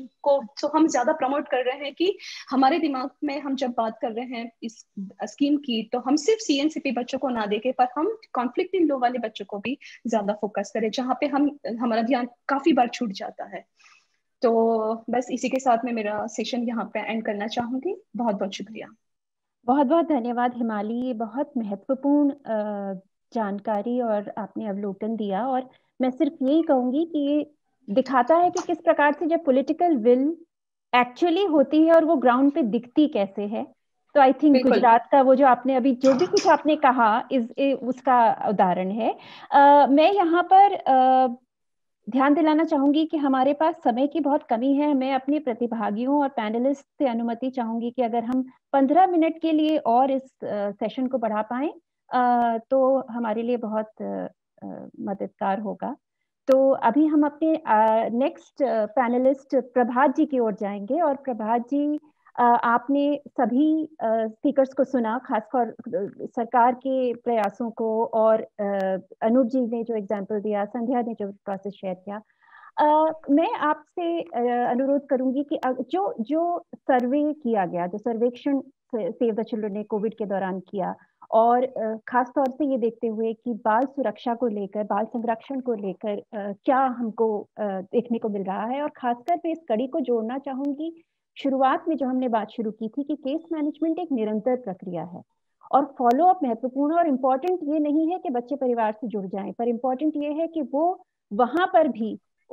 [SPEAKER 8] को तो हम ज्यादा प्रमोट कर रहे हैं कि हमारे दिमाग में हम जब बात कर रहे हैं इस स्कीम की, तो हम सिर्फ CNCP बच्चों को ना देखें, पर हम कॉन्फ्लिक्ट इन लो वाले बच्चों को भी ज्यादा फोकस करें, जहाँ पे हमारा ध्यान काफी बार छूट जाता है। तो बस इसी के साथ मैं मेरा सेशन यहाँ पे एंड करना चाहूंगी। बहुत बहुत शुक्रिया।
[SPEAKER 1] बहुत बहुत धन्यवाद हिमाली, ये बहुत महत्वपूर्ण जानकारी और आपने अवलोकन दिया। और मैं सिर्फ यही कहूंगी कि ये दिखाता है कि किस प्रकार से जब पॉलिटिकल विल एक्चुअली होती है और वो ग्राउंड पे दिखती कैसे है। तो आई थिंक गुजरात का वो जो आपने अभी जो भी कुछ आपने कहा उसका उदाहरण है। मैं यहाँ पर ध्यान दिलाना चाहूंगी कि हमारे पास समय की बहुत कमी है। मैं अपने प्रतिभागियों और पैनलिस्ट से अनुमति चाहूंगी कि अगर हम 15 मिनट के लिए और इस सेशन को बढ़ा पाएं तो हमारे लिए बहुत मददगार होगा। तो अभी हम अपने नेक्स्ट पैनलिस्ट प्रभात जी की ओर जाएंगे। और प्रभात जी, आपने सभी स्पीकर्स को सुना, खासकर सरकार के प्रयासों को, और अनूप जी ने जो एग्जाम्पल दिया, संध्या ने जो प्रोसेस शेयर किया। मैं आपसे अनुरोध करूंगी कि जो सर्वे किया गया, जो सर्वेक्षण सेव द चिल्ड्रन ने कोविड के दौरान किया, और खास तौर से ये देखते हुए कि बाल सुरक्षा को लेकर, बाल संरक्षण को लेकर क्या हमको देखने को मिल रहा है। और खासकर मैं इस कड़ी को जोड़ना चाहूंगी शुरुआत में जो हमने बात शुरू की थी कि केस मैनेजमेंट एक निरंतर प्रक्रिया है और फॉलो अप महत्वपूर्ण है। और इम्पोर्टेंट ये नहीं है कि बच्चे परिवार से जुड़ जाएं, पर इम्पोर्टेंट ये है कि वो वहां पर भी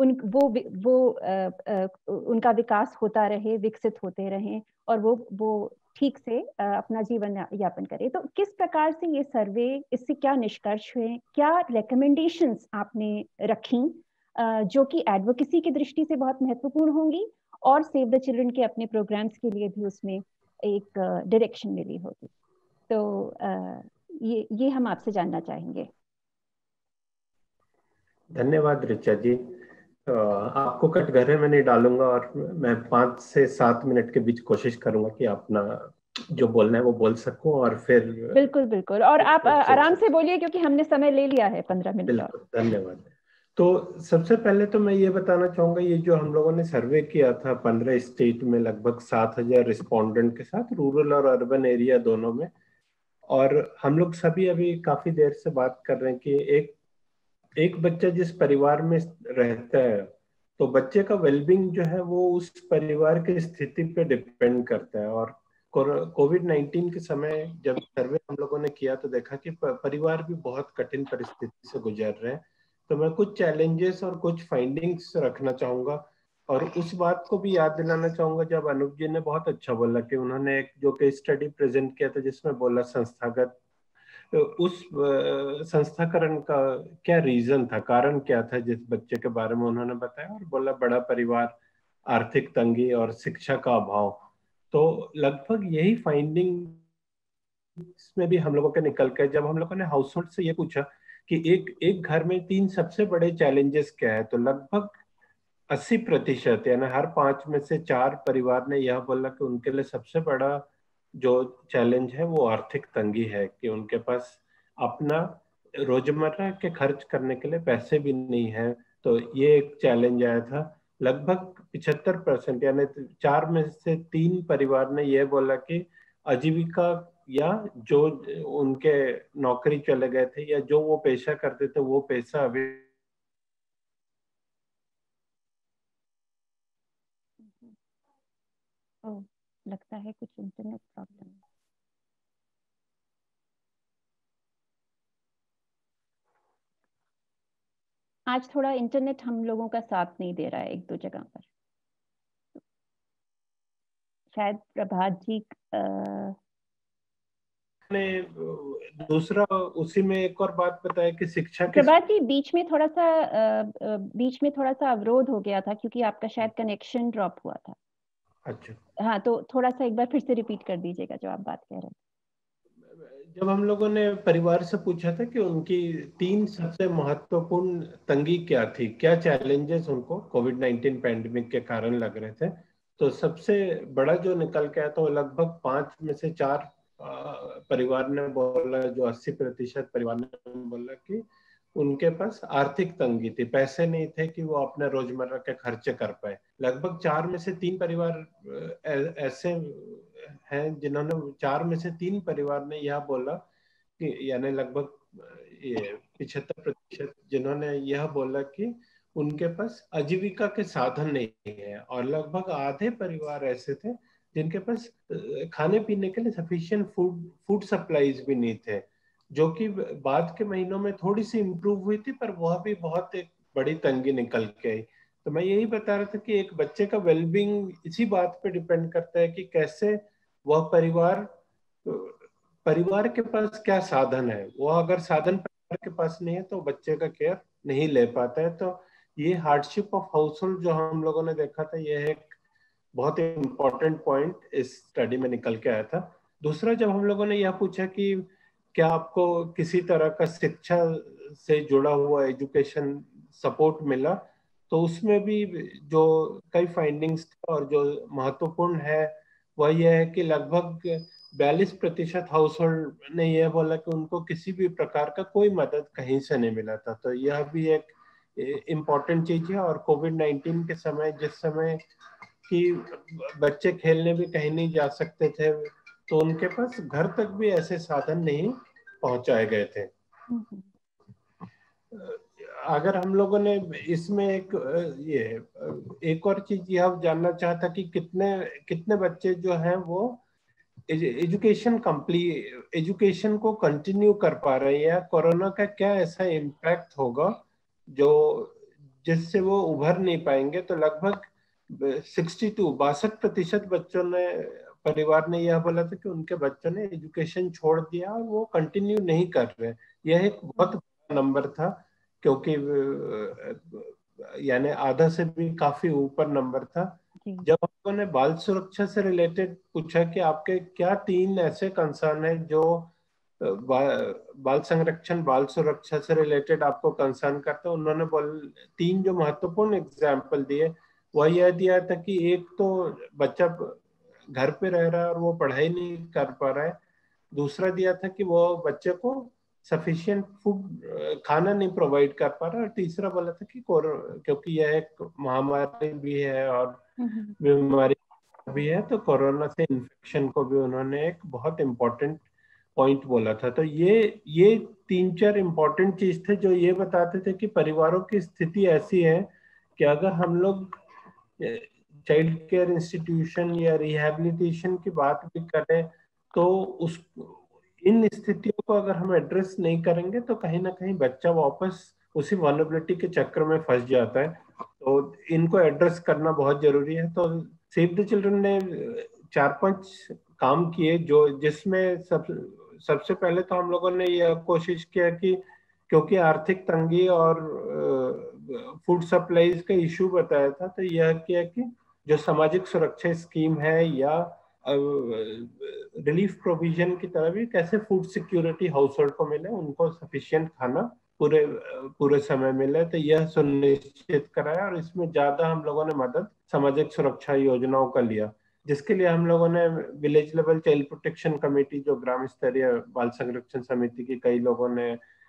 [SPEAKER 1] उनका विकास होता रहे, विकसित होते रहें, और वो ठीक से अपना जीवन यापन करें। तो किस प्रकार से ये सर्वे, इससे क्या निष्कर्ष हुए, क्या रिकमेंडेशंस आपने रखी जो कि एडवोकेसी की दृष्टि से बहुत महत्वपूर्ण होंगी और सेव द चिल्ड्रन के अपने प्रोग्राम्स के लिए भी उसमें एक डायरेक्शन मिली होगी। तो ये हम आपसे जानना चाहेंगे।
[SPEAKER 13] धन्यवाद ऋचा जी। आपको कटघरे में नहीं डालूंगा और मैं 5 से 7 मिनट के बीच कोशिश करूंगा कि अपना जो बोलना है वो बोल सकूं, और फिर
[SPEAKER 1] बिल्कुल बिल्कुल, और आप आराम से बोलिए क्योंकि हमने समय ले लिया है 15 मिनट का।
[SPEAKER 13] धन्यवाद। तो सबसे पहले तो मैं ये बताना चाहूंगा, ये जो हम लोगों ने सर्वे किया था 15 स्टेट में लगभग 7000 रिस्पोंडेंट के साथ, रूरल और अर्बन एरिया दोनों में, और हम लोग सभी अभी काफी देर से बात कर रहे हैं कि एक बच्चा जिस परिवार में रहता है तो बच्चे का वेलबींग जो है वो उस परिवार की स्थिति पे डिपेंड करता है। और कोविड-19 के समय जब सर्वे हम लोगों ने किया तो देखा कि परिवार भी बहुत कठिन परिस्थिति से गुजर रहे हैं। तो मैं कुछ चैलेंजेस और कुछ फाइंडिंग्स रखना चाहूंगा, और उस बात को भी याद दिलाना चाहूंगा जब अनूप जी ने बहुत अच्छा बोला कि उन्होंने एक जो केस स्टडी प्रेजेंट किया था जिसमें बोला संस्थागत, तो उस संस्थाकरण का क्या रीजन था, कारण क्या था जिस बच्चे के बारे में उन्होंने बताया, और बोला बड़ा परिवार, आर्थिक तंगी और शिक्षा का अभाव। तो लगभग यही फाइंडिंग में भी हम लोगों के निकल के, जब हम लोगों ने हाउस होल्ड से ये पूछा कि एक घर में 3 सबसे बड़े चैलेंजेस क्या है, तो लगभग 80% यानी हर 5 में से 4 परिवार ने यह बोला कि उनके लिए सबसे बड़ा जो चैलेंज है वो आर्थिक तंगी है, कि उनके पास अपना रोजमर्रा के खर्च करने के लिए पैसे भी नहीं है। तो ये एक चैलेंज आया था। लगभग 75% यानी 4 में से 3 परिवार ने यह बोला कि आजीविका, या जो उनके नौकरी चले गए थे या जो वो पेशा करते थे वो पैसा अभी
[SPEAKER 1] लगता है कुछ इंटरनेट प्रॉब्लम है। आज थोड़ा इंटरनेट हम लोगों का साथ नहीं दे रहा है एक दो जगह पर। शायद प्रभात जी
[SPEAKER 13] ने दूसरा उसी में एक और बात बताया कि शिक्षा के
[SPEAKER 1] प्रभात जी बीच में थोड़ा सा अवरोध हो गया था क्योंकि आपका शायद कनेक्शन ड्रॉप हुआ था।
[SPEAKER 13] अच्छा,
[SPEAKER 1] हाँ, तो थोड़ा सा एक बार फिर से रिपीट कर दीजिएगा जो आप बात कह रहे थे।
[SPEAKER 13] जब हम लोगों ने परिवार से पूछा था कि उनकी 3 सबसे महत्वपूर्ण तंगी क्या थी, क्या चैलेंजेस उनको कोविड-19 पैंडेमिक के कारण लग रहे थे, तो सबसे बड़ा जो निकल के आया था वो लगभग 5 में से 4 परिवार ने बोला, जो 80% परिवार ने बोला कि उनके पास आर्थिक तंगी थी, पैसे नहीं थे कि वो अपने रोजमर्रा के खर्चे कर पाए। लगभग 4 में से 3 परिवार ऐसे हैं जिन्होंने 4 में से 3 परिवार ने यह बोला कि यानी लगभग 75% जिन्होंने यह बोला कि उनके पास आजीविका के साधन नहीं है, और लगभग आधे परिवार ऐसे थे जिनके पास खाने पीने के लिए सफिशिएंट फूड सप्लाईज भी नहीं थे, जो कि बाद के महीनों में थोड़ी सी इम्प्रूव हुई थी, पर वह भी बहुत एक बड़ी तंगी निकल के आई। तो मैं यही बता रहा था कि एक बच्चे का वेलबींग इसी बात पे डिपेंड करता है कि कैसे वह परिवार के पास क्या साधन है। वो अगर साधन परिवार के पास नहीं है तो बच्चे का केयर नहीं ले पाता है। तो ये हार्डशिप ऑफ हाउस होल्ड जो हम लोगों ने देखा था, यह एक बहुत इम्पोर्टेंट पॉइंट इस स्टडी में निकल के आया था। दूसरा, जब हम लोगों ने यह पूछा कि क्या आपको किसी तरह का शिक्षा से जुड़ा हुआ एजुकेशन सपोर्ट मिला, तो उसमें भी जो कई फाइंडिंग्स और जो महत्वपूर्ण है वह यह है कि लगभग 42% हाउस होल्ड ने यह बोला कि उनको किसी भी प्रकार का कोई मदद कहीं से नहीं मिला था। तो यह भी एक इम्पोर्टेंट चीज है। और कोविड-19 के समय, जिस समय कि बच्चे खेलने भी कहीं नहीं जा सकते थे, तो उनके पास घर तक भी ऐसे साधन नहीं पहुंचाए गए थे। अगर हम लोगों ने इसमें एक और चीज यह जानना चाहता कि कितने बच्चे जो हैं वो एजुकेशन को कंटिन्यू कर पा रहे हैं, या कोरोना का क्या ऐसा इम्पैक्ट होगा जो जिससे वो उभर नहीं पाएंगे। तो लगभग 62% बच्चों ने, परिवार ने यह बोला था कि उनके बच्चों ने एजुकेशन छोड़ दिया और वो कंटिन्यू नहीं कर रहे। यह एक बहुत बड़ा नंबर था, क्योंकि यानी आधा से भी काफी ऊपर नंबर था। जब हम लोगों ने बाल सुरक्षा से रिलेटेड पूछा कि आपके क्या 3 ऐसे कंसर्न है जो बाल संरक्षण, बाल सुरक्षा से रिलेटेड आपको कंसर्न करते हैं, उन्होंने 3 जो महत्वपूर्ण एग्जाम्पल दिए, वह यह दिया था कि एक तो बच्चा घर पे रह रहा है और वो पढ़ाई नहीं कर पा रहा है। दूसरा दिया था कि वो बच्चे को सफिशिएंट फूड, खाना नहीं प्रोवाइड कर पा रहा। और तीसरा बोला था कि क्योंकि यह एक महामारी भी है और बीमारी भी है, तो कोरोना से इन्फेक्शन को भी उन्होंने एक बहुत इम्पोर्टेंट पॉइंट बोला था। तो ये 3-4 इम्पोर्टेंट चीज थे जो ये बताते थे कि परिवारों की स्थिति ऐसी है कि अगर हम लोग चाइल्ड केयर इंस्टीट्यूशन या रिहैबिलिटेशन की बात भी करें, तो इन स्थितियों को अगर हम एड्रेस नहीं करेंगे तो कहीं ना कहीं बच्चा वापस उसी वल्नरेबिलिटी के चक्कर में फंस जाता है। तो इनको एड्रेस करना बहुत जरूरी है। तो सेव द चिल्ड्रन ने 4-5 काम किए, जिसमें सबसे पहले तो हम लोगों ने यह कोशिश किया कि क्योंकि आर्थिक तंगी और फूड सप्लाईज का इशू बताया था, तो यह किया कि जो सामाजिक सुरक्षा स्कीम है या रिलीफ प्रोविजन की तरह भी कैसे फूड सिक्योरिटी हाउस होल्ड को मिले, उनको सफिशिएंट खाना पूरे समय मिले, तो यह सुनिश्चित कराया। और इसमें ज्यादा हम लोगों ने मदद सामाजिक सुरक्षा योजनाओं का लिया, जिसके लिए हम लोगों ने village level child protection committee, जो ग्राम स्तरीय बाल संरक्षण समिति की कई लोगों ने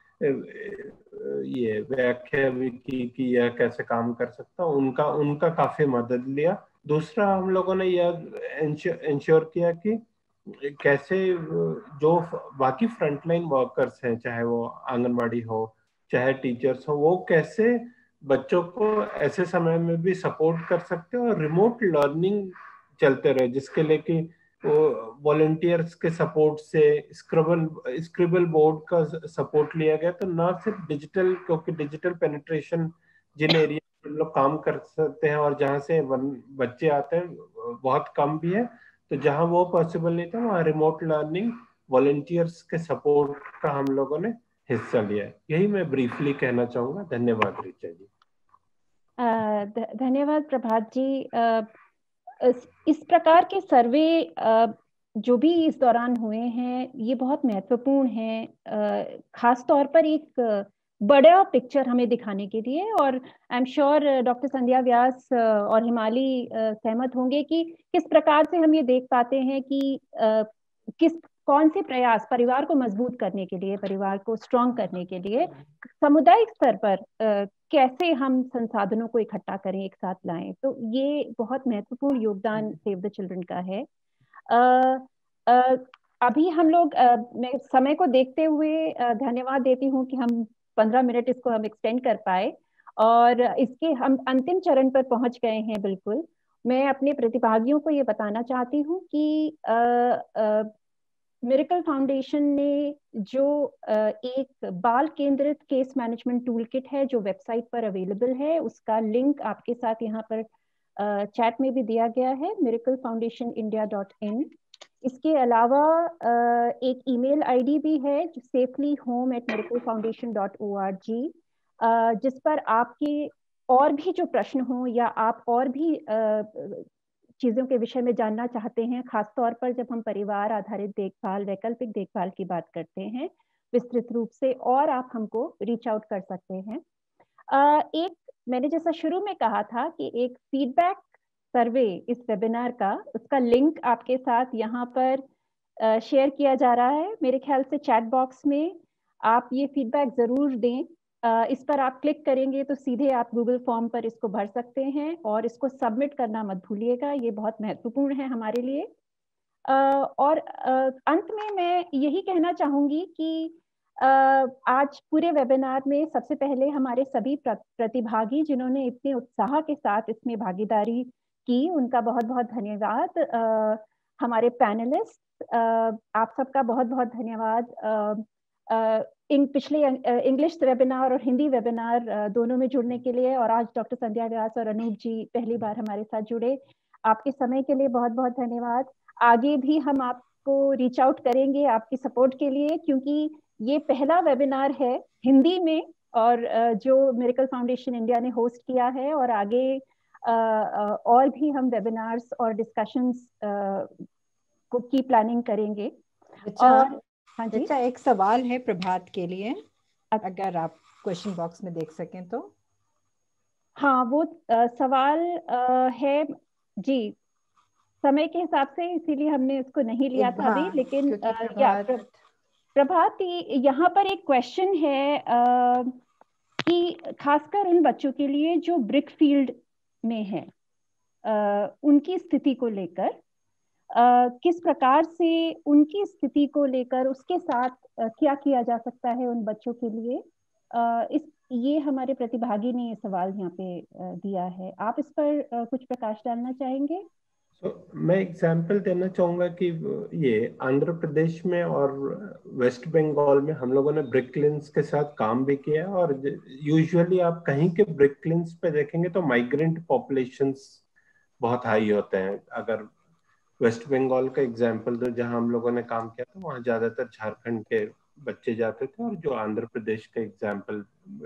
[SPEAKER 13] ये व्याख्या भी की कि यह कैसे काम कर सकता, उनका काफी मदद लिया। दूसरा, हम लोगों ने यह इंश्योर किया कि कैसे जो बाकी फ्रंटलाइन वर्कर्स हैं, चाहे वो आंगनबाड़ी हो चाहे टीचर्स हो, वो कैसे बच्चों को ऐसे समय में भी सपोर्ट कर सकते हैं और रिमोट लर्निंग चलते रहे, जिसके लिए कि वॉलंटियर्स के सपोर्ट से स्क्रिबल बोर्ड का सपोर्ट लिया गया। तो ना सिर्फ डिजिटल, क्योंकि डिजिटल पेनिट्रेशन जिन एरिया में लोग काम कर सकते हैं और जहाँ से बच्चे आते हैं बहुत कम भी है, तो जहाँ वो पॉसिबल नहीं था वहाँ रिमोट लर्निंग वॉलंटियर्स के सपोर्ट का हम लोगों ने हिस्सा लिया है। यही मैं ब्रीफली कहना चाहूँगा। धन्यवाद ऋचा जी।
[SPEAKER 1] धन्यवाद प्रभात जी। इस प्रकार के सर्वे जो भी इस दौरान हुए हैं ये बहुत महत्वपूर्ण हैं, खास तौर पर एक बड़ा पिक्चर हमें दिखाने के लिए। और I am sure doctor Sandhya Vyas और हिमाली सहमत होंगे कि किस प्रकार से हम ये देख पाते हैं कि किस कौन से प्रयास परिवार को मजबूत करने के लिए, परिवार को स्ट्रॉन्ग करने के लिए सामुदायिक स्तर पर कैसे हम संसाधनों को इकट्ठा करें, एक साथ लाएं। तो ये बहुत महत्वपूर्ण योगदान सेव द चिल्ड्रन का है। अभी हम लोग, मैं समय को देखते हुए धन्यवाद देती हूँ कि हम 15 मिनट इसको हम एक्सटेंड कर पाए और इसके हम अंतिम चरण पर पहुंच गए हैं। बिल्कुल, मैं अपने प्रतिभागियों को ये बताना चाहती हूँ कि मिरेकल फाउंडेशन ने जो एक बाल केंद्रित केस मैनेजमेंट टूल किट है जो वेबसाइट पर अवेलेबल है, उसका लिंक आपके साथ यहाँ पर चैट में भी दिया गया है, miraclefoundationindia.in। इसके अलावा एक ईमेल आईडी भी है safelyhome@miraclefoundation.org, जिस पर आपके और भी जो प्रश्न हो या आप और भी चीजों के विषय में जानना चाहते हैं, खासतौर पर जब हम परिवार आधारित देखभाल, वैकल्पिक देखभाल की बात करते हैं विस्तृत रूप से, और आप हमको रीच आउट कर सकते हैं। एक मैंने जैसा शुरू में कहा था कि एक फीडबैक सर्वे इस वेबिनार का, उसका लिंक आपके साथ यहाँ पर शेयर किया जा रहा है। मेरे ख्याल से चैट बॉक्स में आप ये फीडबैक जरूर दें। इस पर आप क्लिक करेंगे तो सीधे आप गूगल फॉर्म पर इसको भर सकते हैं और इसको सबमिट करना मत भूलिएगा, ये बहुत महत्वपूर्ण है हमारे लिए। और अंत में मैं यही कहना चाहूंगी कि आज पूरे वेबिनार में सबसे पहले हमारे सभी प्रतिभागी जिन्होंने इतने उत्साह के साथ इसमें भागीदारी की, उनका बहुत बहुत धन्यवाद। हमारे पैनलिस्ट, आप सबका बहुत बहुत धन्यवाद पिछले इंग्लिश वेबिनार और हिंदी वेबिनार दोनों में जुड़ने के लिए, और आज डॉक्टर संध्या व्यास और अनूप जी पहली बार हमारे साथ जुड़े। आपके समय के लिए बहुत बहुत धन्यवाद। आगे भी हम आपको रीच आउट करेंगे आपकी सपोर्ट के लिए, क्योंकि ये पहला वेबिनार है हिंदी में और जो मिरेकल फाउंडेशन इंडिया ने होस्ट किया है, और आगे और भी हम वेबिनार्स और डिस्कशंस को की प्लानिंग करेंगे। और हाँ जी,
[SPEAKER 4] अच्छा, एक सवाल है प्रभात के लिए, अगर आप क्वेश्चन बॉक्स में देख सकें तो।
[SPEAKER 1] हाँ, वो सवाल है जी, समय के हिसाब से इसीलिए हमने उसको नहीं लिया था अभी, लेकिन प्रभात यहाँ पर एक क्वेश्चन है कि खासकर उन बच्चों के लिए जो ब्रिक फील्ड में है, उनकी स्थिति को लेकर, किस प्रकार से उनकी स्थिति को लेकर उसके साथ क्या किया जा सकता है उन बच्चों के लिए। ये हमारे प्रतिभागी ने ये सवाल यहाँ पे दिया है। आप इस पर कुछ प्रकाश डालना चाहेंगे?
[SPEAKER 13] मैं एग्जाम्पल देना चाहूंगा कि ये आंध्र प्रदेश में और वेस्ट बंगाल में हम लोगों ने ब्रिक क्लिनिक्स के साथ काम भी किया है, और यूजुअली आप कहीं के ब्रिक क्लिनिक्स पे देखेंगे तो माइग्रेंट पॉपुलेशंस बहुत हाई होते हैं। अगर वेस्ट बंगाल का एग्जाम्पल दो जहां हम लोगों ने काम किया था, वहां ज्यादातर झारखंड के बच्चे जाते थे, और जो आंध्र प्रदेश का एग्जाम्पल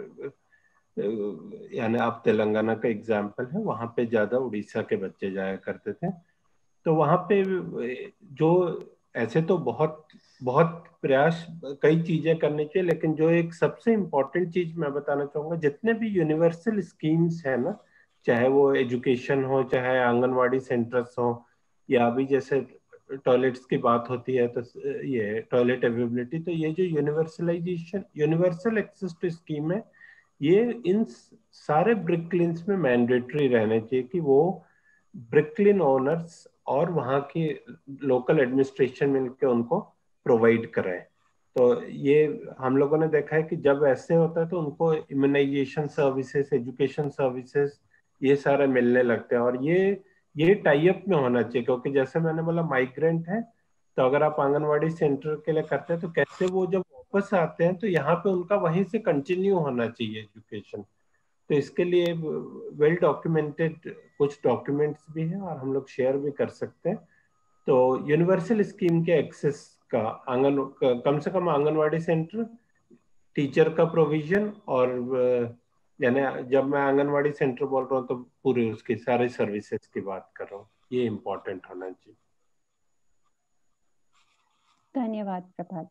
[SPEAKER 13] यानी आप तेलंगाना का एग्जाम्पल है, वहां पे ज्यादा उड़ीसा के बच्चे जाया करते थे। तो वहां पे जो ऐसे तो बहुत बहुत प्रयास, कई चीजें करनी चाहिए, लेकिन जो एक सबसे इम्पोर्टेंट चीज मैं बताना चाहूंगा, जितने भी यूनिवर्सल स्कीम्स है ना, चाहे वो एजुकेशन हो, चाहे आंगनवाड़ी सेंटर्स हो, या अभी जैसे टॉयलेट्स की बात होती है तो ये टॉयलेट अवेलेबिलिटी, तो ये जो यूनिवर्सल एक्सेस टू स्कीम है, ये इन सारे ब्रिक क्लिनिक्स में मैंडेटरी रहने चाहिए कि वो ब्रिक क्लिन ओनर्स और वहाँ की लोकल एडमिनिस्ट्रेशन मिलकर उनको प्रोवाइड करें। तो ये हम लोगों ने देखा है कि जब ऐसे होता है तो उनको इम्यूनाइजेशन सर्विसेज, एजुकेशन सर्विसेज, ये सारे मिलने लगते हैं, और ये टाई अप में होना चाहिए, क्योंकि जैसे मैंने बोला माइग्रेंट है, तो अगर आप आंगनवाड़ी सेंटर के लिए करते हैं तो कैसे वो जब वापस आते हैं तो यहाँ पे उनका वहीं से कंटिन्यू होना चाहिए एजुकेशन। तो इसके लिए वेल डॉक्यूमेंटेड कुछ डॉक्यूमेंट्स भी हैं और हम लोग शेयर भी कर सकते हैं। तो यूनिवर्सल स्कीम के एक्सेस का कम से कम आंगनवाड़ी सेंटर, टीचर का प्रोविजन, और यानी जब मैं आंगनवाड़ी सेंटर बोल रहा हूँ तो पूरे उसकी सारे सर्विसेज की बात कर रहा हूँ, ये इम्पोर्टेंट होना चाहिए।
[SPEAKER 1] धन्यवाद प्रभात।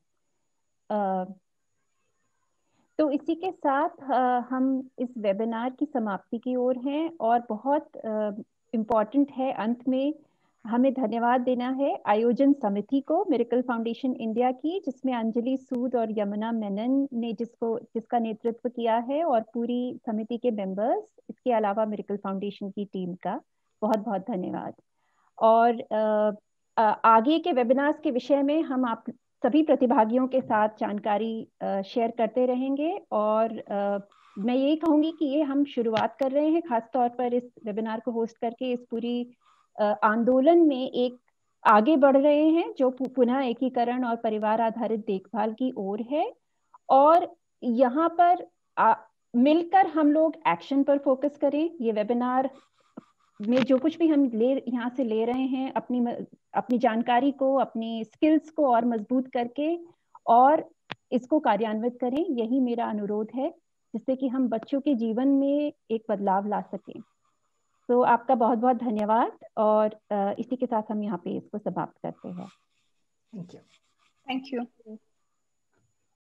[SPEAKER 1] तो इसी के साथ हम इस वेबिनार की समाप्ति की ओर हैं, और बहुत इम्पोर्टेंट है अंत में हमें धन्यवाद देना है आयोजन समिति को, मिरेकल फाउंडेशन इंडिया की, जिसमें अंजलि सूद और यमुना मेनन ने जिसका नेतृत्व किया है, और पूरी समिति के मेंबर्स, इसके अलावा मिरेकल फाउंडेशन की टीम का बहुत बहुत धन्यवाद। और आगे के वेबिनार्स के विषय में हम आप सभी प्रतिभागियों के साथ जानकारी शेयर करते रहेंगे। और मैं यही कहूँगी कि ये हम शुरुआत कर रहे हैं, खासतौर पर इस वेबिनार को होस्ट करके इस पूरी आंदोलन में एक आगे बढ़ रहे हैं जो पुनः एकीकरण और परिवार आधारित देखभाल की ओर है। और यहाँ पर मिलकर हम लोग एक्शन पर फोकस करें। ये वेबिनार में जो कुछ भी हम यहाँ से ले रहे हैं, अपनी जानकारी को, अपनी स्किल्स को और मजबूत करके और इसको कार्यान्वित करें, यही मेरा अनुरोध है, जिससे कि हम बच्चों के जीवन में एक बदलाव ला सकें। तो आपका बहुत बहुत धन्यवाद, और इसी के साथ हम यहाँ पे इसको समाप्त करते हैं।
[SPEAKER 4] Thank you.
[SPEAKER 8] Thank you.